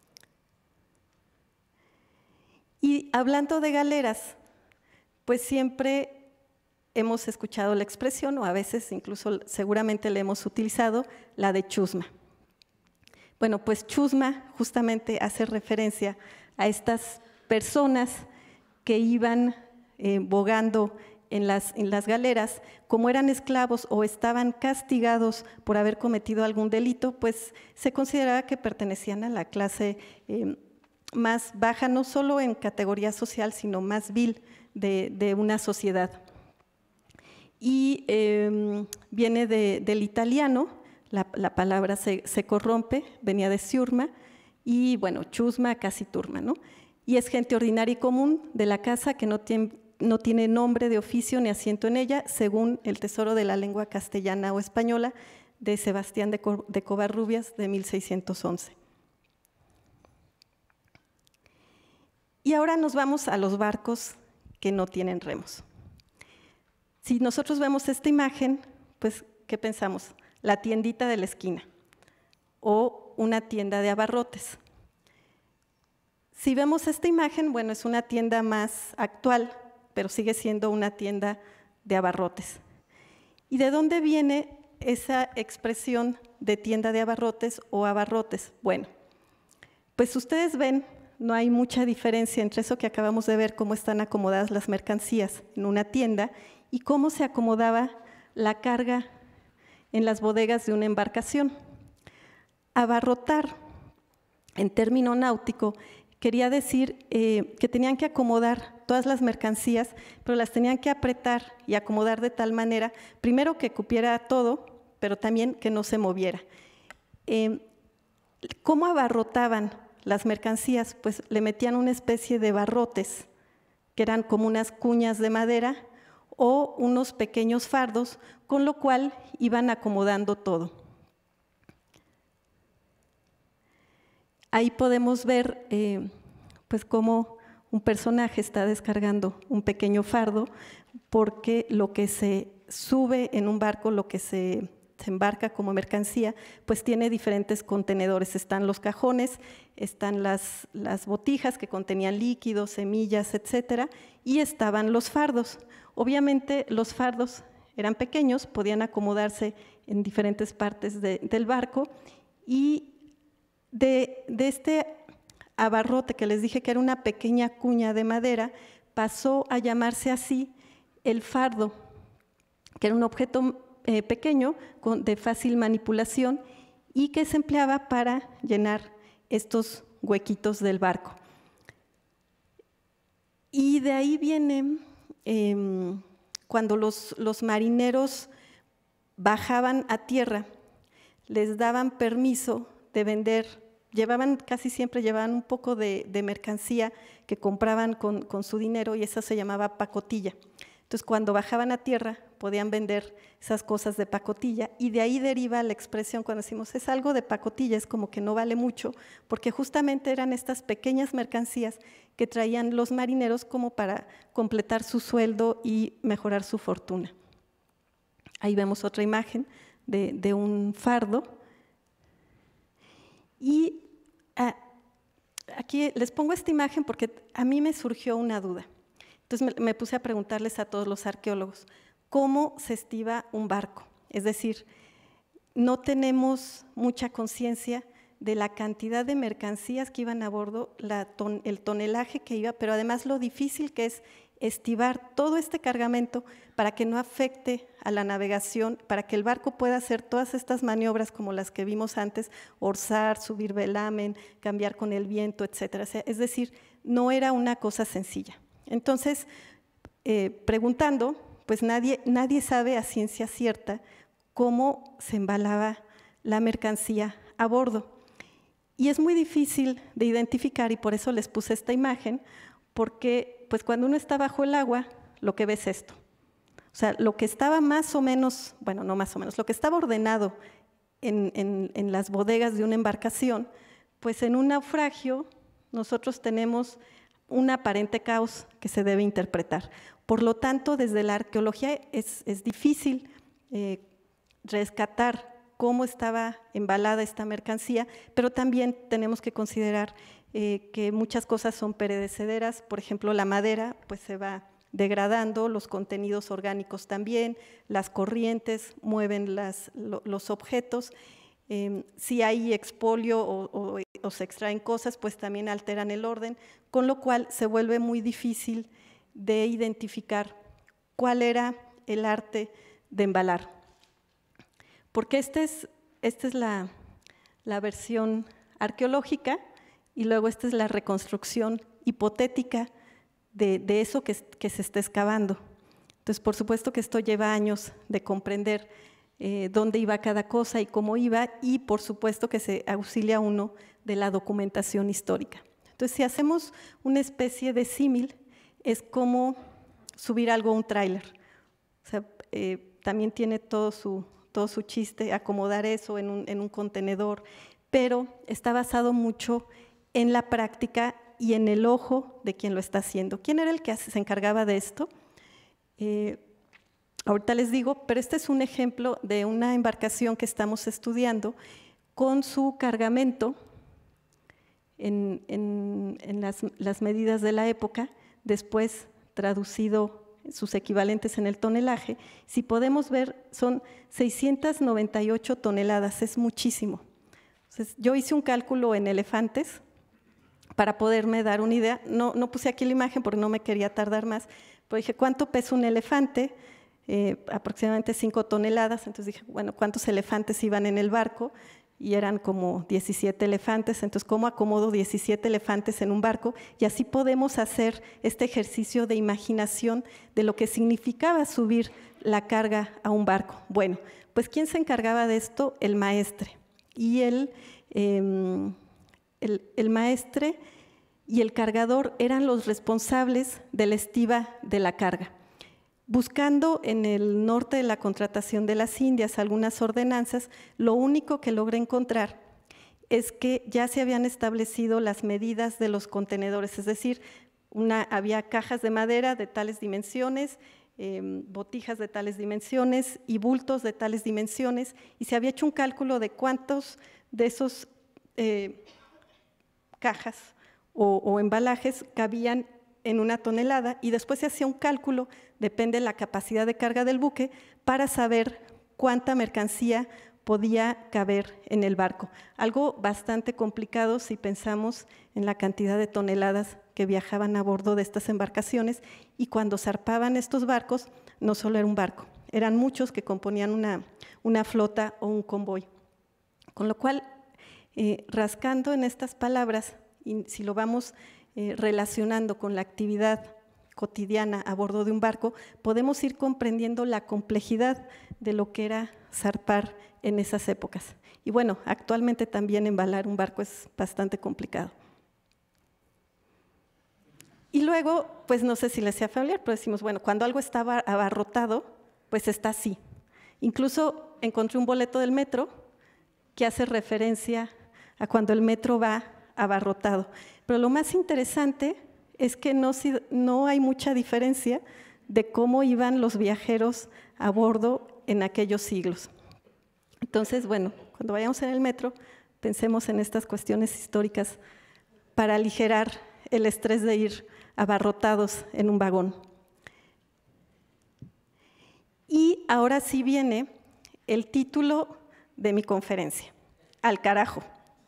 [SPEAKER 6] Y hablando de galeras, pues siempre hemos escuchado la expresión, o a veces incluso seguramente la hemos utilizado, la de chusma. Bueno, pues chusma justamente hace referencia a estas personas que iban bogando en las galeras, como eran esclavos o estaban castigados por haber cometido algún delito, pues se consideraba que pertenecían a la clase más baja, no solo en categoría social, sino más vil de una sociedad. Y viene del italiano, la palabra se corrompe, venía de ciurma, y bueno, chusma, casi turma, ¿no? Y es gente ordinaria y común de la casa que no tiene nombre de oficio ni asiento en ella, según el Tesoro de la Lengua Castellana o Española de Sebastián de Covarrubias de 1611. Y ahora nos vamos a los barcos que no tienen remos. Si nosotros vemos esta imagen, pues, ¿qué pensamos? La tiendita de la esquina o una tienda de abarrotes. Si vemos esta imagen, bueno, es una tienda más actual, pero sigue siendo una tienda de abarrotes. ¿Y de dónde viene esa expresión de tienda de abarrotes o abarrotes? Bueno, pues ustedes ven, no hay mucha diferencia entre eso que acabamos de ver, cómo están acomodadas las mercancías en una tienda y cómo se acomodaba la carga en las bodegas de una embarcación. Abarrotar, en término náutico, quería decir que tenían que acomodar todas las mercancías, pero las tenían que apretar y acomodar de tal manera, primero que cupiera todo, pero también que no se moviera. ¿Cómo abarrotaban las mercancías? Pues le metían una especie de barrotes, que eran como unas cuñas de madera o unos pequeños fardos, con lo cual iban acomodando todo. Ahí podemos ver pues cómo un personaje está descargando un pequeño fardo, porque lo que se sube en un barco, lo que se embarca como mercancía, pues tiene diferentes contenedores. Están los cajones, están las botijas que contenían líquidos, semillas, etcétera, y estaban los fardos. Obviamente los fardos eran pequeños, podían acomodarse en diferentes partes del barco, y de este abarrote que les dije que era una pequeña cuña de madera, pasó a llamarse así el fardo, que era un objeto pequeño, de fácil manipulación, y que se empleaba para llenar estos huequitos del barco. Y de ahí viene cuando los marineros bajaban a tierra, les daban permiso de vender, casi siempre llevaban un poco de mercancía que compraban con su dinero, y eso se llamaba pacotilla. Entonces, cuando bajaban a tierra, podían vender esas cosas de pacotilla, y de ahí deriva la expresión cuando decimos es algo de pacotilla, es como que no vale mucho, porque justamente eran estas pequeñas mercancías que traían los marineros como para completar su sueldo y mejorar su fortuna. Ahí vemos otra imagen de un fardo. Y aquí les pongo esta imagen porque a mí me surgió una duda. Entonces me puse a preguntarles a todos los arqueólogos, ¿cómo se estiva un barco? Es decir, no tenemos mucha conciencia de la cantidad de mercancías que iban a bordo, el tonelaje que iba, pero además lo difícil que es estivar todo este cargamento para que no afecte a la navegación, para que el barco pueda hacer todas estas maniobras como las que vimos antes, orzar, subir velamen, cambiar con el viento, etcétera. Es decir, no era una cosa sencilla. Entonces, preguntando, pues nadie sabe a ciencia cierta cómo se embalaba la mercancía a bordo. Y es muy difícil de identificar, y por eso les puse esta imagen, porque pues cuando uno está bajo el agua, lo que ve es esto. O sea, lo que estaba más o menos, bueno, no más o menos, lo que estaba ordenado en las bodegas de una embarcación, pues en un naufragio nosotros tenemos un aparente caos que se debe interpretar. Por lo tanto, desde la arqueología es difícil rescatar cómo estaba embalada esta mercancía, pero también tenemos que considerar que muchas cosas son perecederas. Por ejemplo, la madera pues se va degradando, los contenidos orgánicos también, las corrientes mueven los objetos. Si hay expolio o se extraen cosas, pues también alteran el orden, con lo cual se vuelve muy difícil de identificar cuál era el arte de embalar. Porque esta es la versión arqueológica, y luego esta es la reconstrucción hipotética de eso que se está excavando. Entonces, por supuesto que esto lleva años de comprender dónde iba cada cosa y cómo iba, y por supuesto que se auxilia uno de la documentación histórica. Entonces, si hacemos una especie de símil, es como subir algo a un tráiler. O sea, también tiene todo su chiste, acomodar eso en un contenedor, pero está basado mucho en la práctica y en el ojo de quien lo está haciendo. ¿Quién era el que se encargaba de esto? Ahorita les digo, pero este es un ejemplo de una embarcación que estamos estudiando con su cargamento en las medidas de la época, después traducido sus equivalentes en el tonelaje. Si podemos ver, son 698 toneladas, es muchísimo. Entonces, yo hice un cálculo en elefantes para poderme dar una idea. No puse aquí la imagen porque no me quería tardar más, pero dije, ¿cuánto pesa un elefante? Aproximadamente 5 toneladas. Entonces dije, bueno, ¿cuántos elefantes iban en el barco? Y eran como 17 elefantes. Entonces, ¿cómo acomodo 17 elefantes en un barco? Y así podemos hacer este ejercicio de imaginación de lo que significaba subir la carga a un barco. Bueno, pues ¿quién se encargaba de esto? El maestre. Y el maestre y el cargador eran los responsables de la estiba de la carga. Buscando en el norte de la Contratación de las Indias algunas ordenanzas, lo único que logré encontrar es que ya se habían establecido las medidas de los contenedores, es decir, había cajas de madera de tales dimensiones, botijas de tales dimensiones y bultos de tales dimensiones, y se había hecho un cálculo de cuántos de esos cajas o embalajes cabían en 1 tonelada, y después se hacía un cálculo, depende de la capacidad de carga del buque, para saber cuánta mercancía podía caber en el barco. Algo bastante complicado si pensamos en la cantidad de toneladas que viajaban a bordo de estas embarcaciones, y cuando zarpaban estos barcos, no solo era un barco, eran muchos que componían una flota o un convoy. Con lo cual, rascando en estas palabras, y si lo vamos relacionando con la actividad cotidiana a bordo de un barco, podemos ir comprendiendo la complejidad de lo que era zarpar en esas épocas. Y bueno, actualmente también embalar un barco es bastante complicado. Y luego, pues no sé si les sea familiar, pero decimos, bueno, cuando algo está abarrotado, pues está así. Incluso encontré un boleto del metro que hace referencia a cuando el metro va abarrotado. Pero lo más interesante es que no hay mucha diferencia de cómo iban los viajeros a bordo en aquellos siglos. Entonces, bueno, cuando vayamos en el metro, pensemos en estas cuestiones históricas para aligerar el estrés de ir abarrotados en un vagón. Y ahora sí viene el título de mi conferencia, Al carajo.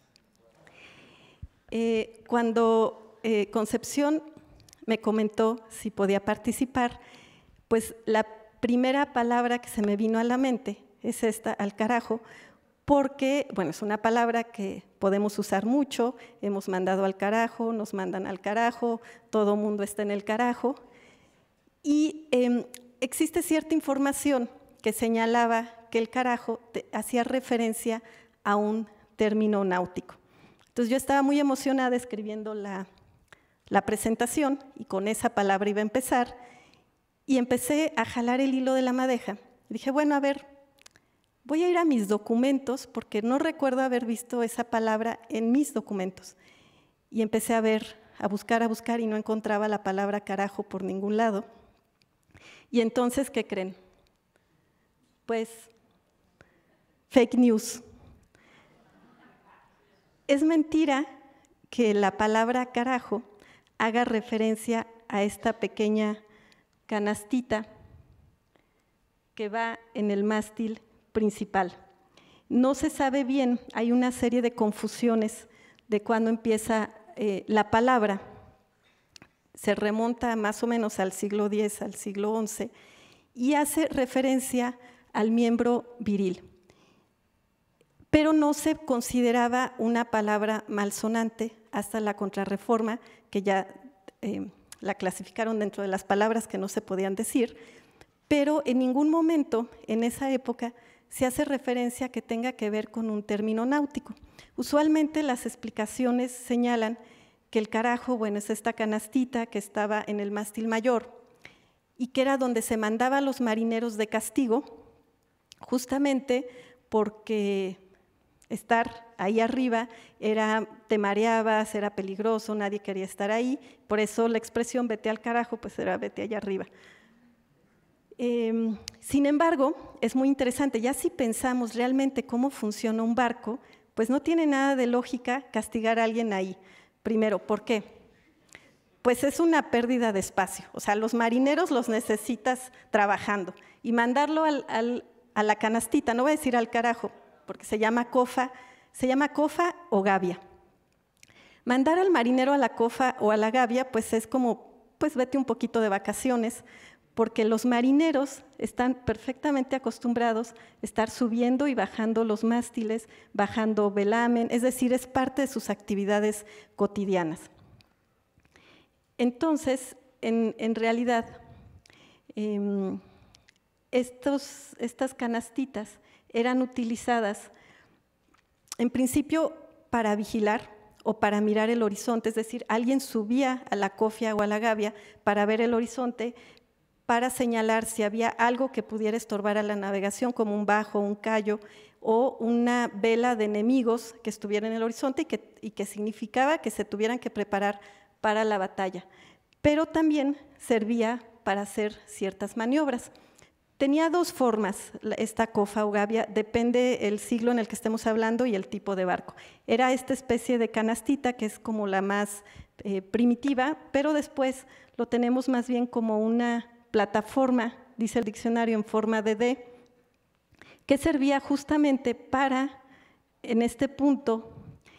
[SPEAKER 6] Cuando Concepción me comentó si podía participar, pues la primera palabra que se me vino a la mente es esta, al carajo, porque, bueno, es una palabra que podemos usar mucho, hemos mandado al carajo, nos mandan al carajo, todo mundo está en el carajo, y existe cierta información que señalaba que el carajo hacía referencia a un término náutico. Entonces yo estaba muy emocionada escribiendo la presentación, y con esa palabra iba a empezar, y empecé a jalar el hilo de la madeja. Dije, bueno, a ver, voy a ir a mis documentos, porque no recuerdo haber visto esa palabra en mis documentos. Y empecé a buscar, y no encontraba la palabra carajo por ningún lado. Y entonces, ¿qué creen? Pues, fake news. Es mentira que la palabra carajo haga referencia a esta pequeña canastita que va en el mástil principal. No se sabe bien, hay una serie de confusiones de cuándo empieza la palabra. Se remonta más o menos al siglo X, al siglo XI, y hace referencia al miembro viril. Pero no se consideraba una palabra malsonante hasta la Contrarreforma, que ya la clasificaron dentro de las palabras que no se podían decir, pero en ningún momento en esa época se hace referencia a que tenga que ver con un término náutico. Usualmente las explicaciones señalan que el carajo, bueno, es esta canastita que estaba en el mástil mayor y que era donde se mandaba a los marineros de castigo, justamente porque estar ahí arriba te mareabas, era peligroso, nadie quería estar ahí, por eso la expresión vete al carajo, pues era vete allá arriba. Sin embargo, es muy interesante, ya si pensamos realmente cómo funciona un barco, pues no tiene nada de lógica castigar a alguien ahí. Primero, ¿por qué? Pues es una pérdida de espacio, o sea, los marineros los necesitas trabajando, y mandarlo a la canastita, no voy a decir al carajo, porque se llama cofa o gavia. Mandar al marinero a la cofa o a la gavia, pues es como, pues vete un poquito de vacaciones, porque los marineros están perfectamente acostumbrados a estar subiendo y bajando los mástiles, bajando velamen, es decir, es parte de sus actividades cotidianas. Entonces, en realidad, estas canastitas eran utilizadas en principio para vigilar o para mirar el horizonte, es decir, alguien subía a la cofia o a la gavia para ver el horizonte, para señalar si había algo que pudiera estorbar a la navegación, como un bajo, un callo o una vela de enemigos que estuviera en el horizonte y que significaba que se tuvieran que preparar para la batalla. pero también servía para hacer ciertas maniobras. Tenía dos formas esta cofa o gavia, depende el siglo en el que estemos hablando y el tipo de barco. Era esta especie de canastita que es como la más primitiva, pero después lo tenemos más bien como una plataforma, dice el diccionario, en forma de D, que servía justamente para, en este punto,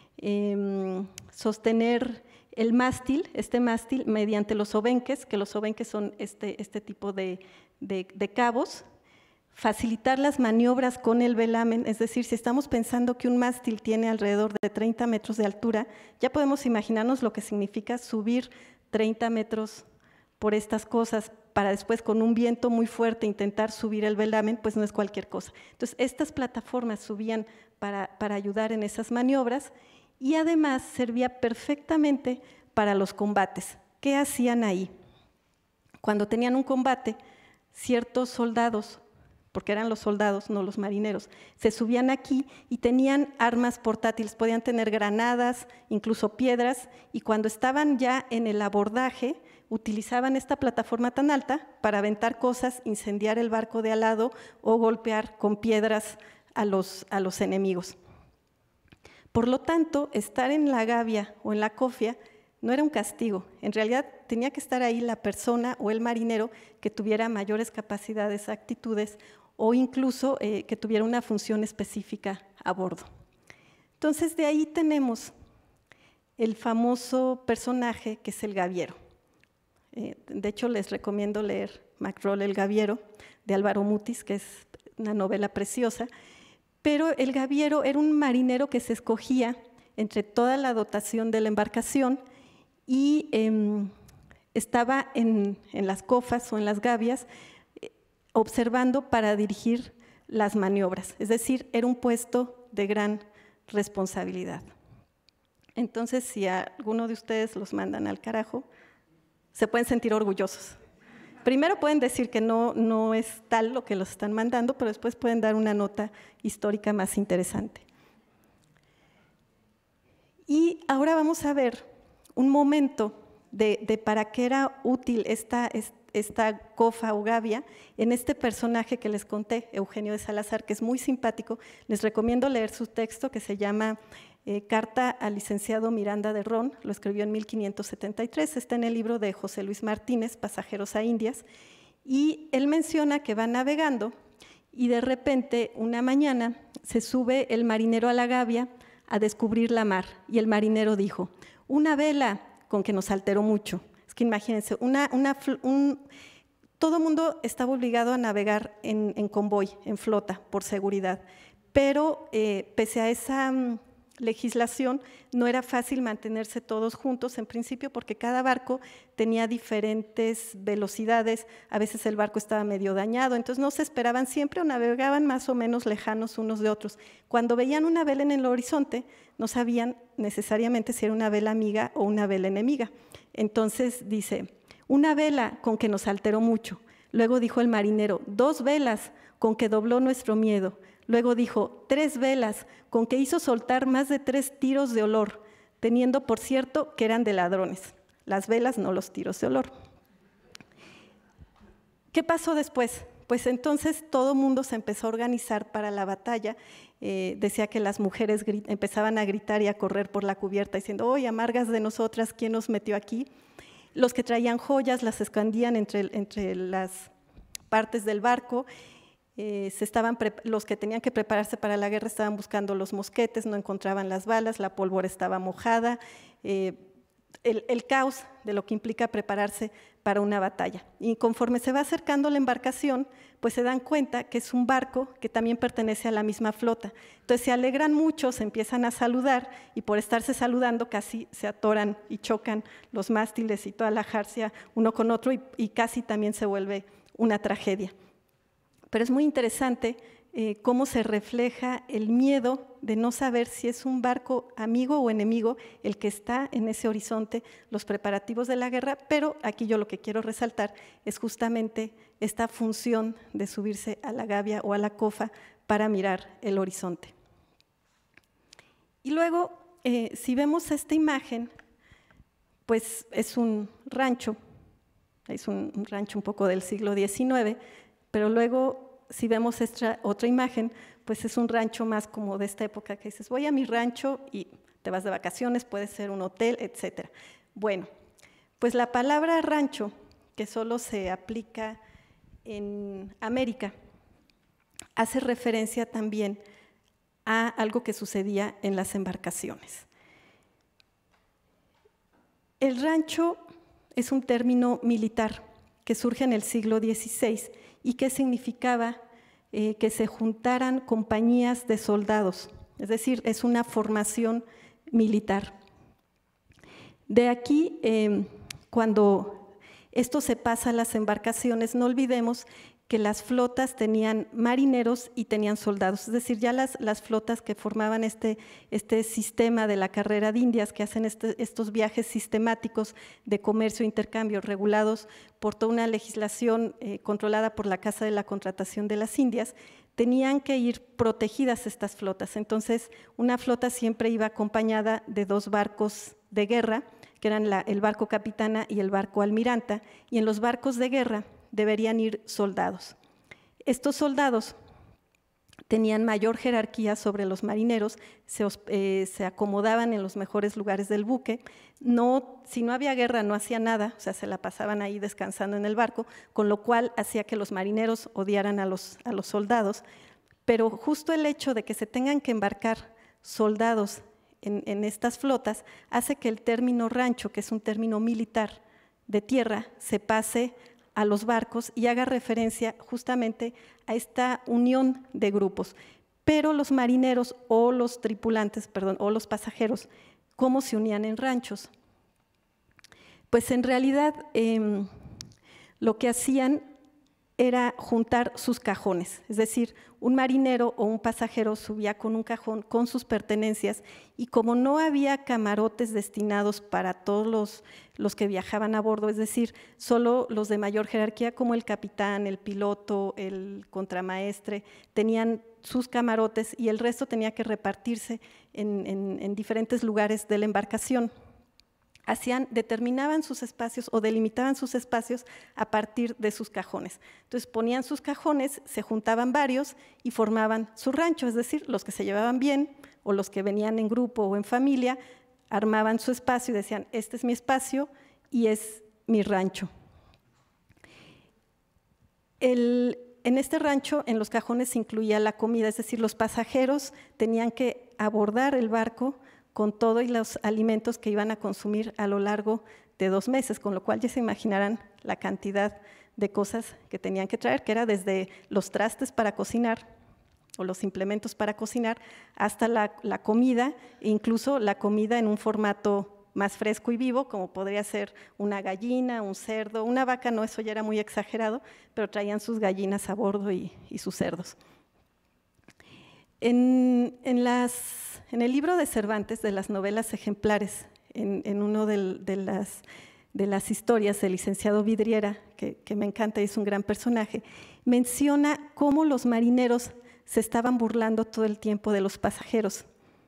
[SPEAKER 6] sostener el mástil, este mástil, mediante los obenques, que los obenques son este tipo de cabos, facilitar las maniobras con el velamen, es decir, si estamos pensando que un mástil tiene alrededor de 30 metros de altura, ya podemos imaginarnos lo que significa subir 30 metros por estas cosas para después con un viento muy fuerte intentar subir el velamen, pues no es cualquier cosa. Entonces, estas plataformas subían para ayudar en esas maniobras y además servía perfectamente para los combates. ¿Qué hacían ahí? Cuando tenían un combate, ciertos soldados, porque eran los soldados, no los marineros, se subían aquí y tenían armas portátiles, podían tener granadas, incluso piedras, y cuando estaban ya en el abordaje, utilizaban esta plataforma tan alta para aventar cosas, incendiar el barco de al lado o golpear con piedras a los enemigos. Por lo tanto, estar en la gavia o en la cofia no era un castigo, en realidad tenía que estar ahí la persona o el marinero que tuviera mayores capacidades, actitudes o incluso que tuviera una función específica a bordo. Entonces, de ahí tenemos el famoso personaje que es el gaviero. De hecho, les recomiendo leer Macrol, el gaviero, de Álvaro Mutis, que es una novela preciosa, pero el gaviero era un marinero que se escogía entre toda la dotación de la embarcación y estaba en las cofas o en las gavias observando para dirigir las maniobras, es decir, era un puesto de gran responsabilidad. Entonces, si a alguno de ustedes los mandan al carajo, se pueden sentir orgullosos. Primero pueden decir que no es tal lo que los están mandando, pero después pueden dar una nota histórica más interesante. Y ahora vamos a ver un momento de para qué era útil esta cofa o gavia en este personaje que les conté, Eugenio de Salazar, que es muy simpático. Les recomiendo leer su texto que se llama Carta al licenciado Miranda de Ron, lo escribió en 1573, está en el libro de José Luis Martínez, Pasajeros a Indias, y él menciona que va navegando y de repente una mañana se sube el marinero a la gavia a descubrir la mar y el marinero dijo, una vela con que nos alteró mucho. Es que imagínense, todo el mundo estaba obligado a navegar en convoy, en flota, por seguridad, pero pese a esa legislación no era fácil mantenerse todos juntos en principio porque cada barco tenía diferentes velocidades, a veces el barco estaba medio dañado, entonces no se esperaban siempre o navegaban más o menos lejanos unos de otros. Cuando veían una vela en el horizonte no sabían necesariamente si era una vela amiga o una vela enemiga. Entonces dice, una vela con que nos alteró mucho. Luego dijo el marinero, 2 velas con que dobló nuestro miedo. Luego dijo, 3 velas con que hizo soltar más de 3 tiros de olor, teniendo por cierto que eran de ladrones. Las velas, no los tiros de olor. ¿Qué pasó después? Pues entonces todo el mundo se empezó a organizar para la batalla. Decía que las mujeres empezaban a gritar y a correr por la cubierta diciendo, oye, amargas de nosotras, ¿quién nos metió aquí? Los que traían joyas las escondían entre las partes del barco. Los que tenían que prepararse para la guerra estaban buscando los mosquetes, no encontraban las balas, la pólvora estaba mojada, el caos de lo que implica prepararse para una batalla. Y conforme se va acercando la embarcación, pues se dan cuenta que es un barco que también pertenece a la misma flota. Entonces se alegran mucho, se empiezan a saludar y por estarse saludando casi se atoran y chocan los mástiles y toda la jarcia uno con otro y casi también se vuelve una tragedia. Pero es muy interesante cómo se refleja el miedo de no saber si es un barco amigo o enemigo el que está en ese horizonte, los preparativos de la guerra, pero aquí yo lo que quiero resaltar es justamente esta función de subirse a la gavia o a la cofa para mirar el horizonte. Y luego, si vemos esta imagen, pues es un rancho es un rancho un poco del siglo XIX, pero luego, si vemos esta otra imagen, pues es un rancho más como de esta época que dices, voy a mi rancho y te vas de vacaciones, puede ser un hotel, etc. Bueno, pues la palabra rancho, que solo se aplica en América, hace referencia también a algo que sucedía en las embarcaciones. El rancho es un término militar que surge en el siglo XVI y que significaba que se juntaran compañías de soldados, es decir, es una formación militar. De aquí, cuando esto se pasa a las embarcaciones, no olvidemos que las flotas tenían marineros y tenían soldados, es decir, ya las flotas que formaban este sistema de la carrera de Indias, que hacen estos viajes sistemáticos de comercio e intercambio regulados por toda una legislación controlada por la Casa de la Contratación de las Indias, tenían que ir protegidas estas flotas. Entonces, una flota siempre iba acompañada de 2 barcos de guerra, que eran el barco capitana y el barco almiranta, y en los barcos de guerra deberían ir soldados. Estos soldados tenían mayor jerarquía sobre los marineros, se acomodaban en los mejores lugares del buque, si no había guerra no hacía nada, o sea, se la pasaban ahí descansando en el barco, con lo cual hacía que los marineros odiaran a los soldados, pero justo el hecho de que se tengan que embarcar soldados en estas flotas hace que el término rancho, que es un término militar de tierra, se pase a los barcos y haga referencia justamente a esta unión de grupos. Pero los marineros o los tripulantes, o los pasajeros, ¿cómo se unían en ranchos? Pues en realidad lo que hacían era juntar sus cajones, es decir, un marinero o un pasajero subía con un cajón con sus pertenencias y como no había camarotes destinados para todos los que viajaban a bordo, es decir, solo los de mayor jerarquía como el capitán, el piloto, el contramaestre, tenían sus camarotes y el resto tenía que repartirse en diferentes lugares de la embarcación. Determinaban sus espacios o delimitaban sus espacios a partir de sus cajones. Entonces ponían sus cajones, se juntaban varios y formaban su rancho, es decir, los que se llevaban bien o los que venían en grupo o en familia, armaban su espacio y decían, este es mi espacio y es mi rancho. En este rancho, en los cajones se incluía la comida, es decir, los pasajeros tenían que abordar el barco con todo y los alimentos que iban a consumir a lo largo de 2 meses, con lo cual ya se imaginarán la cantidad de cosas que tenían que traer, que era desde los trastes para cocinar o los implementos para cocinar, hasta la comida, e incluso la comida en un formato más fresco y vivo, como podría ser una gallina, un cerdo, una vaca, no, eso ya era muy exagerado, pero traían sus gallinas a bordo y sus cerdos. En el libro de Cervantes, de las novelas ejemplares, en uno de las historias, el licenciado Vidriera, que me encanta y es un gran personaje, menciona cómo los marineros se estaban burlando todo el tiempo de los pasajeros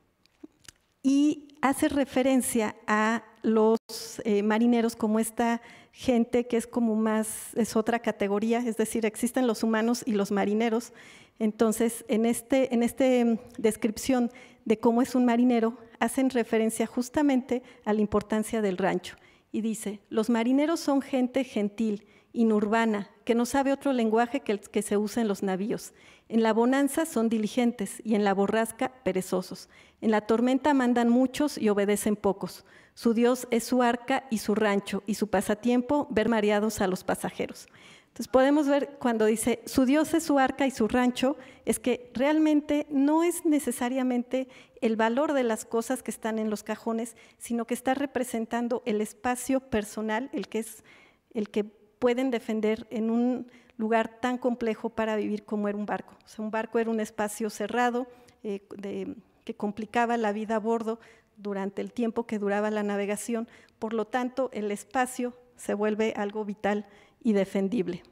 [SPEAKER 6] y hace referencia a los marineros como esta gente que es es otra categoría, es decir, existen los humanos y los marineros. Entonces, en esta descripción de cómo es un marinero, hacen referencia justamente a la importancia del rancho. Y dice, los marineros son gente gentil, inurbana, que no sabe otro lenguaje que el que se usa en los navíos. En la bonanza son diligentes y en la borrasca perezosos. En la tormenta mandan muchos y obedecen pocos. Su Dios es su arca y su rancho, y su pasatiempo ver mareados a los pasajeros. Entonces podemos ver cuando dice su Dios es su arca y su rancho, es que realmente no es necesariamente el valor de las cosas que están en los cajones, sino que está representando el espacio personal, el que pueden defender en un lugar tan complejo para vivir como era un barco. O sea, un barco era un espacio cerrado que complicaba la vida a bordo durante el tiempo que duraba la navegación, por lo tanto el espacio se vuelve algo vital y defendible.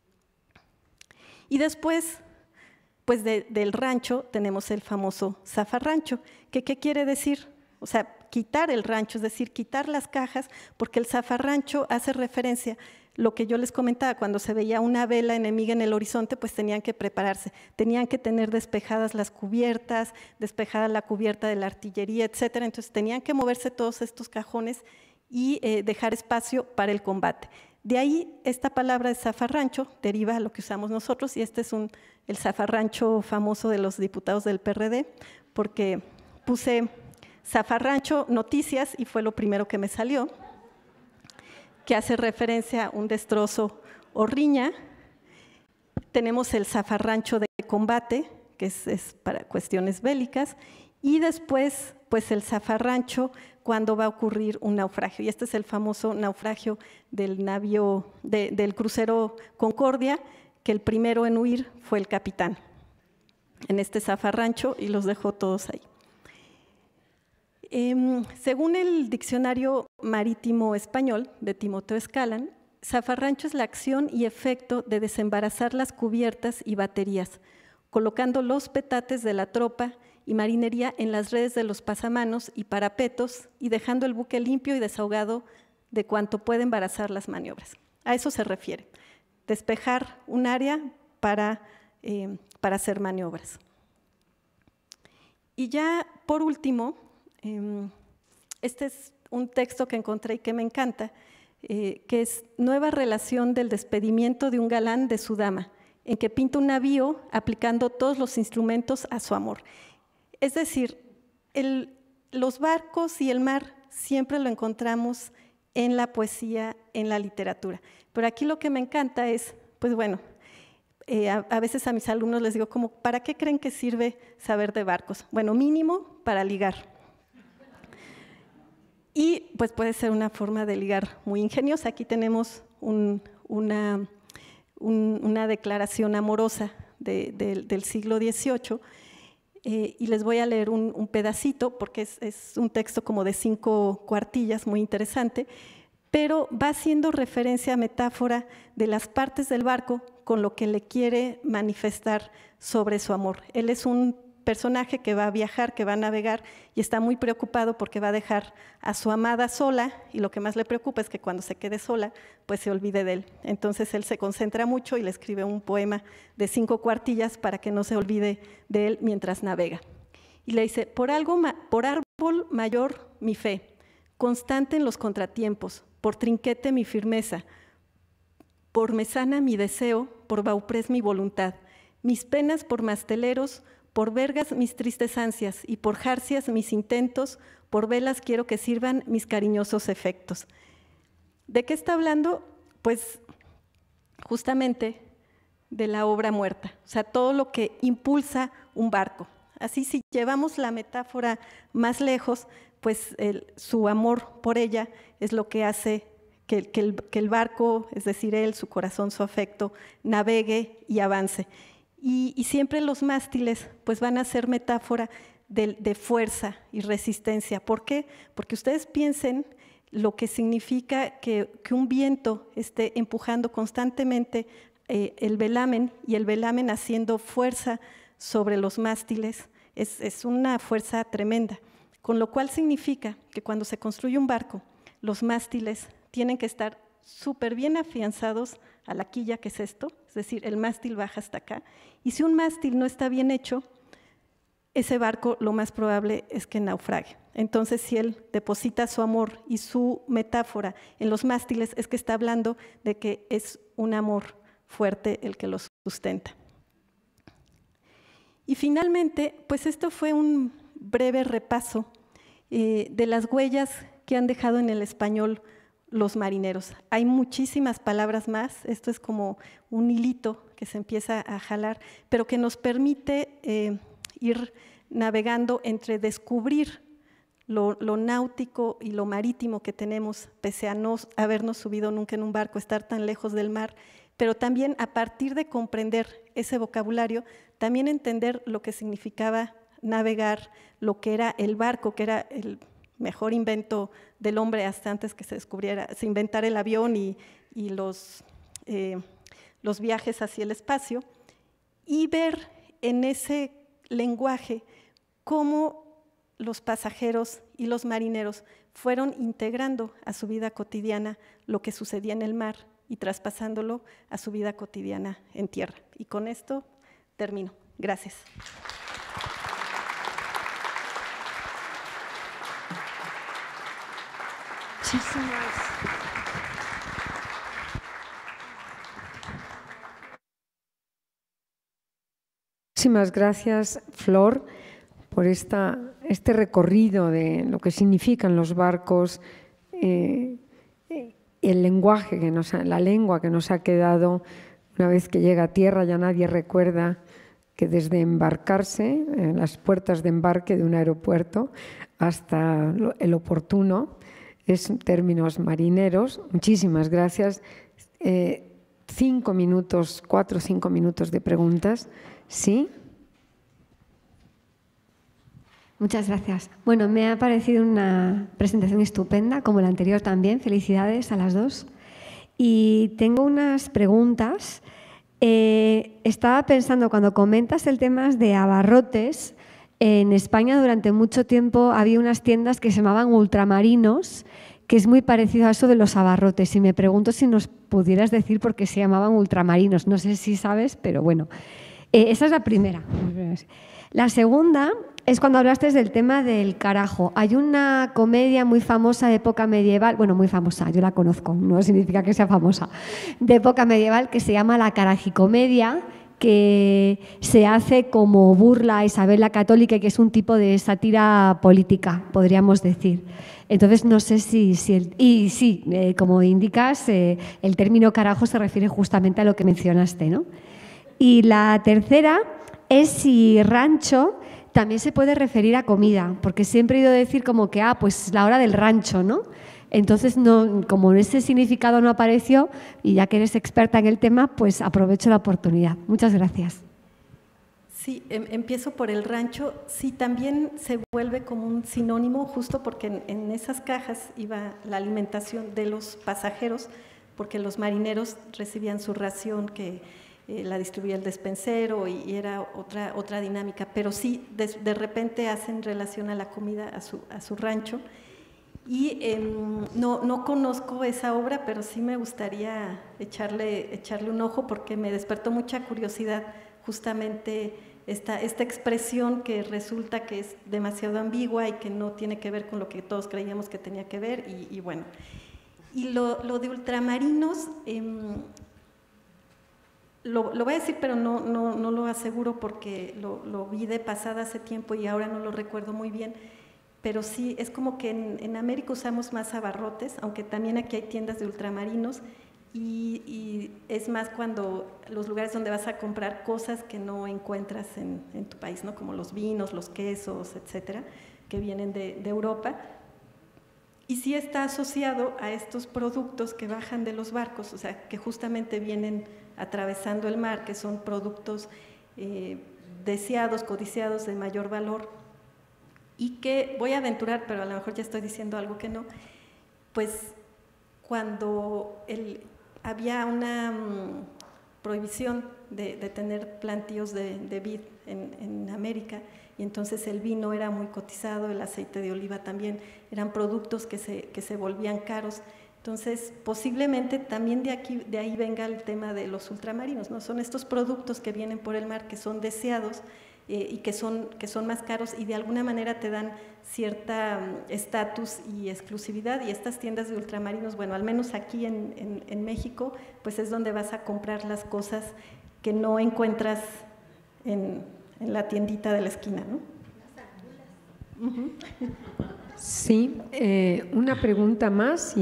[SPEAKER 6] Y después, pues del rancho tenemos el famoso zafarrancho, que ¿qué quiere decir? O sea, quitar el rancho, es decir, quitar las cajas, porque el zafarrancho hace referencia lo que yo les comentaba, cuando se veía una vela enemiga en el horizonte, pues tenían que prepararse, tenían que tener despejadas las cubiertas, despejada la cubierta de la artillería, etcétera. Entonces tenían que moverse todos estos cajones y dejar espacio para el combate. De ahí esta palabra de zafarrancho deriva a lo que usamos nosotros, y este es el zafarrancho famoso de los diputados del PRD, porque puse zafarrancho noticias y fue lo primero que me salió, que hace referencia a un destrozo o riña. Tenemos el zafarrancho de combate, que es para cuestiones bélicas, y después pues el zafarrancho cuando va a ocurrir un naufragio. Y este es el famoso naufragio del navío, del crucero Concordia, que el primero en huir fue el capitán en este zafarrancho, y los dejó todos ahí. Según el Diccionario Marítimo Español de Timoteo Escalán, zafarrancho es la acción y efecto de desembarazar las cubiertas y baterías, colocando los petates de la tropa y marinería en las redes de los pasamanos y parapetos y dejando el buque limpio y desahogado de cuanto puede embarazar las maniobras. A eso se refiere, despejar un área para hacer maniobras. Y ya por último, este es un texto que encontré y que me encanta, que es Nueva relación del despedimiento de un galán de su dama, en que pinta un navío aplicando todos los instrumentos a su amor. Es decir, los barcos y el mar siempre lo encontramos en la poesía, en la literatura. Pero aquí lo que me encanta es, pues bueno, a veces a mis alumnos les digo, como, ¿para qué creen que sirve saber de barcos? Bueno, mínimo para ligar. Y pues puede ser una forma de ligar muy ingeniosa. Aquí tenemos una declaración amorosa del siglo XVIII, y les voy a leer un pedacito porque es un texto como de 5 cuartillas, muy interesante, pero va haciendo referencia a metáfora de las partes del barco con lo que le quiere manifestar sobre su amor. Él es un personaje que va a viajar, que va a navegar y está muy preocupado porque va a dejar a su amada sola, y lo que más le preocupa es que cuando se quede sola, pues se olvide de él. Entonces él se concentra mucho y le escribe un poema de 5 cuartillas para que no se olvide de él mientras navega. Y le dice, por árbol mayor mi fe, constante en los contratiempos, por trinquete mi firmeza, por mesana mi deseo, por bauprés mi voluntad, mis penas por masteleros, por vergas mis tristes ansias, y por jarcias mis intentos, por velas quiero que sirvan mis cariñosos efectos. ¿De qué está hablando? Pues justamente de la obra muerta, o sea, todo lo que impulsa un barco. Así, si llevamos la metáfora más lejos, pues su amor por ella es lo que hace que el barco, es decir, él, su corazón, su afecto, navegue y avance. Y siempre los mástiles pues van a ser metáfora de fuerza y resistencia. ¿Por qué? Porque ustedes piensen lo que significa que un viento esté empujando constantemente el velamen, y el velamen haciendo fuerza sobre los mástiles, es una fuerza tremenda. Con lo cual significa que cuando se construye un barco, los mástiles tienen que estar súper bien afianzados a la quilla, que es esto, es decir, el mástil baja hasta acá, y si un mástil no está bien hecho, ese barco lo más probable es que naufrague. Entonces, si él deposita su amor y su metáfora en los mástiles, es que está hablando de que es un amor fuerte el que los sustenta. Y finalmente, pues esto fue un breve repaso de las huellas que han dejado en el español los marineros. Hay muchísimas palabras más, esto es como un hilito que se empieza a jalar, pero que nos permite ir navegando entre descubrir lo náutico y lo marítimo que tenemos, pese a no habernos subido nunca en un barco, estar tan lejos del mar, pero también a partir de comprender ese vocabulario, también entender lo que significaba navegar, lo que era el barco, que era el mejor invento del hombre hasta antes que se inventara el avión y los viajes hacia el espacio, y ver en ese lenguaje cómo los pasajeros y los marineros fueron integrando a su vida cotidiana lo que sucedía en el mar y traspasándolo a su vida cotidiana en tierra. Y con esto termino. Gracias.
[SPEAKER 1] Muchísimas gracias, Flor, por este recorrido de lo que significan los barcos, el lenguaje la lengua que nos ha quedado una vez que llega a tierra. Ya nadie recuerda que desde embarcarse en las puertas de embarque de un aeropuerto hasta el oportuno es términos marineros. Muchísimas gracias. 4 o 5 minutos de preguntas. ¿Sí?
[SPEAKER 7] Muchas gracias. Bueno, me ha parecido una presentación estupenda, como la anterior también. Felicidades a las dos. Y tengo unas preguntas. Estaba pensando, cuando comentas el tema de abarrotes, en España durante mucho tiempo había unas tiendas que se llamaban ultramarinos, que es muy parecido a eso de los abarrotes. Y me pregunto si nos pudieras decir por qué se llamaban ultramarinos. No sé si sabes, pero bueno. Esa es la primera. La segunda es cuando hablaste del tema del carajo. Hay una comedia muy famosa de época medieval, bueno, muy famosa, yo la conozco, no significa que sea famosa, de época medieval, que se llama la carajicomedia, que se hace como burla a Isabel la Católica y que es un tipo de sátira política, podríamos decir. Entonces, no sé si como indicas, el término carajo se refiere justamente a lo que mencionaste, ¿no? Y la tercera es si rancho también se puede referir a comida, porque siempre he ido a decir como que, pues la hora del rancho, ¿no? Entonces, no, como ese significado no apareció, y ya que eres experta en el tema, pues aprovecho la oportunidad. Muchas gracias.
[SPEAKER 6] Sí, empiezo por el rancho. Sí, también se vuelve como un sinónimo, justo porque en esas cajas iba la alimentación de los pasajeros, porque los marineros recibían su ración que la distribuía el despensero y era otra dinámica, pero sí, de repente hacen relación a la comida, a su rancho. Y no conozco esa obra, pero sí me gustaría echarle un ojo porque me despertó mucha curiosidad justamente esta expresión que resulta que es demasiado ambigua y que no tiene que ver con lo que todos creíamos que tenía que ver y bueno. Y lo de ultramarinos, lo voy a decir, pero no lo aseguro porque lo vi de pasada hace tiempo y ahora no lo recuerdo muy bien. Pero sí, es como que en América usamos más abarrotes, aunque también aquí hay tiendas de ultramarinos y es más cuando los lugares donde vas a comprar cosas que no encuentras en tu país, ¿no? Como los vinos, los quesos, etcétera, que vienen de Europa. Y sí está asociado a estos productos que bajan de los barcos, o sea, que justamente vienen atravesando el mar, que son productos deseados, codiciados, de mayor valor, y que voy a aventurar, pero a lo mejor ya estoy diciendo algo que no, pues cuando había una prohibición de tener plantíos de vid en América, y entonces el vino era muy cotizado, el aceite de oliva también, eran productos que se volvían caros. Entonces, posiblemente también de ahí venga el tema de los ultramarinos, ¿no? Son estos productos que vienen por el mar, que son deseados y que son más caros y de alguna manera te dan cierta estatus y exclusividad. Y estas tiendas de ultramarinos, bueno, al menos aquí en México, pues es donde vas a comprar las cosas que no encuentras en la tiendita de la esquina, ¿no?
[SPEAKER 1] Sí, una pregunta más.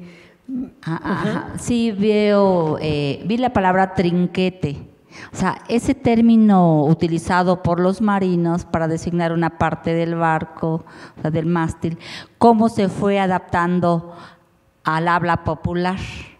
[SPEAKER 8] Sí, vi la palabra trinquete. O sea, ese término utilizado por los marinos para designar una parte del barco, o sea, del mástil, ¿cómo se fue adaptando al habla popular?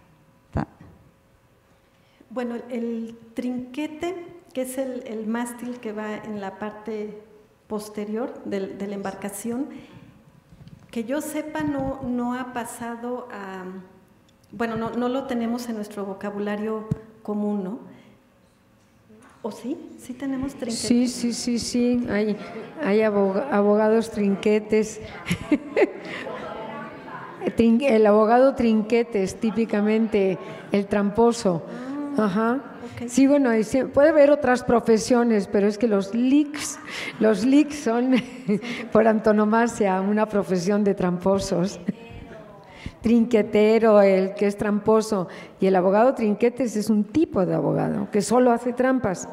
[SPEAKER 6] Bueno, el trinquete, que es el mástil que va en la parte posterior de la embarcación, que yo sepa no ha pasado a… Bueno, no lo tenemos en nuestro vocabulario común, ¿no? ¿O sí? ¿Sí tenemos trinquetes?
[SPEAKER 1] Sí. Hay abogados trinquetes. El abogado trinquete es típicamente el tramposo. Ajá.
[SPEAKER 6] Okay.
[SPEAKER 1] Sí, bueno, puede haber otras profesiones, pero es que los leaks son por antonomasia una profesión de tramposos. Trinquetero, el que es tramposo, y el abogado trinquetes es un tipo de abogado que solo hace trampas.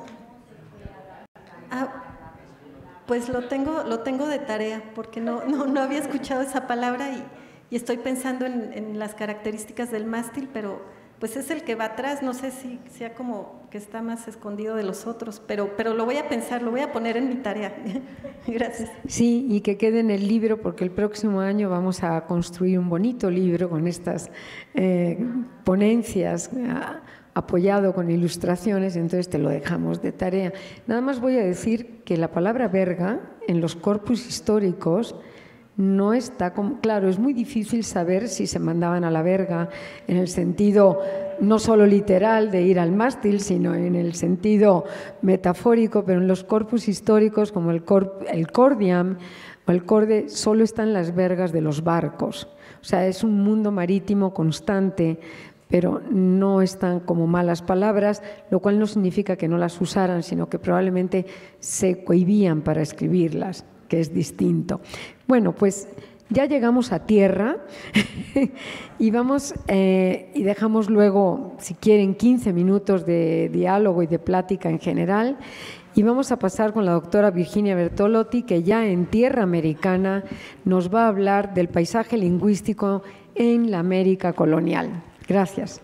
[SPEAKER 6] Pues lo tengo de tarea, porque no había escuchado esa palabra y estoy pensando en las características del mástil, pero pues es el que va atrás, no sé si sea como que está más escondido de los otros, pero lo voy a pensar, lo voy a poner en mi tarea. Gracias.
[SPEAKER 1] Sí, y que quede en el libro, porque el próximo año vamos a construir un bonito libro con estas ponencias, apoyado con ilustraciones, entonces te lo dejamos de tarea. Nada más voy a decir que la palabra verga en los corpus históricos no está como, claro, es muy difícil saber si se mandaban a la verga en el sentido no solo literal de ir al mástil, sino en el sentido metafórico, pero en los corpus históricos como el cordiam o el corde solo están las vergas de los barcos. O sea, es un mundo marítimo constante, pero no están como malas palabras, lo cual no significa que no las usaran, sino que probablemente se cohibían para escribirlas, que es distinto. Bueno, pues ya llegamos a tierra y y dejamos luego, si quieren, 15 minutos de diálogo y de plática en general, y vamos a pasar con la doctora Virginia Bertolotti, que ya en tierra americana nos va a hablar del paisaje lingüístico en la América colonial. Gracias.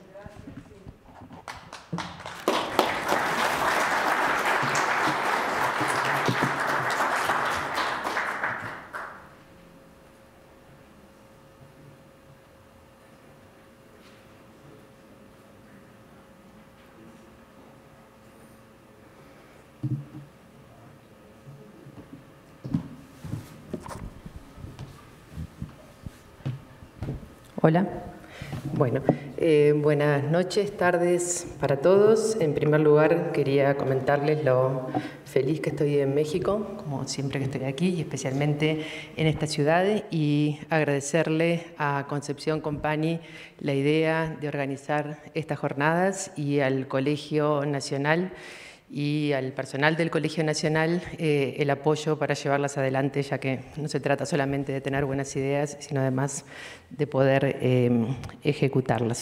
[SPEAKER 9] Hola. Bueno, buenas noches, tardes para todos. En primer lugar, quería comentarles lo feliz que estoy en México, como siempre que estoy aquí, y especialmente en esta ciudad, y agradecerle a Concepción Company la idea de organizar estas jornadas y al Colegio Nacional y al personal del Colegio Nacional el apoyo para llevarlas adelante, ya que no se trata solamente de tener buenas ideas, sino además de poder ejecutarlas.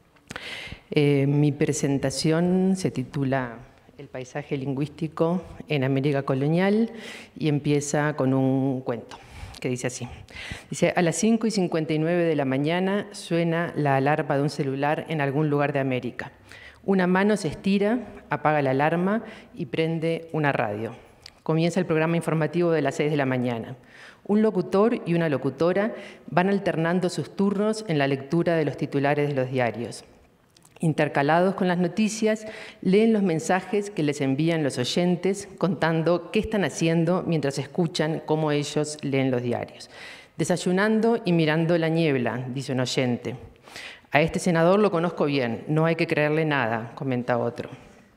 [SPEAKER 9] Mi presentación se titula El paisaje lingüístico en América colonial y empieza con un cuento que dice así. Dice, a las 5:59 de la mañana suena la alarma de un celular en algún lugar de América. Una mano se estira, apaga la alarma y prende una radio. Comienza el programa informativo de las 6 de la mañana. Un locutor y una locutora van alternando sus turnos en la lectura de los titulares de los diarios. Intercalados con las noticias, leen los mensajes que les envían los oyentes contando qué están haciendo mientras escuchan cómo ellos leen los diarios. Desayunando y mirando la niebla, dice un oyente. A este senador lo conozco bien, no hay que creerle nada, comenta otro.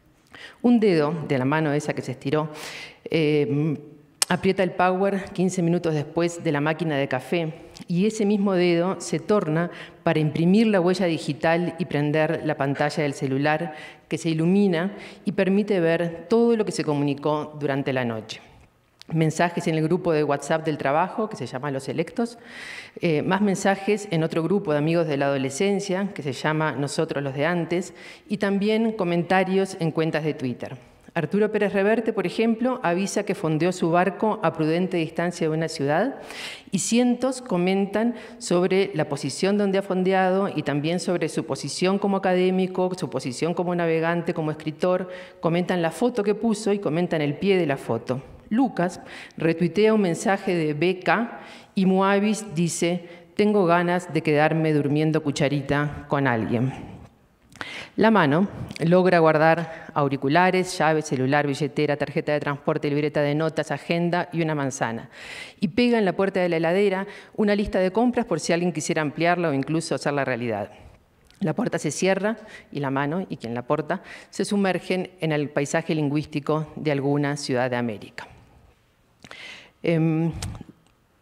[SPEAKER 9] Un dedo de la mano esa que se estiró aprieta el power 15 minutos después de la máquina de café y ese mismo dedo se torna para imprimir la huella digital y prender la pantalla del celular que se ilumina y permite ver todo lo que se comunicó durante la noche. Mensajes en el grupo de WhatsApp del trabajo, que se llama Los Selectos, más mensajes en otro grupo de amigos de la adolescencia, que se llama Nosotros los de antes, y también comentarios en cuentas de Twitter. Arturo Pérez Reverte, por ejemplo, avisa que fondeó su barco a prudente distancia de una ciudad y cientos comentan sobre la posición donde ha fondeado y también sobre su posición como académico, su posición como navegante, como escritor, comentan la foto que puso y comentan el pie de la foto. Lucas retuitea un mensaje de BK y Moavis dice, tengo ganas de quedarme durmiendo cucharita con alguien. La mano logra guardar auriculares, llaves, celular, billetera, tarjeta de transporte, libreta de notas, agenda y una manzana. Y pega en la puerta de la heladera una lista de compras por si alguien quisiera ampliarla o incluso hacerla realidad. La puerta se cierra y la mano, y quien la porta, se sumergen en el paisaje lingüístico de alguna ciudad de América.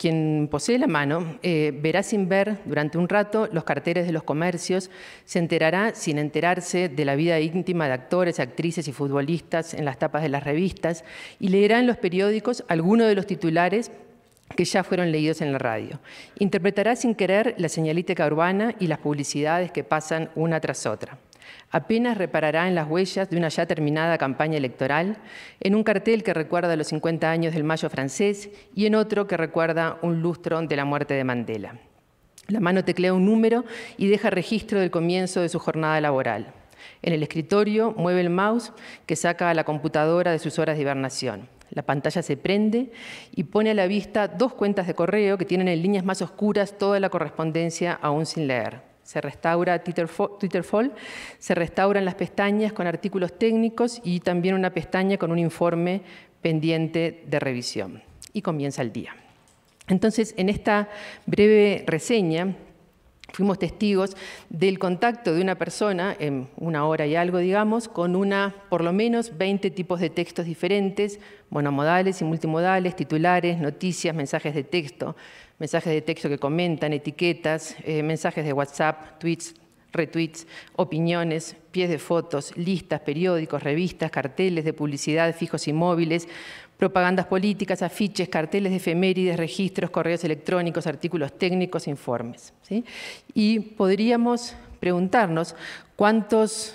[SPEAKER 9] quien posee la mano verá sin ver durante un rato los carteles de los comercios, se enterará sin enterarse de la vida íntima de actores, actrices y futbolistas en las tapas de las revistas y leerá en los periódicos algunos de los titulares que ya fueron leídos en la radio. Interpretará sin querer la señalítica urbana y las publicidades que pasan una tras otra. Apenas reparará en las huellas de una ya terminada campaña electoral, en un cartel que recuerda los 50 años del Mayo francés y en otro que recuerda un lustro de la muerte de Mandela. La mano teclea un número y deja registro del comienzo de su jornada laboral. En el escritorio mueve el mouse que saca a la computadora de sus horas de hibernación. La pantalla se prende y pone a la vista 2 cuentas de correo que tienen en líneas más oscuras toda la correspondencia aún sin leer. Se restaura Twitterfall, se restauran las pestañas con artículos técnicos y también una pestaña con un informe pendiente de revisión. Y comienza el día. Entonces, en esta breve reseña, fuimos testigos del contacto de una persona, en 1 hora y algo, digamos, con por lo menos 20 tipos de textos diferentes, monomodales y multimodales, titulares, noticias, mensajes de texto que comentan, etiquetas, mensajes de WhatsApp, tweets, retweets, opiniones, pies de fotos, listas, periódicos, revistas, carteles de publicidad fijos y móviles, propagandas políticas, afiches, carteles de efemérides, registros, correos electrónicos, artículos técnicos, informes, ¿sí? Y podríamos preguntarnos cuántas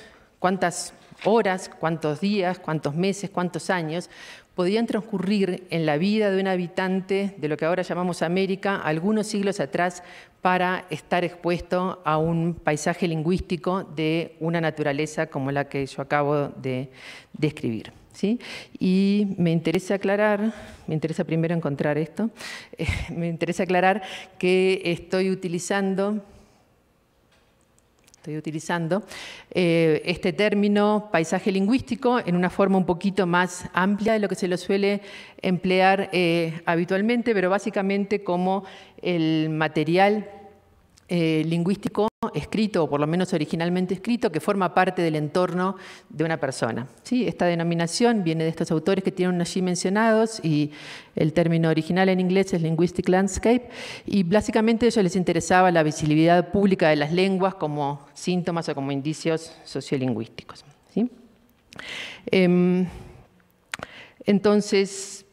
[SPEAKER 9] horas, cuántos días, cuántos meses, cuántos años podían transcurrir en la vida de un habitante de lo que ahora llamamos América algunos siglos atrás para estar expuesto a un paisaje lingüístico de una naturaleza como la que yo acabo de describir. ¿Sí? Y me interesa primero encontrar esto, me interesa aclarar que estoy utilizando este término paisaje lingüístico en una forma un poquito más amplia de lo que se lo suele emplear habitualmente, pero básicamente como el material lingüístico escrito, o por lo menos originalmente escrito, que forma parte del entorno de una persona. ¿Sí? Esta denominación viene de estos autores que tienen allí mencionados y el término original en inglés es linguistic landscape y básicamente a ellos les interesaba la visibilidad pública de las lenguas como síntomas o como indicios sociolingüísticos. ¿Sí? Entonces,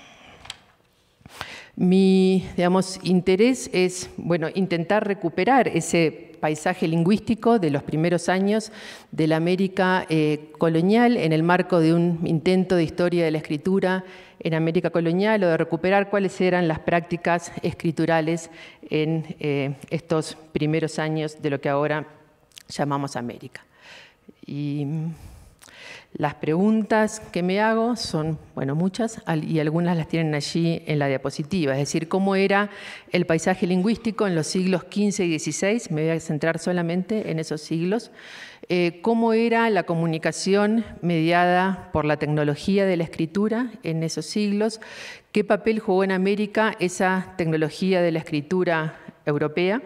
[SPEAKER 9] mi interés es intentar recuperar ese paisaje lingüístico de los primeros años de la América colonial en el marco de un intento de historia de la escritura en América colonial o de recuperar cuáles eran las prácticas escriturales en estos primeros años de lo que ahora llamamos América. Y las preguntas que me hago son, muchas, y algunas las tienen allí en la diapositiva. Es decir, cómo era el paisaje lingüístico en los siglos XV y XVI, me voy a centrar solamente en esos siglos. Cómo era la comunicación mediada por la tecnología de la escritura en esos siglos. Qué papel jugó en América esa tecnología de la escritura europea.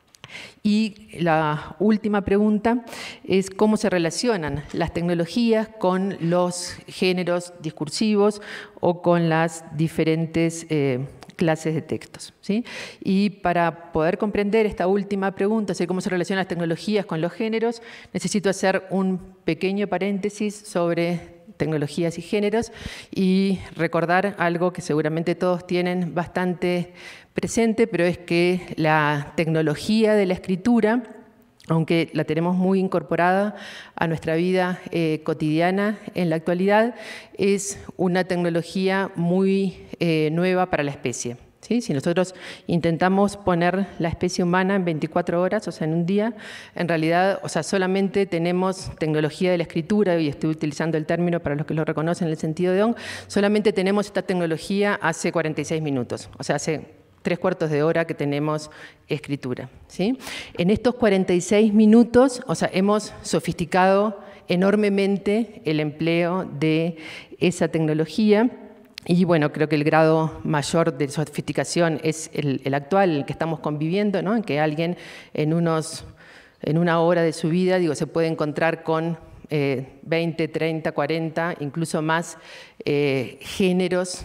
[SPEAKER 9] Y la última pregunta es cómo se relacionan las tecnologías con los géneros discursivos o con las diferentes clases de textos. ¿Sí? Y para poder comprender esta última pregunta, cómo se relacionan las tecnologías con los géneros, necesito hacer un pequeño paréntesis sobre tecnologías y géneros y recordar algo que seguramente todos tienen bastante presente, pero es que la tecnología de la escritura, aunque la tenemos muy incorporada a nuestra vida cotidiana en la actualidad, es una tecnología muy nueva para la especie. ¿Sí? Si nosotros intentamos poner la especie humana en 24 horas, o sea, en un día, en realidad, solamente tenemos tecnología de la escritura, y estoy utilizando el término para los que lo reconocen en el sentido de solamente tenemos esta tecnología hace 46 minutos, o sea, hace 3/4 de hora que tenemos escritura. ¿Sí? En estos 46 minutos, hemos sofisticado enormemente el empleo de esa tecnología. Y creo que el grado mayor de sofisticación es el actual, el que estamos conviviendo, ¿no? En que alguien en una hora de su vida, se puede encontrar con 20, 30, 40, incluso más géneros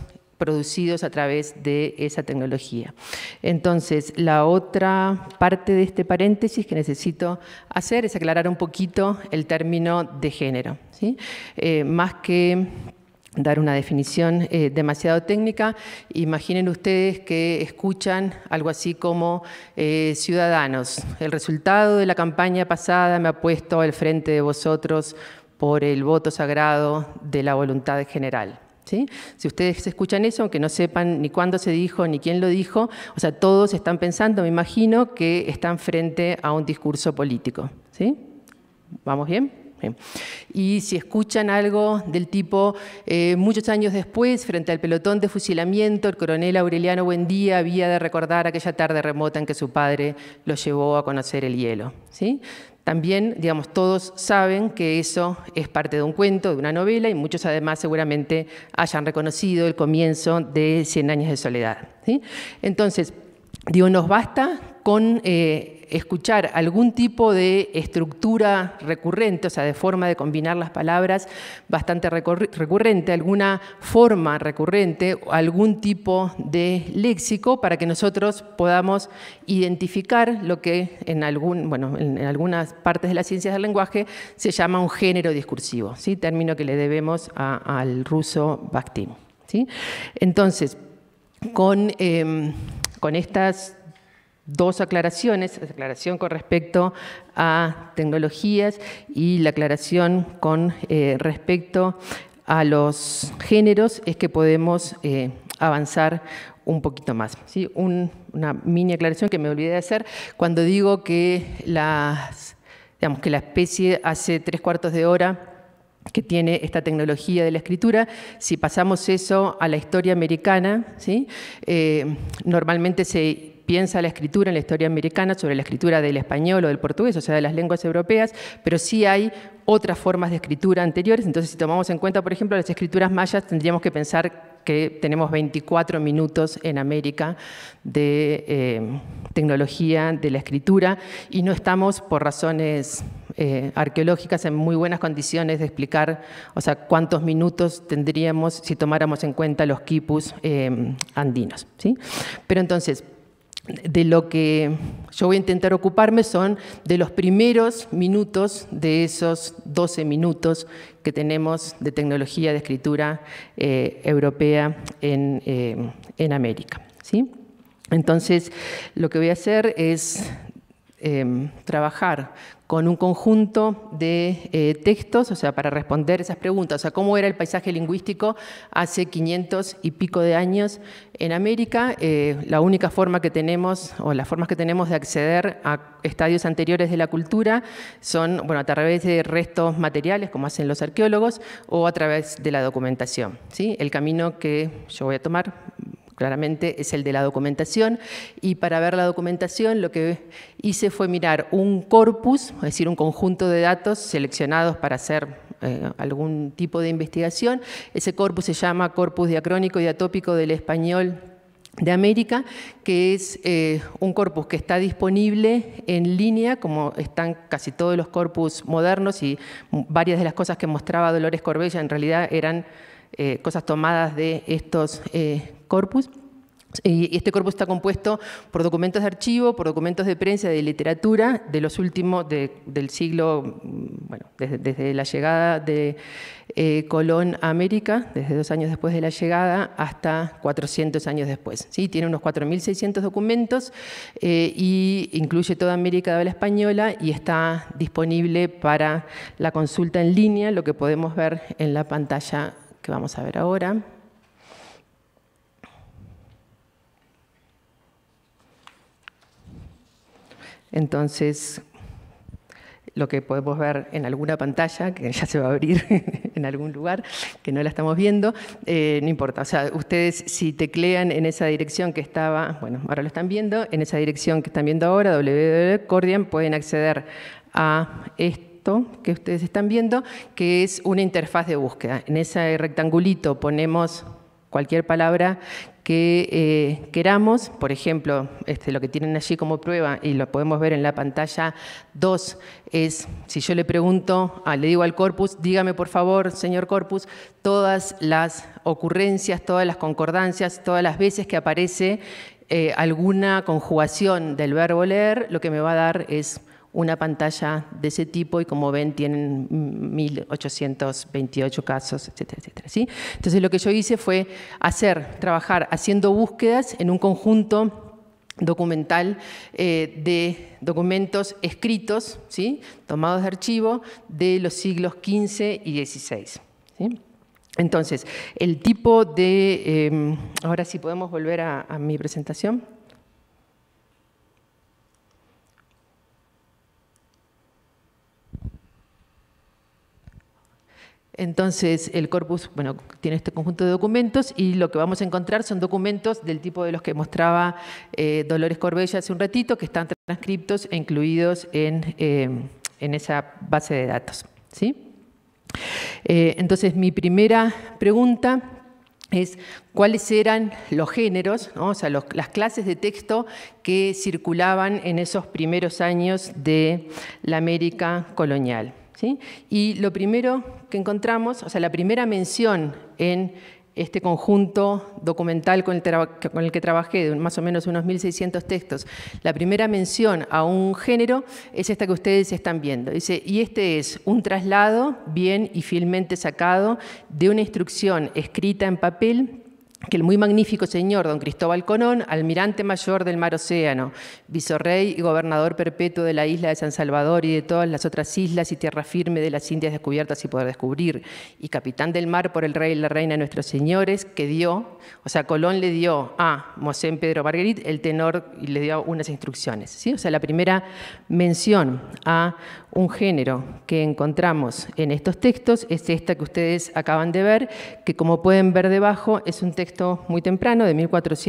[SPEAKER 9] producidos a través de esa tecnología. Entonces, la otra parte de este paréntesis que necesito hacer es aclarar un poquito el término de género, ¿sí? Más que dar una definición demasiado técnica, imaginen ustedes que escuchan algo así como ciudadanos, el resultado de la campaña pasada me ha puesto al frente de vosotros por el voto sagrado de la voluntad general. ¿Sí? Si ustedes escuchan eso, aunque no sepan ni cuándo se dijo ni quién lo dijo, o sea, todos están pensando, me imagino, que están frente a un discurso político. ¿Sí? ¿Vamos bien? Bien. Y si escuchan algo del tipo, muchos años después, frente al pelotón de fusilamiento, el coronel Aureliano Buendía había de recordar aquella tarde remota en que su padre lo llevó a conocer el hielo. ¿Sí? También, digamos, todos saben que eso es parte de un cuento, de una novela, y muchos además seguramente hayan reconocido el comienzo de 100 años de soledad. ¿Sí? Entonces, digo, nos basta con escuchar algún tipo de estructura recurrente, o sea, de forma de combinar las palabras bastante recurrente, alguna forma recurrente, algún tipo de léxico para que nosotros podamos identificar lo que en algunas partes de las ciencias del lenguaje se llama un género discursivo, ¿sí? Término que le debemos al ruso Bakhtin, ¿sí? Entonces, con estas dos aclaraciones, la aclaración con respecto a tecnologías y la aclaración con respecto a los géneros, es que podemos avanzar un poquito más. ¿Sí? Una mini aclaración que me olvidé de hacer cuando digo que la especie hace 3/4 de hora que tiene esta tecnología de la escritura. Si pasamos eso a la historia americana, ¿sí? Normalmente se piensa la escritura en la historia americana sobre la escritura del español o del portugués, o sea, de las lenguas europeas, pero sí hay otras formas de escritura anteriores. Entonces, si tomamos en cuenta, por ejemplo, las escrituras mayas, tendríamos que pensar que tenemos 24 minutos en América de tecnología de la escritura y no estamos, por razones arqueológicas, en muy buenas condiciones de explicar, o sea, cuántos minutos tendríamos si tomáramos en cuenta los quipus andinos, ¿sí? Pero entonces, de lo que yo voy a intentar ocuparme son de los primeros minutos de esos 12 minutos que tenemos de tecnología de escritura europea en América, ¿sí? Entonces, lo que voy a hacer es trabajar con un conjunto de textos, o sea, para responder esas preguntas, o sea, cómo era el paisaje lingüístico hace 500 y pico de años en América. La única forma que tenemos, o las formas que tenemos de acceder a estadios anteriores de la cultura son, bueno, a través de restos materiales, como hacen los arqueólogos, o a través de la documentación, ¿sí? El camino que yo voy a tomar claramente es el de la documentación, y para ver la documentación lo que hice fue mirar un corpus, es decir, un conjunto de datos seleccionados para hacer algún tipo de investigación. Ese corpus se llama Corpus Diacrónico y Diatópico del Español de América, que es un corpus que está disponible en línea, como están casi todos los corpus modernos, y varias de las cosas que mostraba Dolores Corbella en realidad eran cosas tomadas de estos corpus. Y este corpus está compuesto por documentos de archivo, por documentos de prensa, de literatura, de los últimos del siglo, bueno, desde la llegada de Colón a América, desde 2 años después de la llegada hasta 400 años después. ¿Sí? Tiene unos 4.600 documentos y incluye toda América de habla española, y está disponible para la consulta en línea, lo que podemos ver en la pantalla que vamos a ver ahora. Entonces, lo que podemos ver en alguna pantalla, que ya se va a abrir en algún lugar, que no la estamos viendo, no importa. O sea, ustedes si teclean en esa dirección que estaba, bueno, ahora lo están viendo, en esa dirección que están viendo ahora, www.cordian, pueden acceder a esto que ustedes están viendo, que es una interfaz de búsqueda. En ese rectangulito ponemos cualquier palabra que queramos. Por ejemplo, lo que tienen allí como prueba, y lo podemos ver en la pantalla 2, es si yo le pregunto, le digo al corpus, dígame por favor, señor corpus, todas las ocurrencias, todas las concordancias, todas las veces que aparece alguna conjugación del verbo leer, lo que me va a dar es una pantalla de ese tipo, y como ven tienen 1828 casos, etcétera, etcétera, ¿sí? Entonces lo que yo hice fue trabajar haciendo búsquedas en un conjunto documental de documentos escritos, ¿sí?, tomados de archivo de los siglos XV y XVI, ¿sí? Entonces, el tipo de... ahora sí podemos volver a mi presentación. Entonces, el corpus, bueno, tiene este conjunto de documentos, y lo que vamos a encontrar son documentos del tipo de los que mostraba Dolores Corbella hace un ratito, que están transcriptos e incluidos en esa base de datos, ¿sí? Entonces, mi primera pregunta es cuáles eran los géneros, ¿no? O sea, las clases de texto que circulaban en esos primeros años de la América colonial, ¿sí? Y lo primero que encontramos, o sea, la primera mención en este conjunto documental con el que trabajé, de más o menos unos 1.600 textos, la primera mención a un género es esta que ustedes están viendo. Dice, y este es un traslado bien y fielmente sacado de una instrucción escrita en papel que el muy magnífico señor don Cristóbal Colón, almirante mayor del mar Océano, vicerrey y gobernador perpetuo de la isla de San Salvador y de todas las otras islas y tierra firme de las Indias descubiertas y poder descubrir, y capitán del mar por el rey y la reina nuestros señores, que dio, o sea, Colón le dio a Mosén Pedro Marguerit el tenor y le dio unas instrucciones, ¿sí? O sea, la primera mención a un género que encontramos en estos textos es esta que ustedes acaban de ver, que como pueden ver debajo es un texto muy temprano, de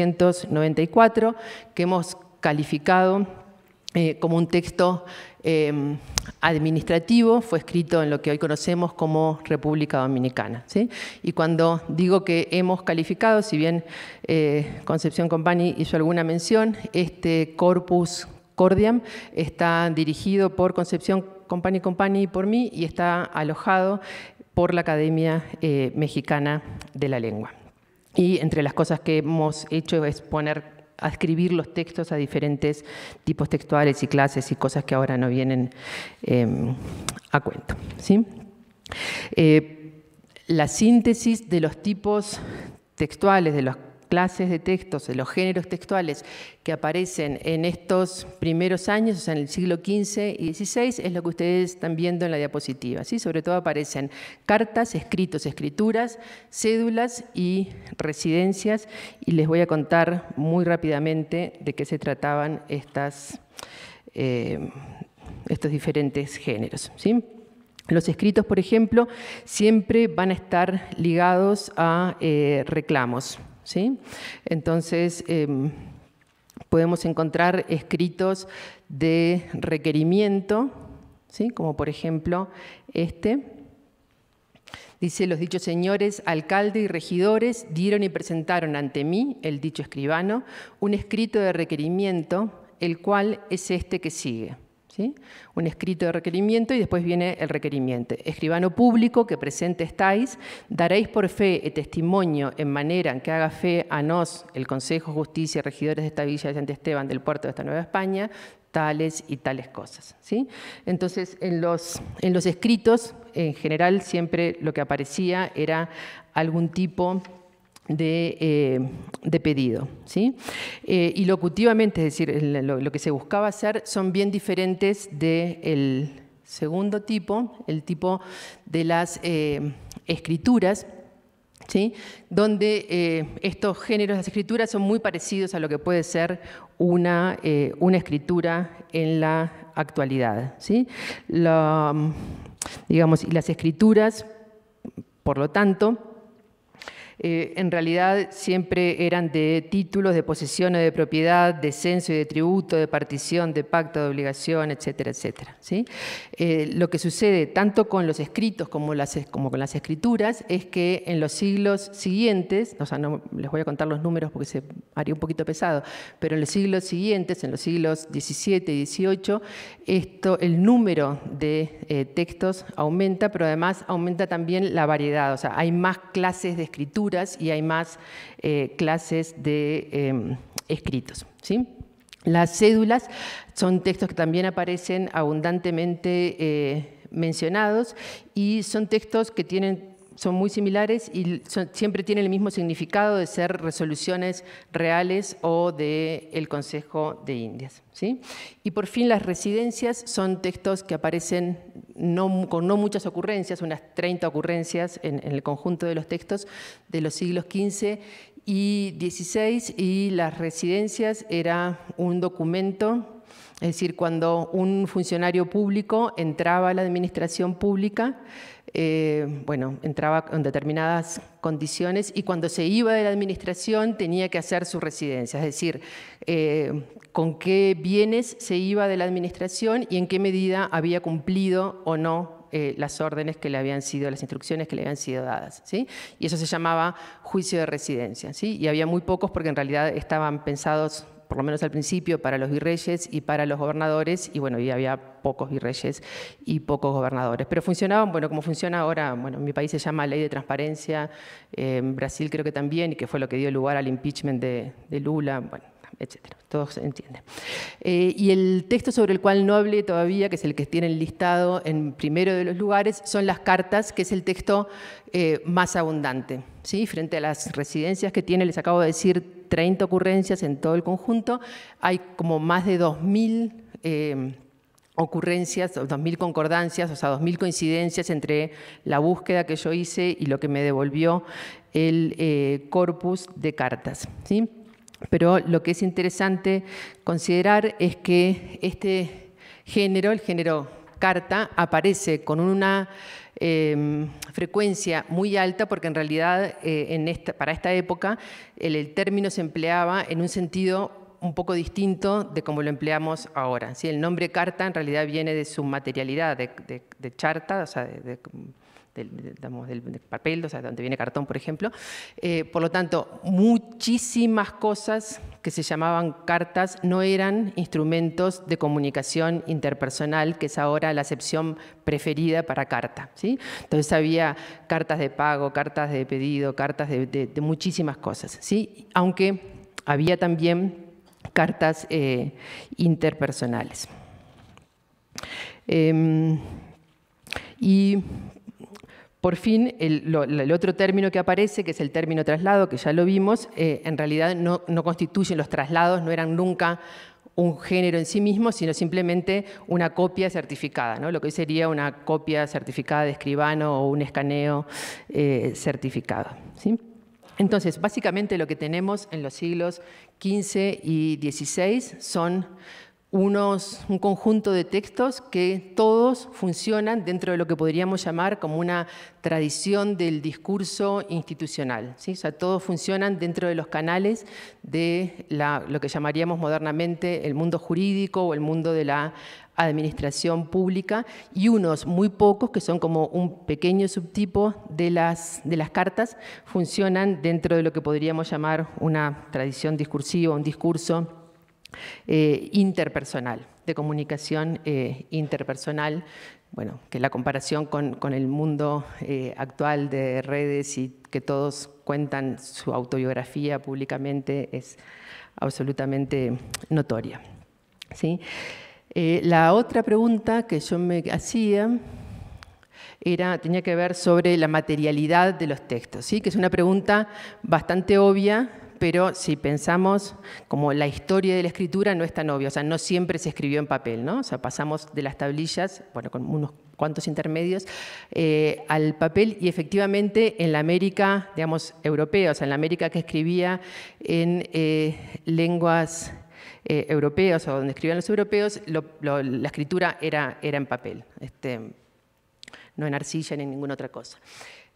[SPEAKER 9] 1494, que hemos calificado como un texto administrativo. Fue escrito en lo que hoy conocemos como República Dominicana, ¿sí? Y cuando digo que hemos calificado, si bien Concepción Company hizo alguna mención, este corpus Cordiam está dirigido por Concepción Company y por mí, y está alojado por la Academia Mexicana de la Lengua. Y entre las cosas que hemos hecho es a escribir los textos a diferentes tipos textuales y clases y cosas que ahora no vienen a cuento, ¿sí? La síntesis de los tipos textuales, de las clases de textos, de los géneros textuales que aparecen en estos primeros años, o sea, en el siglo XV y XVI, es lo que ustedes están viendo en la diapositiva, ¿sí? Sobre todo aparecen cartas, escritos, escrituras, cédulas y residencias, y les voy a contar muy rápidamente de qué se trataban estos diferentes géneros, ¿sí? Los escritos, por ejemplo, siempre van a estar ligados a reclamos, ¿sí? Entonces, podemos encontrar escritos de requerimiento, ¿sí? Como por ejemplo dice, los dichos señores, alcalde y regidores dieron y presentaron ante mí, el dicho escribano, un escrito de requerimiento, el cual es este que sigue. ¿Sí? Un escrito de requerimiento, y después viene el requerimiento. Escribano público, que presente estáis, daréis por fe y testimonio en manera en que haga fe a nos, el Consejo, Justicia, regidores de esta villa de Sant Esteban del puerto de esta Nueva España, tales y tales cosas, ¿sí? Entonces, en los escritos, en general, siempre lo que aparecía era algún tipo de pedido, ¿sí? Y locutivamente, es decir, lo que se buscaba hacer son bien diferentes del segundo tipo, el tipo de las escrituras, ¿sí? Donde estos géneros de las escrituras son muy parecidos a lo que puede ser una escritura en la actualidad, ¿sí? Digamos, y las escrituras, por lo tanto, En realidad siempre eran de títulos, de posesión o de propiedad, de censo y de tributo, de partición, de pacto, de obligación, etcétera, etcétera, ¿sí? Lo que sucede tanto con los escritos como con las escrituras es que en los siglos siguientes, o sea, no les voy a contar los números porque se haría un poquito pesado, pero en los siglos siguientes, en los siglos XVII y XVIII, el número de textos aumenta, pero además aumenta también la variedad, o sea, hay más clases de escrituras y hay más clases de escritos, ¿sí? Las cédulas son textos que también aparecen abundantemente mencionados y son textos que son muy similares y siempre tienen el mismo significado de ser resoluciones reales o del Consejo de Indias, ¿sí? Y por fin las residencias son textos que aparecen con no muchas ocurrencias, unas 30 ocurrencias en el conjunto de los textos de los siglos XV y XVI, y las residencias era un documento, es decir, cuando un funcionario público entraba a la administración pública, entraba con determinadas condiciones y cuando se iba de la administración tenía que hacer su residencia, es decir, con qué bienes se iba de la administración y en qué medida había cumplido o no las órdenes que le habían sido, las instrucciones que le habían sido dadas, ¿sí? Y eso se llamaba juicio de residencia, ¿sí? Y había muy pocos porque en realidad estaban pensados, por lo menos al principio, para los virreyes y para los gobernadores, y bueno, y había pocos virreyes y pocos gobernadores. Pero funcionaban, bueno, como funciona ahora, bueno, en mi país se llama Ley de Transparencia, en Brasil creo que también, y que fue lo que dio lugar al impeachment de Lula, bueno, etcétera, todo se entiende. Y el texto sobre el cual no hablé todavía, que es el que tienen listado en primero de los lugares, son las cartas, que es el texto más abundante, ¿sí? Frente a las residencias que tiene, les acabo de decir, 30 ocurrencias en todo el conjunto, hay como más de 2.000 ocurrencias, 2.000 concordancias, o sea, 2.000 coincidencias entre la búsqueda que yo hice y lo que me devolvió el corpus de cartas, ¿sí? Pero lo que es interesante considerar es que este género, el género carta, aparece con una frecuencia muy alta porque en realidad para esta época el término se empleaba en un sentido un poco distinto de como lo empleamos ahora, ¿sí? El nombre carta en realidad viene de su materialidad, de charta, o sea, del papel, o sea, donde viene cartón, por ejemplo. Por lo tanto, muchísimas cosas que se llamaban cartas no eran instrumentos de comunicación interpersonal, que es ahora la acepción preferida para carta, ¿sí? Entonces había cartas de pago, cartas de pedido, cartas de muchísimas cosas, ¿sí? Aunque había también cartas interpersonales. Y por fin, el otro término que aparece, que es el término traslado, que ya lo vimos, en realidad no constituyen, los traslados no eran nunca un género en sí mismo, sino simplemente una copia certificada, ¿no? Lo que hoy sería una copia certificada de escribano o un escaneo certificado, ¿sí? Entonces, básicamente lo que tenemos en los siglos XV y XVI son un conjunto de textos que todos funcionan dentro de lo que podríamos llamar como una tradición del discurso institucional, ¿sí? O sea, todos funcionan dentro de los canales de lo que llamaríamos modernamente el mundo jurídico o el mundo de la administración pública, y unos muy pocos, que son como un pequeño subtipo de las cartas, funcionan dentro de lo que podríamos llamar una tradición discursiva, un discurso interpersonal, de comunicación interpersonal, bueno, que la comparación con el mundo actual de redes y que todos cuentan su autobiografía públicamente es absolutamente notoria, ¿sí? La otra pregunta que yo me hacía tenía que ver sobre la materialidad de los textos, ¿sí? Que es una pregunta bastante obvia, pero si pensamos como la historia de la escritura no es tan obvia, o sea, no siempre se escribió en papel, ¿no? O sea, pasamos de las tablillas, bueno, con unos cuantos intermedios, al papel, y efectivamente en la América, digamos, europea, o sea, en la América que escribía en lenguas europeos, o donde escribían los europeos, la escritura era en papel, no en arcilla ni en ninguna otra cosa.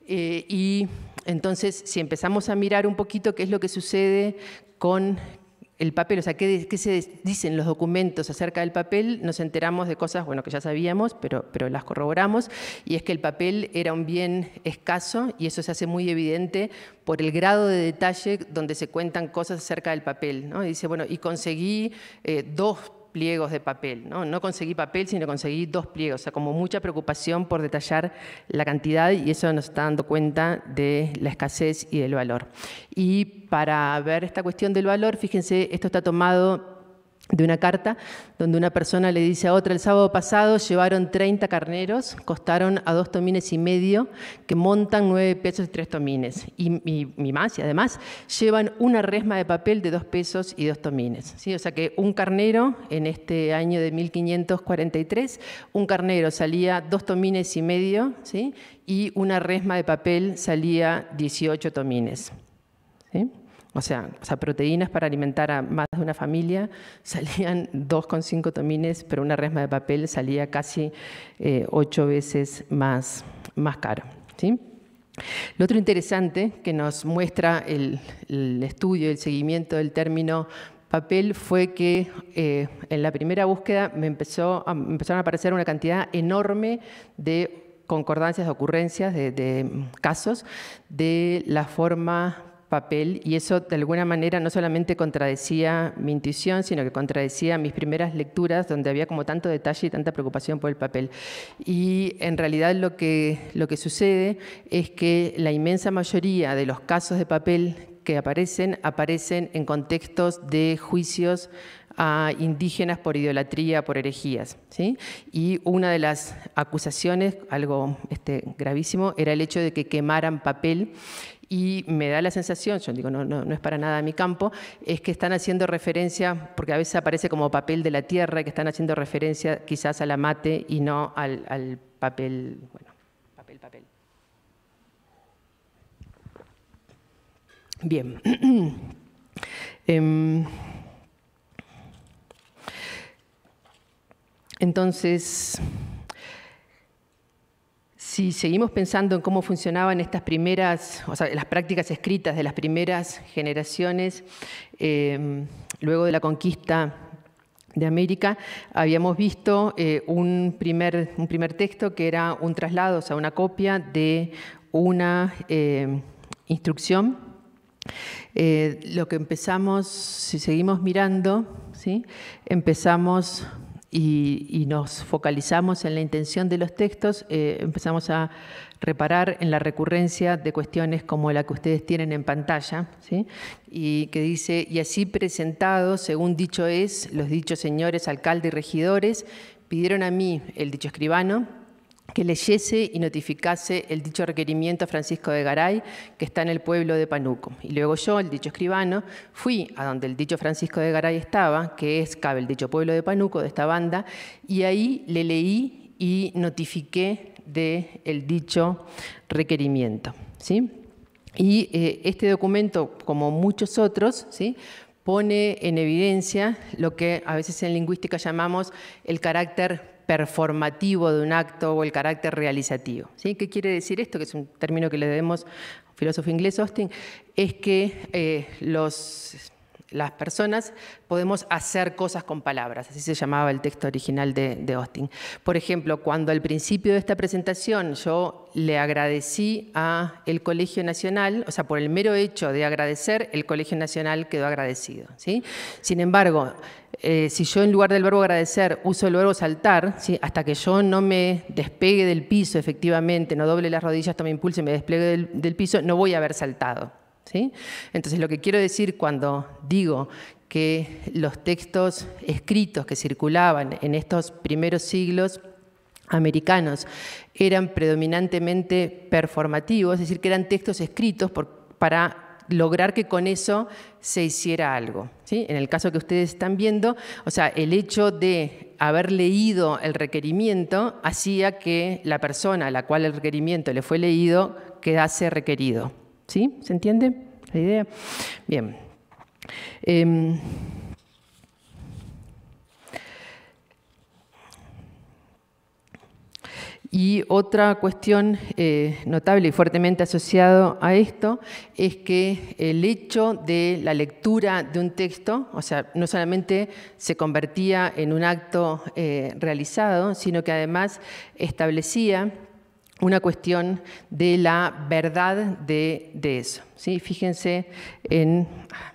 [SPEAKER 9] Y entonces, si empezamos a mirar un poquito qué es lo que sucede con el papel, o sea, qué se dicen los documentos acerca del papel, nos enteramos de cosas, bueno, que ya sabíamos, pero las corroboramos, y es que el papel era un bien escaso, y eso se hace muy evidente por el grado de detalle donde se cuentan cosas acerca del papel, ¿no? Y dice, bueno, y conseguí 2 pliegos de papel, ¿no? No conseguí papel, sino conseguí 2 pliegos, o sea, como mucha preocupación por detallar la cantidad, y eso nos está dando cuenta de la escasez y del valor. Y para ver esta cuestión del valor, fíjense, esto está tomado de una carta donde una persona le dice a otra: el sábado pasado llevaron 30 carneros, costaron a 2 tomines y medio, que montan 9 pesos y 3 tomines. Y más, y además llevan una resma de papel de 2 pesos y 2 tomines. ¿Sí? O sea que un carnero, en este año de 1543, un carnero salía 2 tomines y medio, ¿sí? Y una resma de papel salía 18 tomines. ¿Sí? O sea, proteínas para alimentar a más de una familia salían 2,5 tomines, pero una resma de papel salía casi 8 veces más caro. ¿Sí? Lo otro interesante que nos muestra el estudio, el seguimiento del término papel, fue que en la primera búsqueda empezaron a aparecer una cantidad enorme de concordancias, de ocurrencias, de casos de la forma papel, y eso de alguna manera no solamente contradecía mi intuición, sino que contradecía mis primeras lecturas, donde había como tanto detalle y tanta preocupación por el papel. Y en realidad lo que sucede es que la inmensa mayoría de los casos de papel que aparecen en contextos de juicios a indígenas por idolatría, por herejías, ¿sí? Y una de las acusaciones, algo gravísimo, era el hecho de que quemaran papel. Y me da la sensación, yo digo, no es para nada mi campo, es que están haciendo referencia, porque a veces aparece como papel de la tierra, que están haciendo referencia quizás a la mate y no al papel, bueno, papel. Bien. Entonces, si seguimos pensando en cómo funcionaban estas primeras, o sea, las prácticas escritas de las primeras generaciones, luego de la conquista de América, habíamos visto un primer texto que era un traslado, o sea, una copia de una instrucción. Lo que empezamos, si seguimos mirando, ¿sí? Empezamos y nos focalizamos en la intención de los textos, empezamos a reparar en la recurrencia de cuestiones como la que ustedes tienen en pantalla, ¿sí? Y que dice: y así presentados, según dicho es, los dichos señores alcalde y regidores, pidieron a mí, el dicho escribano, que leyese y notificase el dicho requerimiento a Francisco de Garay, que está en el pueblo de Panuco. Y luego yo, el dicho escribano, fui a donde el dicho Francisco de Garay estaba, que es, cabe el dicho pueblo de Panuco, de esta banda, y ahí le leí y notifiqué del dicho requerimiento, ¿sí? Y este documento, como muchos otros, ¿sí?, pone en evidencia lo que a veces en lingüística llamamos el carácter performativo de un acto o el carácter realizativo, ¿sí? ¿Qué quiere decir esto? Que es un término que le debemos al filósofo inglés Austin, es que las personas podemos hacer cosas con palabras, así se llamaba el texto original de Austin. Por ejemplo, cuando al principio de esta presentación yo le agradecí al Colegio Nacional, o sea, por el mero hecho de agradecer, el Colegio Nacional quedó agradecido, ¿sí? Sin embargo, si yo en lugar del verbo agradecer uso el verbo saltar, ¿sí?, hasta que yo no me despegue del piso efectivamente, no doble las rodillas, tome impulso y me despliegue del piso, no voy a haber saltado, ¿sí? Entonces, lo que quiero decir cuando digo que los textos escritos que circulaban en estos primeros siglos americanos eran predominantemente performativos, es decir, que eran textos escritos para lograr que con eso se hiciera algo, ¿sí? En el caso que ustedes están viendo, o sea, el hecho de haber leído el requerimiento hacía que la persona a la cual el requerimiento le fue leído quedase requerido, ¿sí? ¿Se entiende la idea? Bien. Y otra cuestión notable y fuertemente asociado a esto es que el hecho de la lectura de un texto, o sea, no solamente se convertía en un acto realizado, sino que además establecía una cuestión de la verdad de eso, ¿sí? Fíjense en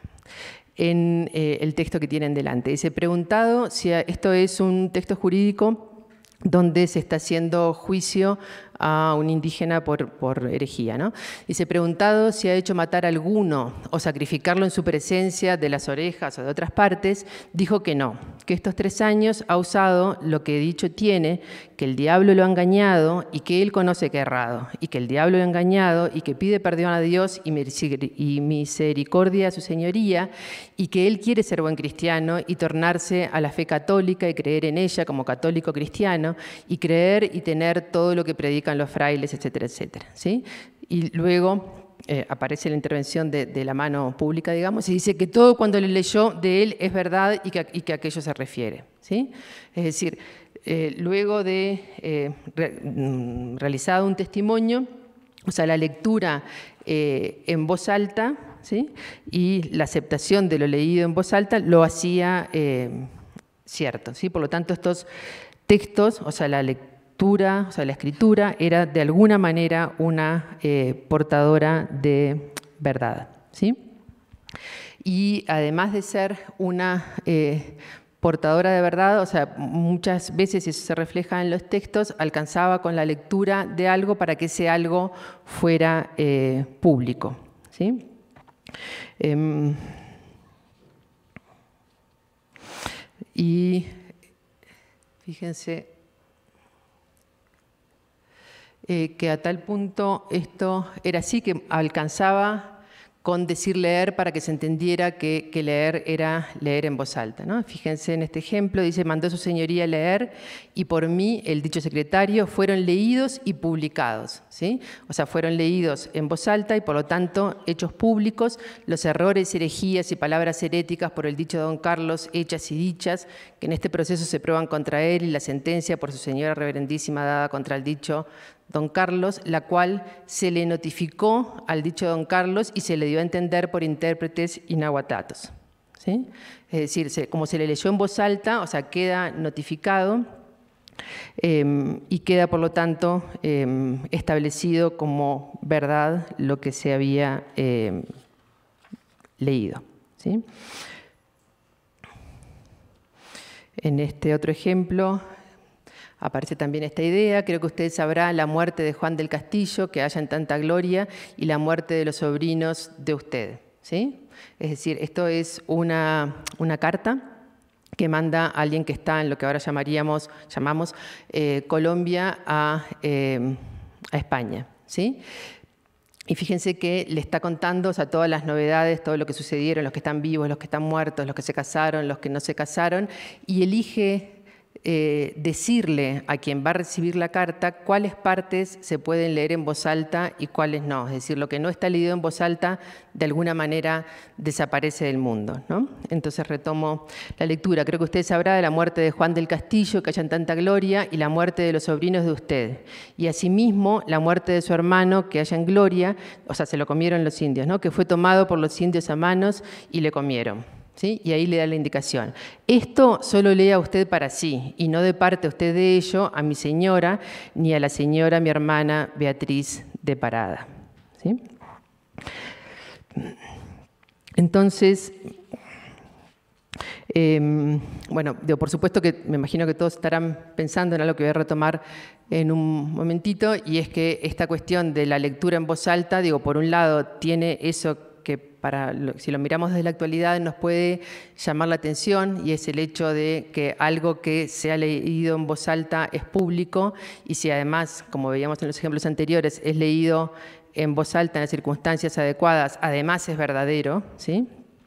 [SPEAKER 9] el texto que tienen delante. Dice, preguntado si esto es un texto jurídico donde se está haciendo juicio a un indígena por herejía, ¿no? Dice, preguntado si ha hecho matar a alguno o sacrificarlo en su presencia de las orejas o de otras partes, dijo que no, que estos 3 años ha usado lo que dicho tiene, que el diablo lo ha engañado y que él conoce que ha errado, y que el diablo lo ha engañado y que pide perdón a Dios y misericordia a su señoría, y que él quiere ser buen cristiano y tornarse a la fe católica y creer en ella como católico cristiano, y creer y tener todo lo que predican los frailes, etcétera, etcétera, ¿sí? Y luego aparece la intervención de la mano pública, digamos, y dice que todo cuando le leyó de él es verdad y que a aquello se refiere, ¿sí? Es decir, luego de realizado un testimonio, o sea, la lectura en voz alta, ¿sí? Y la aceptación de lo leído en voz alta lo hacía cierto, ¿sí? Por lo tanto, estos textos, o sea, la lectura, o sea, la escritura era de alguna manera una portadora de verdad, ¿sí? Y además de ser una portadora de verdad, o sea, muchas veces, y eso se refleja en los textos, alcanzaba con la lectura de algo para que ese algo fuera público, ¿sí? Y fíjense que a tal punto esto era así que alcanzaba con decir leer para que se entendiera que leer era leer en voz alta, ¿no? Fíjense en este ejemplo, dice, mandó su señoría leer y por mí, el dicho secretario, fueron leídos y publicados, ¿sí? O sea, fueron leídos en voz alta y por lo tanto hechos públicos los errores, herejías y palabras heréticas por el dicho de don Carlos, hechas y dichas, que en este proceso se prueban contra él y la sentencia por su señora reverendísima dada contra el dicho don Carlos, la cual se le notificó al dicho don Carlos y se le dio a entender por intérpretes inahuatatos, ¿sí? Es decir, como se le leyó en voz alta, o sea, queda notificado y queda, por lo tanto, establecido como verdad lo que se había leído, ¿sí? En este otro ejemplo aparece también esta idea, creo que usted sabrá la muerte de Juan del Castillo, que haya en tanta gloria, y la muerte de los sobrinos de usted, ¿sí? Es decir, esto es una carta que manda a alguien que está en lo que ahora llamamos Colombia a España, ¿sí? Y fíjense que le está contando, o sea, todas las novedades, todo lo que sucedieron, los que están vivos, los que están muertos, los que se casaron, los que no se casaron, y elige decirle a quien va a recibir la carta cuáles partes se pueden leer en voz alta y cuáles no. Es decir, lo que no está leído en voz alta de alguna manera desaparece del mundo, ¿no? Entonces retomo la lectura. Creo que usted sabrá de la muerte de Juan del Castillo, que haya en tanta gloria, y la muerte de los sobrinos de usted. Y asimismo la muerte de su hermano, que haya en gloria, o sea, se lo comieron los indios, ¿no? Que fue tomado por los indios a manos y le comieron, ¿sí? Y ahí le da la indicación. Esto solo lea usted para sí, y no departe usted de ello a mi señora, ni a la señora, mi hermana Beatriz de Parada, ¿sí? Entonces, bueno, por supuesto que me imagino que todos estarán pensando en algo que voy a retomar en un momentito, y es que esta cuestión de la lectura en voz alta, digo, por un lado tiene eso que si lo miramos desde la actualidad nos puede llamar la atención, y es el hecho de que algo que se ha leído en voz alta es público, y si además, como veíamos en los ejemplos anteriores, es leído en voz alta en las circunstancias adecuadas, además es verdadero, ¿sí?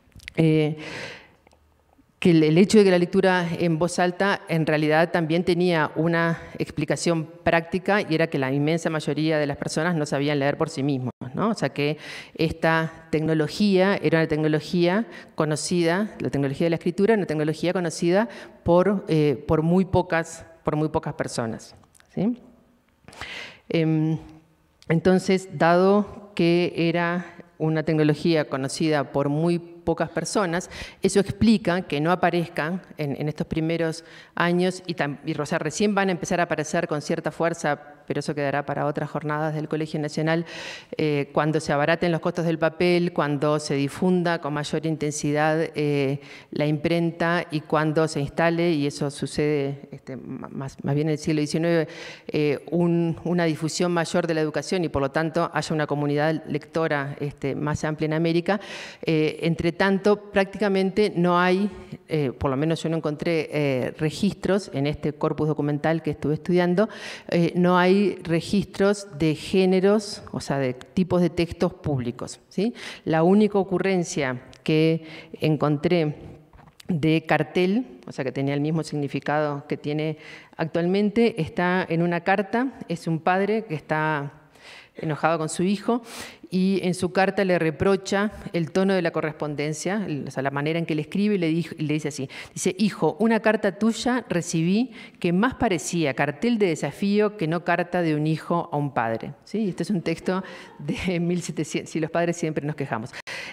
[SPEAKER 9] Que el hecho de que la lectura en voz alta en realidad también tenía una explicación práctica, y era que la inmensa mayoría de las personas no sabían leer por sí mismos, ¿no? O sea que esta tecnología era una tecnología conocida, la tecnología de la escritura, una tecnología conocida por muy pocas personas, ¿sí? Entonces, dado que era una tecnología conocida por muy pocas personas, eso explica que no aparezcan en estos primeros años y o sea, recién van a empezar a aparecer con cierta fuerza, pero eso quedará para otras jornadas del Colegio Nacional, cuando se abaraten los costos del papel, cuando se difunda con mayor intensidad la imprenta y cuando se instale, y eso sucede más bien en el siglo XIX, una difusión mayor de la educación y por lo tanto haya una comunidad lectora más amplia en América. Entre tanto, prácticamente no hay, por lo menos yo no encontré registros en este corpus documental que estuve estudiando, no hay registros de géneros, o sea, de tipos de textos públicos, ¿sí? La única ocurrencia que encontré de cartel, o sea, que tenía el mismo significado que tiene actualmente, está en una carta. Es un padre que está enojado con su hijo y en su carta le reprocha el tono de la correspondencia, o sea, la manera en que le escribe, y le dice así, dice: hijo, una carta tuya recibí que más parecía cartel de desafío que no carta de un hijo a un padre. ¿Sí? Este es un texto de 1700, si los padres siempre nos quejamos.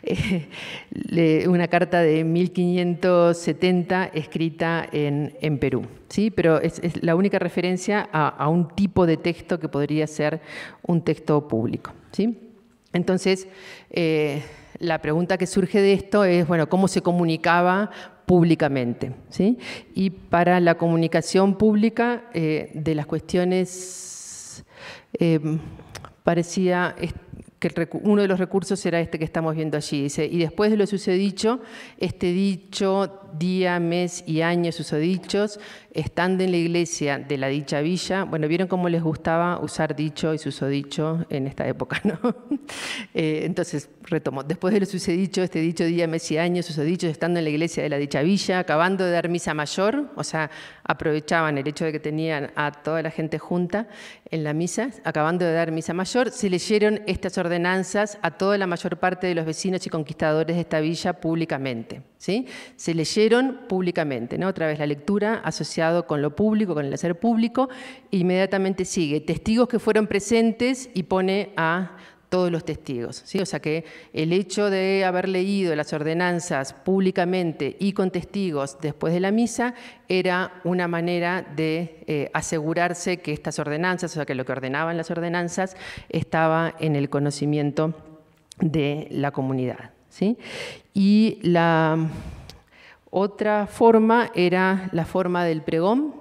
[SPEAKER 9] Una carta de 1570 escrita en Perú, ¿sí? Pero es la única referencia a un tipo de texto que podría ser un texto público, ¿sí? Entonces, la pregunta que surge de esto es, bueno, ¿cómo se comunicaba públicamente? ¿Sí? Y para la comunicación pública, de las cuestiones, parecía que uno de los recursos era este que estamos viendo allí. Dice: y después de lo susodicho, este dicho, día, mes y año susodichos, estando en la iglesia de la dicha villa. Bueno, ¿vieron cómo les gustaba usar dicho y susodicho en esta época, no? Entonces, retomo. Después de lo susodicho, este dicho, día, mes y año susodichos, estando en la iglesia de la dicha villa, acabando de dar misa mayor, o sea, aprovechaban el hecho de que tenían a toda la gente junta en la misa, acabando de dar misa mayor, se leyeron estas ordenanzas a toda la mayor parte de los vecinos y conquistadores de esta villa públicamente, ¿sí? Se leyeron públicamente, ¿no? Otra vez la lectura asociado con lo público, con el hacer público, inmediatamente sigue testigos que fueron presentes y pone a todos los testigos, ¿sí? O sea que el hecho de haber leído las ordenanzas públicamente y con testigos después de la misa era una manera de asegurarse que estas ordenanzas, o sea que lo que ordenaban las ordenanzas, estaba en el conocimiento de la comunidad, ¿sí? Y la otra forma era la forma del pregón.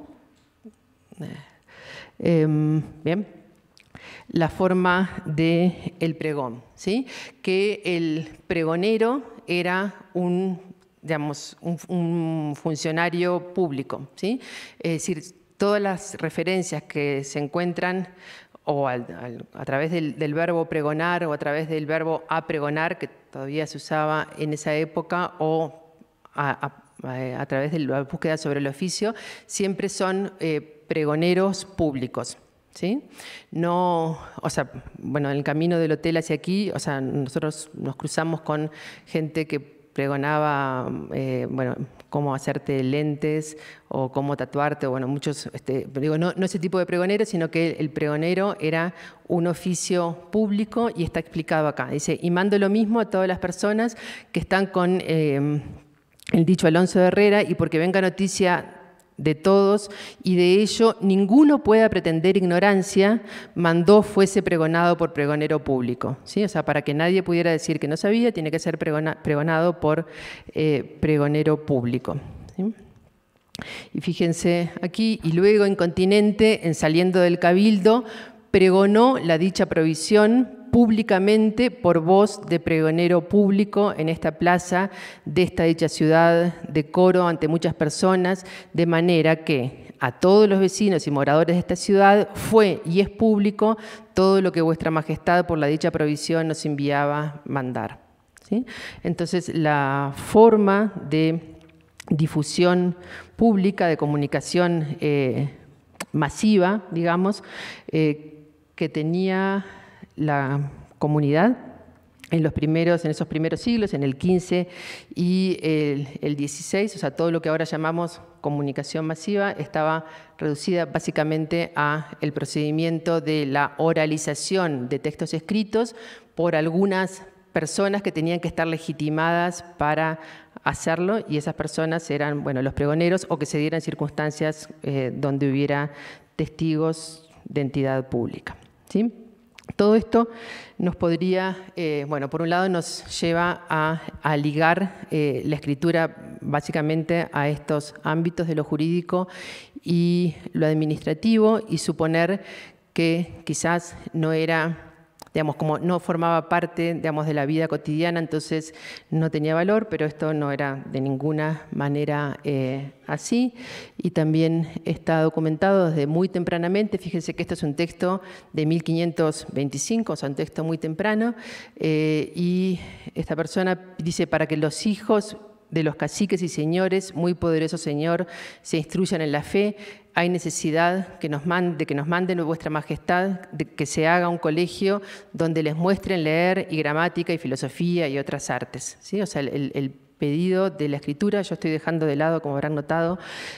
[SPEAKER 9] Bien. La forma del pregón, ¿sí? Que el pregonero era un funcionario público, ¿sí? Es decir, todas las referencias que se encuentran o a través del verbo pregonar o a través del verbo apregonar, que todavía se usaba en esa época, o a través de la búsqueda sobre el oficio, siempre son pregoneros públicos, ¿sí? No, o sea, bueno, en el camino del hotel hacia aquí, o sea, nosotros nos cruzamos con gente que pregonaba, bueno, cómo hacerte lentes o cómo tatuarte, o bueno, muchos, digo, no ese tipo de pregonero, sino que el pregonero era un oficio público y está explicado acá. Dice: y mando lo mismo a todas las personas que están con el dicho Alonso de Herrera, y porque venga noticia de todos, y de ello ninguno pueda pretender ignorancia, mandó fuese pregonado por pregonero público, ¿sí? O sea, para que nadie pudiera decir que no sabía, tiene que ser pregonado por pregonero público, ¿sí? Y fíjense aquí, y luego en Continente, en saliendo del Cabildo, pregonó la dicha provisión públicamente por voz de pregonero público en esta plaza de esta dicha ciudad de Coro ante muchas personas, de manera que a todos los vecinos y moradores de esta ciudad fue y es público todo lo que vuestra majestad por la dicha provisión nos enviaba mandar, ¿sí? Entonces, la forma de difusión pública, de comunicación masiva, digamos, que tenía la comunidad en esos primeros siglos, en el XV y el XVI, o sea, todo lo que ahora llamamos comunicación masiva estaba reducida básicamente a el procedimiento de la oralización de textos escritos por algunas personas que tenían que estar legitimadas para hacerlo, y esas personas eran, bueno, los pregoneros, o que se dieran circunstancias donde hubiera testigos de entidad pública, ¿sí? Todo esto nos podría, bueno, por un lado nos lleva a ligar la escritura básicamente a estos ámbitos de lo jurídico y lo administrativo, y suponer que quizás no era, digamos, como no formaba parte, digamos, de la vida cotidiana, entonces no tenía valor, pero esto no era de ninguna manera así. Y también está documentado desde muy tempranamente. Fíjense que esto es un texto de 1525, o sea, un texto muy temprano, y esta persona dice: para que los hijos de los caciques y señores, muy poderoso Señor, se instruyan en la fe, hay necesidad de que nos manden vuestra majestad, de que se haga un colegio donde les muestren leer y gramática y filosofía y otras artes, ¿sí? O sea, el pedido de la escritura, yo estoy dejando de lado, como habrán notado,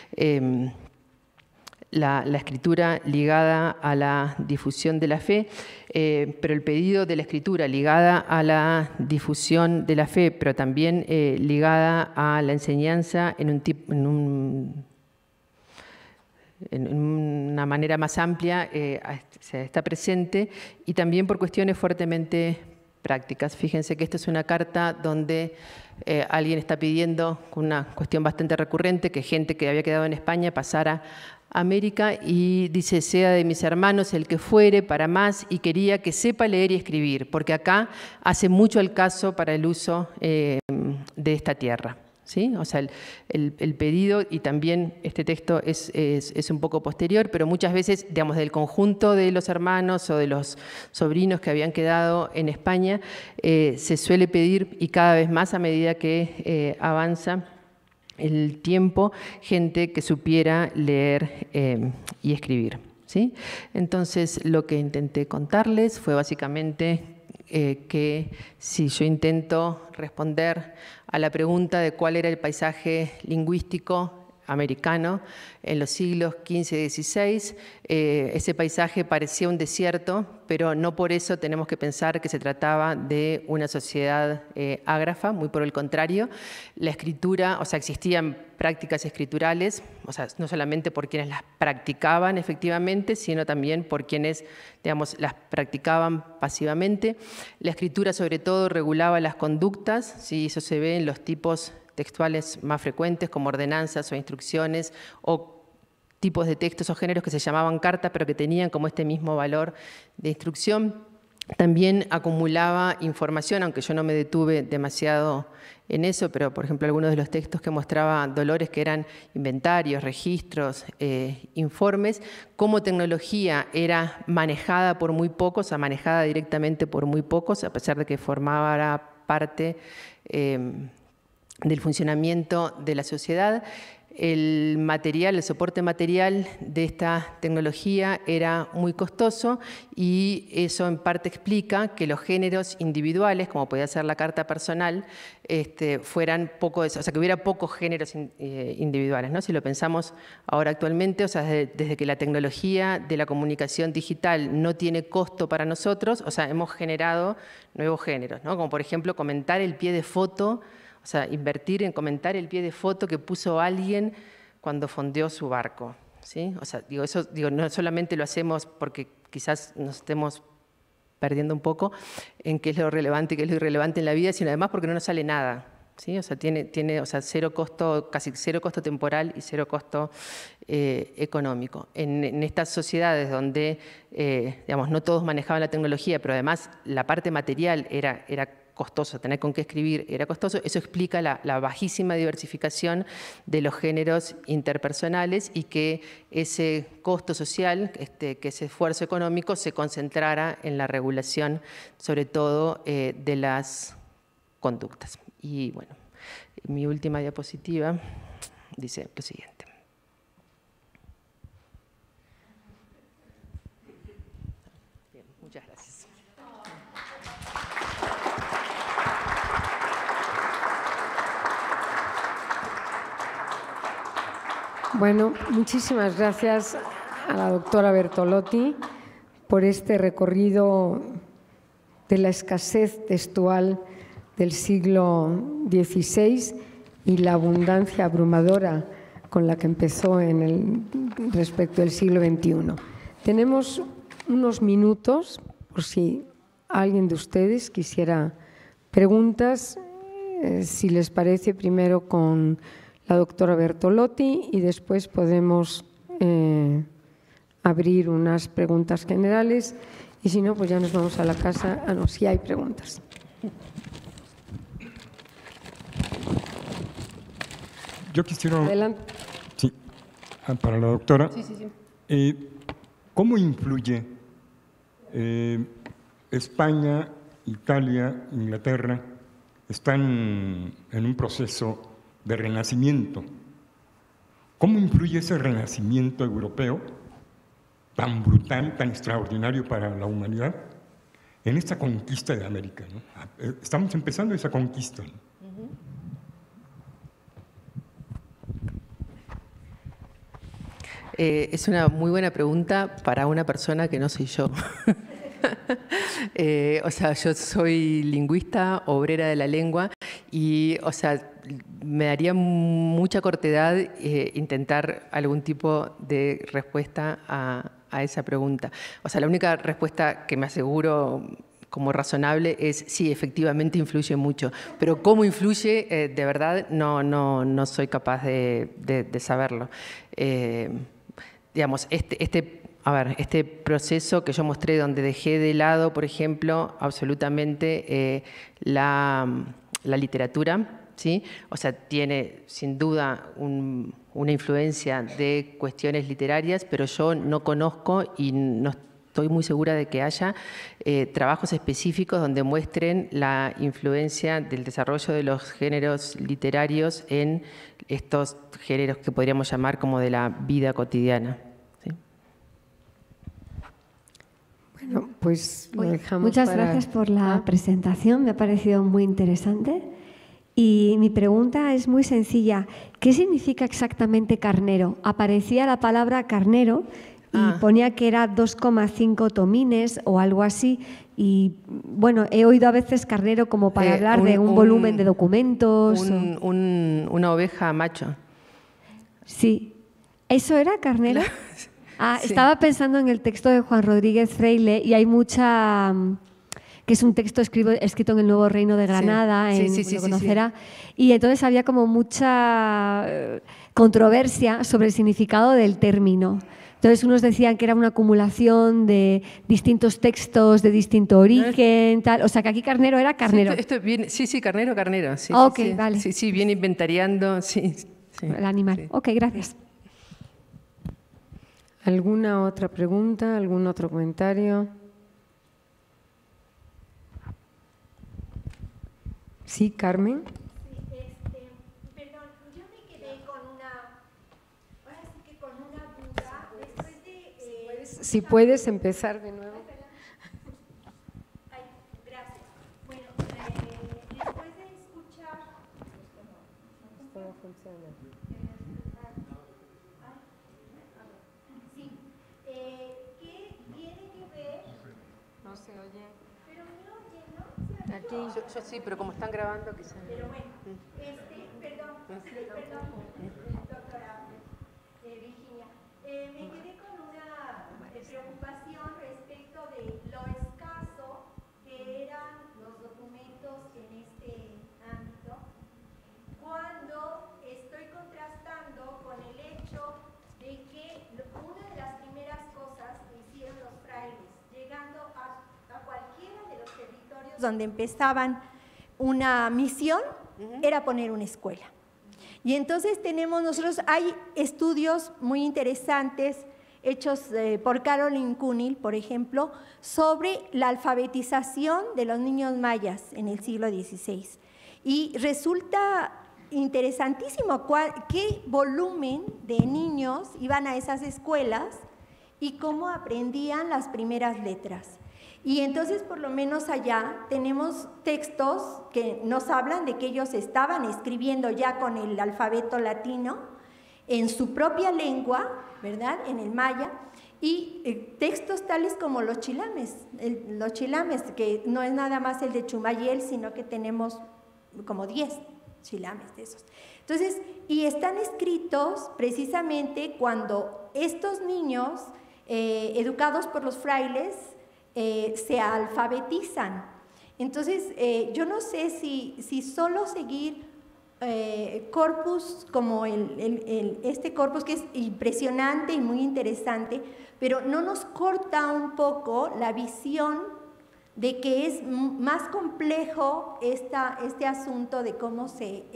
[SPEAKER 9] la escritura ligada a la difusión de la fe, pero el pedido de la escritura ligada a la difusión de la fe, pero también ligada a la enseñanza en una manera más amplia, está presente, y también por cuestiones fuertemente prácticas. Fíjense que esto es una carta donde alguien está pidiendo, con una cuestión bastante recurrente, que gente que había quedado en España pasara a América, y dice: sea de mis hermanos el que fuere para más, y quería que sepa leer y escribir, porque acá hace mucho al caso para el uso de esta tierra. ¿Sí? O sea, el pedido, y también este texto es un poco posterior, pero muchas veces, digamos, del conjunto de los hermanos o de los sobrinos que habían quedado en España, se suele pedir, y cada vez más a medida que avanza el tiempo, gente que supiera leer y escribir, ¿sí? Entonces, lo que intenté contarles fue básicamente que si yo intento responder a la pregunta de cuál era el paisaje lingüístico americano en los siglos XV y XVI, ese paisaje parecía un desierto, pero no por eso tenemos que pensar que se trataba de una sociedad ágrafa, muy por el contrario. La escritura, o sea, existían prácticas escriturales, o sea, no solamente por quienes las practicaban efectivamente, sino también por quienes, digamos, las practicaban pasivamente. La escritura sobre todo regulaba las conductas, ¿sí? Eso se ve en los tipos textuales más frecuentes, como ordenanzas o instrucciones, o tipos de textos o géneros que se llamaban cartas, pero que tenían como este mismo valor de instrucción. También acumulaba información, aunque yo no me detuve demasiado en eso, pero por ejemplo algunos de los textos que mostraba Dolores, que eran inventarios, registros, informes, como tecnología era manejada por muy pocos, o sea, manejada directamente por muy pocos, a pesar de que formaba parte del funcionamiento de la sociedad. El material, el soporte material de esta tecnología era muy costoso, y eso en parte explica que los géneros individuales, como podía ser la carta personal, fueran o sea, que hubiera pocos géneros individuales, ¿no? Si lo pensamos ahora actualmente, o sea, desde que la tecnología de la comunicación digital no tiene costo para nosotros, o sea, hemos generado nuevos géneros, ¿no? Como por ejemplo comentar el pie de foto. O sea, invertir en comentar el pie de foto que puso alguien cuando fondeó su barco, ¿sí? O sea, no solamente lo hacemos porque quizás nos estemos perdiendo un poco en qué es lo relevante y qué es lo irrelevante en la vida, sino además porque no nos sale nada, ¿sí? O sea, tiene cero costo, casi cero costo temporal y cero costo económico. En estas sociedades donde, digamos, no todos manejaban la tecnología, pero además la parte material era costoso, tener con qué escribir era costoso, eso explica la bajísima diversificación de los géneros interpersonales, y que ese costo social, que ese esfuerzo económico se concentrara en la regulación, sobre todo de las conductas. Y bueno, mi última diapositiva dice lo siguiente. Bien, muchas gracias.
[SPEAKER 1] Bueno, muchísimas gracias a la doctora Bertolotti por este recorrido de la escasez textual del siglo XVI y la abundancia abrumadora con la que empezó respecto del siglo XXI. Tenemos unos minutos por si alguien de ustedes quisiera preguntas, si les parece, primero con la doctora Bertolotti y después podemos abrir unas preguntas generales y si no, pues ya nos vamos a la casa. Ah, no, sí hay preguntas.
[SPEAKER 10] Yo quisiera…
[SPEAKER 1] Adelante.
[SPEAKER 10] Sí, para la doctora.
[SPEAKER 9] Sí, sí, sí.
[SPEAKER 10] ¿Cómo influye España, Italia, Inglaterra están en un proceso de renacimiento? ¿Cómo influye ese renacimiento europeo tan brutal, tan extraordinario para la humanidad en esta conquista de América, ¿no? Estamos empezando esa conquista, ¿no?
[SPEAKER 9] Es una muy buena pregunta para una persona que no soy yo. O sea, yo soy lingüista, obrera de la lengua y, o sea, me daría mucha cortedad intentar algún tipo de respuesta a esa pregunta. O sea, la única respuesta que me aseguro como razonable es sí, efectivamente influye mucho, pero cómo influye, de verdad, no soy capaz de saberlo. Digamos, este proceso que yo mostré donde dejé de lado, por ejemplo, absolutamente la literatura, ¿sí? O sea, tiene sin duda una influencia de cuestiones literarias, pero yo no conozco y no estoy muy segura de que haya trabajos específicos donde muestren la influencia del desarrollo de los géneros literarios en estos géneros que podríamos llamar como de la vida cotidiana. ¿Sí?
[SPEAKER 1] Bueno, pues lo dejamos.
[SPEAKER 7] Muchas gracias por la presentación, me ha parecido muy interesante. Y mi pregunta es muy sencilla. ¿Qué significa exactamente carnero? Aparecía la palabra carnero y ponía que era 2,5 tomines o algo así. Y bueno, he oído a veces carnero como para hablar de un volumen de documentos.
[SPEAKER 9] Una oveja macho.
[SPEAKER 7] Sí. ¿Eso era carnero? Claro. Sí. Estaba pensando en el texto de Juan Rodríguez Freile y hay mucha… que es un texto escrito en el Nuevo Reino de Granada, lo conocerá, y entonces había como mucha controversia sobre el significado del término. Entonces unos decían que era una acumulación de distintos textos de distinto origen, tal. O sea que aquí carnero era carnero.
[SPEAKER 9] Esto viene, sí, carnero. Sí,
[SPEAKER 7] ok, vale.
[SPEAKER 9] Sí, viene inventariando, sí.
[SPEAKER 7] El animal. Sí. Ok, gracias.
[SPEAKER 1] ¿Alguna otra pregunta? ¿Algún otro comentario? Sí, Carmen.
[SPEAKER 5] Perdón, yo me quedé con una duda después de…
[SPEAKER 1] si puedes empezar de nuevo.
[SPEAKER 5] Ay, gracias. Bueno, después de escuchar…
[SPEAKER 1] ¿Cómo funciona?
[SPEAKER 5] Sí, ¿qué tiene que ver?
[SPEAKER 1] No se oye.
[SPEAKER 5] Pero me oye, ¿no?
[SPEAKER 9] Aquí. Yo sí, pero como están grabando, quizás.
[SPEAKER 5] Pero bueno, perdón, doctora Virginia, me quedé con una preocupación respecto de lo escaso que eran los documentos en este ámbito, cuando estoy contrastando con el hecho de que una de las primeras cosas que hicieron los frailes, llegando a cualquiera de los territorios donde empezaban una misión, era poner una escuela. Y entonces hay estudios muy interesantes hechos por Caroline Cunil, por ejemplo, sobre la alfabetización de los niños mayas en el siglo XVI. Y resulta interesantísimo qué volumen de niños iban a esas escuelas y cómo aprendían las primeras letras. Y entonces, por lo menos allá, tenemos textos que nos hablan de que ellos estaban escribiendo ya con el alfabeto latino en su propia lengua, ¿verdad?, en el maya, y textos tales como los chilames, que no es nada más el de Chumayel, sino que tenemos como 10 chilames de esos. Entonces, y están escritos precisamente cuando estos niños, educados por los frailes, se alfabetizan. Entonces, yo no sé si solo seguir corpus como este corpus, que es impresionante y muy interesante, pero no nos corta un poco la visión de que es más complejo este asunto de cómo se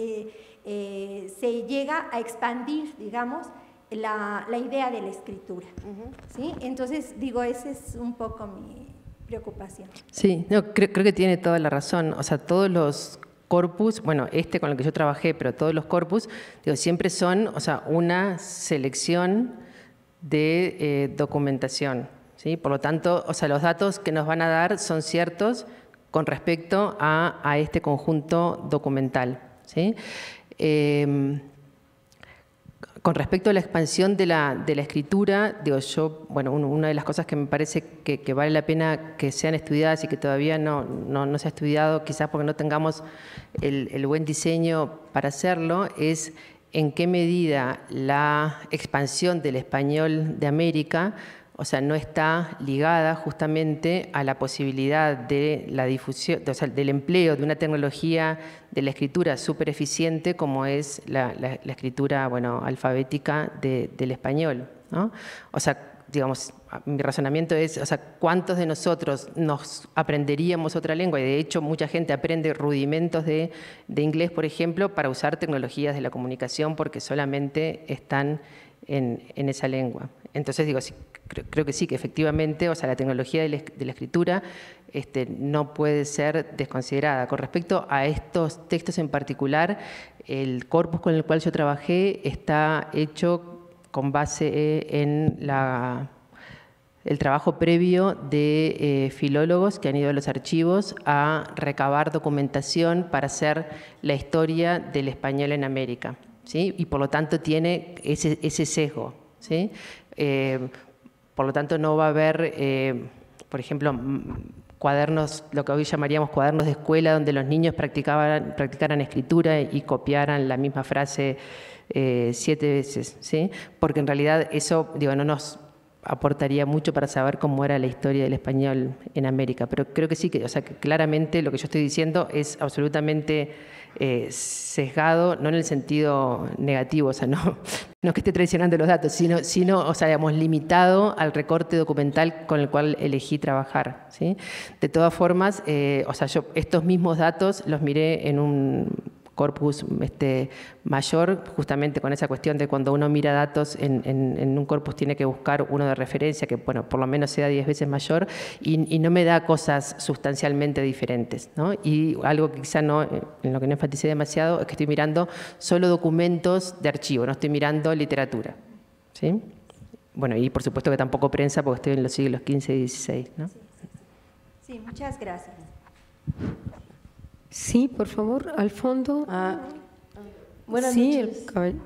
[SPEAKER 5] llega a expandir, digamos, la idea de la escritura. ¿Sí? Entonces, digo, esa es un poco mi preocupación.
[SPEAKER 9] Sí, no, creo que tiene toda la razón. O sea, todos los corpus, bueno, con el que yo trabajé, pero todos los corpus, digo, siempre son, o sea, una selección de documentación, ¿sí? Por lo tanto, o sea, los datos que nos van a dar son ciertos con respecto a este conjunto documental, ¿sí? Con respecto a la expansión de la escritura, digo, bueno, una de las cosas que me parece que vale la pena que sean estudiadas y que todavía no se ha estudiado, quizás porque no tengamos el buen diseño para hacerlo, es en qué medida la expansión del español de América, o sea, no está ligada justamente a la posibilidad de la difusión, o sea, del empleo de una tecnología de la escritura súper eficiente como es la escritura, bueno, alfabética del español, ¿no? O sea, digamos, mi razonamiento es, o sea, ¿cuántos de nosotros nos aprenderíamos otra lengua? Y de hecho, mucha gente aprende rudimentos de inglés, por ejemplo, para usar tecnologías de la comunicación porque solamente están en esa lengua. Entonces, digo, sí, creo que sí, que efectivamente, o sea, la tecnología de la escritura no puede ser desconsiderada. Con respecto a estos textos en particular, el corpus con el cual yo trabajé está hecho con base en el trabajo previo de filólogos que han ido a los archivos a recabar documentación para hacer la historia del español en América, ¿sí? Y por lo tanto tiene ese sesgo, ¿sí? Por lo tanto no va a haber, por ejemplo, cuadernos, lo que hoy llamaríamos cuadernos de escuela, donde los niños practicaran escritura y copiaran la misma frase 7 veces, ¿sí? Porque en realidad eso, digo, no nos aportaría mucho para saber cómo era la historia del español en América. Pero creo que sí, o sea, que claramente lo que yo estoy diciendo es absolutamente sesgado, no en el sentido negativo, o sea, no que esté traicionando los datos, sino, o sea, digamos, limitado al recorte documental con el cual elegí trabajar, ¿sí? De todas formas, o sea, yo estos mismos datos los miré en un corpus mayor, justamente con esa cuestión de cuando uno mira datos en un corpus tiene que buscar uno de referencia que, bueno, por lo menos sea 10 veces mayor y no me da cosas sustancialmente diferentes, ¿no? Y algo que quizá no, en lo que no enfaticé demasiado, es que estoy mirando solo documentos de archivo, no estoy mirando literatura, ¿sí? Bueno, y por supuesto que tampoco prensa porque estoy en los siglos XV y XVI, ¿no?
[SPEAKER 5] Sí, muchas gracias.
[SPEAKER 1] Sí, por favor, al fondo.
[SPEAKER 11] Buenas noches.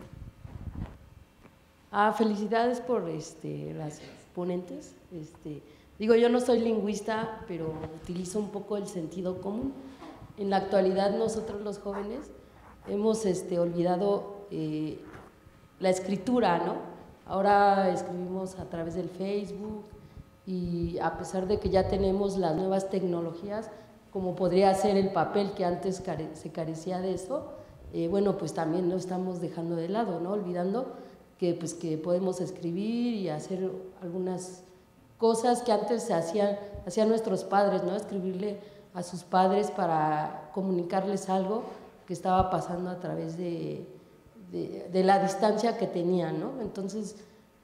[SPEAKER 11] Felicidades por las ponentes. Digo, yo no soy lingüista, pero utilizo un poco el sentido común. En la actualidad nosotros los jóvenes hemos olvidado la escritura, ¿no? Ahora escribimos a través del Facebook y a pesar de que ya tenemos las nuevas tecnologías, como podría ser el papel que antes se carecía de eso, bueno, pues también lo estamos dejando de lado, ¿no? Olvidando que podemos escribir y hacer algunas cosas que antes hacían nuestros padres, ¿no? Escribirle a sus padres para comunicarles algo que estaba pasando a través de la distancia que tenían, ¿no? Entonces,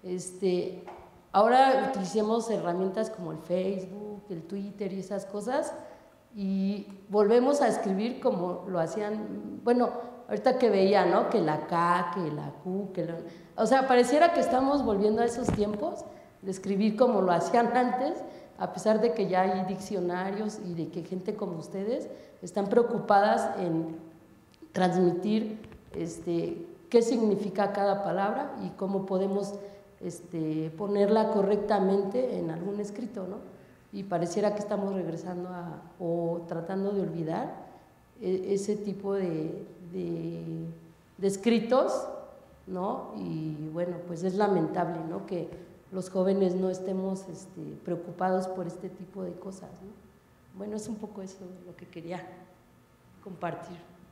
[SPEAKER 11] ahora utilicemos herramientas como el Facebook, el Twitter y esas cosas, y volvemos a escribir como lo hacían, bueno, ahorita que veía, ¿no? Que la K, que la Q, o sea, pareciera que estamos volviendo a esos tiempos de escribir como lo hacían antes, a pesar de que ya hay diccionarios y de que gente como ustedes están preocupadas en transmitir qué significa cada palabra y cómo podemos ponerla correctamente en algún escrito, ¿no? Y pareciera que estamos regresando o tratando de olvidar ese tipo de escritos, ¿no? Y bueno, pues es lamentable, ¿no?, que los jóvenes no estemos preocupados por este tipo de cosas, ¿no? Bueno, es un poco eso lo que quería compartir.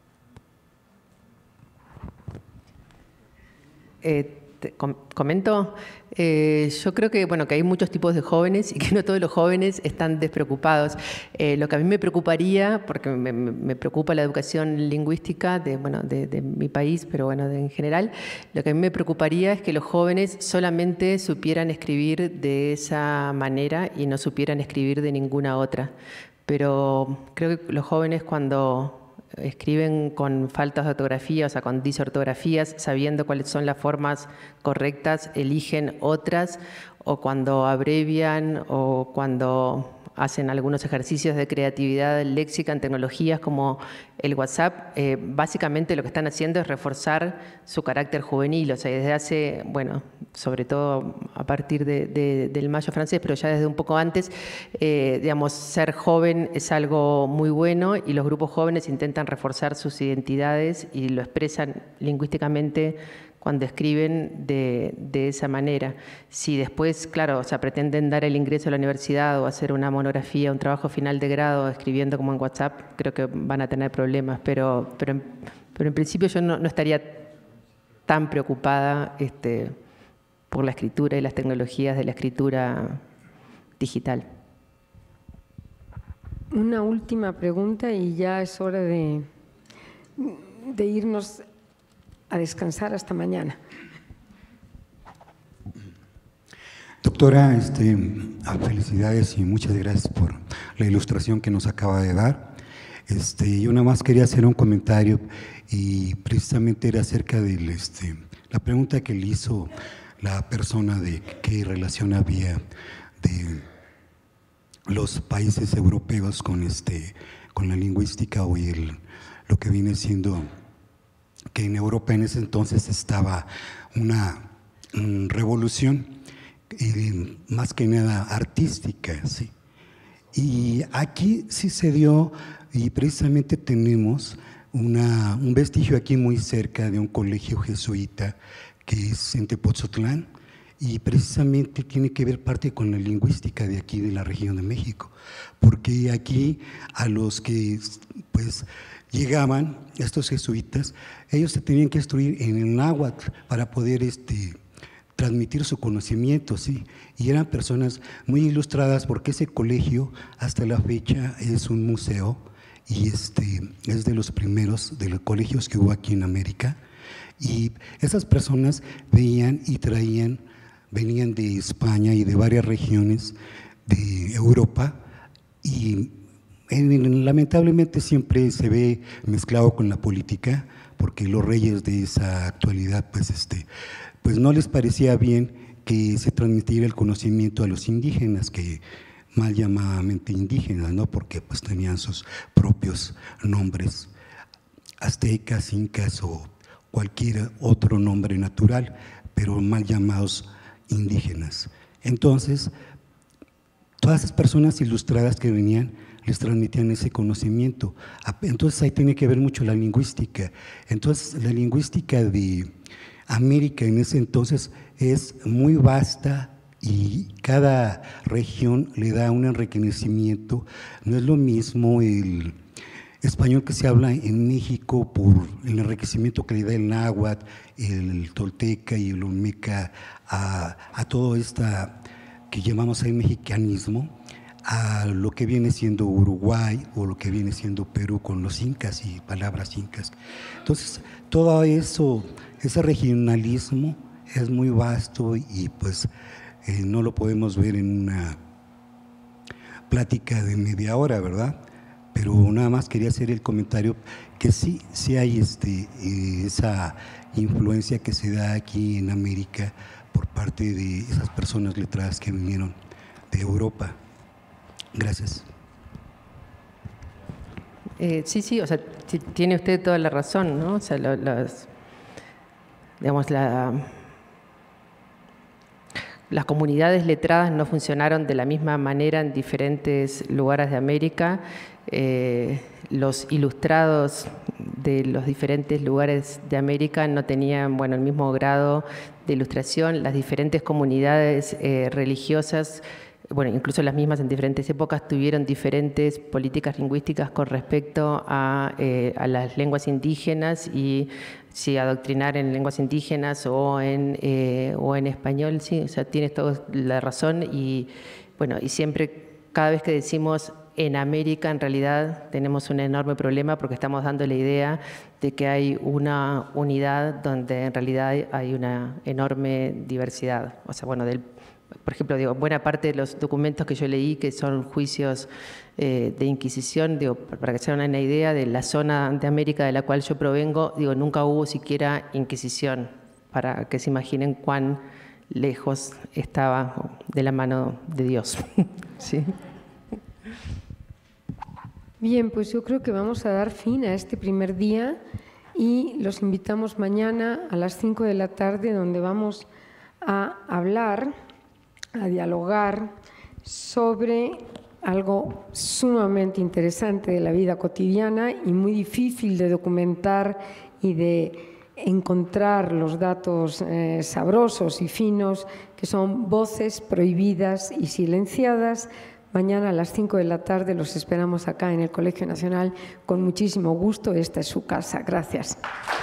[SPEAKER 9] Comento, yo creo que, bueno, que hay muchos tipos de jóvenes y que no todos los jóvenes están despreocupados. Lo que a mí me preocuparía, porque me preocupa la educación lingüística de mi país, pero bueno, en general, lo que a mí me preocuparía es que los jóvenes solamente supieran escribir de esa manera y no supieran escribir de ninguna otra. Pero creo que los jóvenes, cuando escriben con faltas de ortografía, o sea, con disortografías, sabiendo cuáles son las formas correctas, eligen otras, o cuando abrevian, o cuando hacen algunos ejercicios de creatividad léxica en tecnologías como el WhatsApp, básicamente lo que están haciendo es reforzar su carácter juvenil, o sea, desde hace, bueno, sobre todo a partir del Mayo francés, pero ya desde un poco antes, digamos, ser joven es algo muy bueno y los grupos jóvenes intentan reforzar sus identidades y lo expresan lingüísticamente cuando escriben de esa manera. Si después, claro, o sea, pretenden dar el ingreso a la universidad o hacer una monografía, un trabajo final de grado escribiendo como en WhatsApp, creo que van a tener problemas, pero en principio yo no estaría tan preocupada por la escritura y las tecnologías de la escritura digital.
[SPEAKER 1] Una última pregunta y ya es hora de irnos a descansar hasta mañana.
[SPEAKER 12] Doctora, felicidades y muchas gracias por la ilustración que nos acaba de dar. Yo nada más quería hacer un comentario y precisamente era acerca de la pregunta que le hizo la persona de qué relación había de los países europeos con la lingüística o lo que viene siendo que en Europa en ese entonces estaba una revolución más que nada artística, ¿sí? Y aquí sí se dio, y precisamente tenemos un vestigio aquí muy cerca de un colegio jesuita que es en Tepoztlán, y precisamente tiene que ver parte con la lingüística de aquí de la región de México, porque aquí a los que pues llegaban estos jesuitas, ellos se tenían que instruir en el náhuatl para poder transmitir su conocimiento, ¿sí? Y eran personas muy ilustradas porque ese colegio hasta la fecha es un museo y es de los primeros de los colegios que hubo aquí en América, y esas personas veían y venían de España y de varias regiones de Europa, y lamentablemente siempre se ve mezclado con la política, porque los reyes de esa actualidad pues no les parecía bien que se transmitiera el conocimiento a los indígenas, que mal llamadamente indígenas, ¿no? Porque pues tenían sus propios nombres, aztecas, incas o cualquier otro nombre natural, pero mal llamados indígenas. Entonces, todas esas personas ilustradas que venían les transmitían ese conocimiento. Entonces ahí tiene que ver mucho la lingüística. Entonces la lingüística de América en ese entonces es muy vasta y cada región le da un enriquecimiento. No es lo mismo el español que se habla en México por el enriquecimiento que le da el náhuatl, el tolteca y el olmeca a todo esta que llamamos ahí mexicanismo, a lo que viene siendo Uruguay o lo que viene siendo Perú con los incas y palabras incas. Entonces, todo eso, ese regionalismo es muy vasto y pues no lo podemos ver en una plática de media hora, ¿verdad? Pero nada más quería hacer el comentario que sí hay esa influencia que se da aquí en América por parte de esas personas letradas que vinieron de Europa. Gracias.
[SPEAKER 9] Sí, o sea, tiene usted toda la razón, ¿no? O sea, digamos, las comunidades letradas no funcionaron de la misma manera en diferentes lugares de América. Los ilustrados de los diferentes lugares de América no tenían, bueno, el mismo grado de ilustración. Las diferentes comunidades religiosas, bueno, incluso las mismas en diferentes épocas, tuvieron diferentes políticas lingüísticas con respecto a las lenguas indígenas y si adoctrinar en lenguas indígenas o en español. Sí, o sea, tienes toda la razón. Y bueno, y siempre, cada vez que decimos en América, en realidad tenemos un enorme problema porque estamos dando la idea de que hay una unidad donde en realidad hay una enorme diversidad. O sea, bueno, por ejemplo, digo, buena parte de los documentos que yo leí, que son juicios de Inquisición, digo, para que se hagan una idea de la zona de América de la cual yo provengo, digo, nunca hubo siquiera Inquisición, para que se imaginen cuán lejos estaba de la mano de Dios. ¿Sí?
[SPEAKER 1] Bien, pues yo creo que vamos a dar fin a este primer día y los invitamos mañana a las 5 de la tarde, donde vamos a hablar, a dialogar sobre algo sumamente interesante de la vida cotidiana y muy difícil de documentar y de encontrar los datos sabrosos y finos, que son voces prohibidas y silenciadas. Mañana a las 5 de la tarde los esperamos acá en el Colegio Nacional con muchísimo gusto. Esta es su casa. Gracias.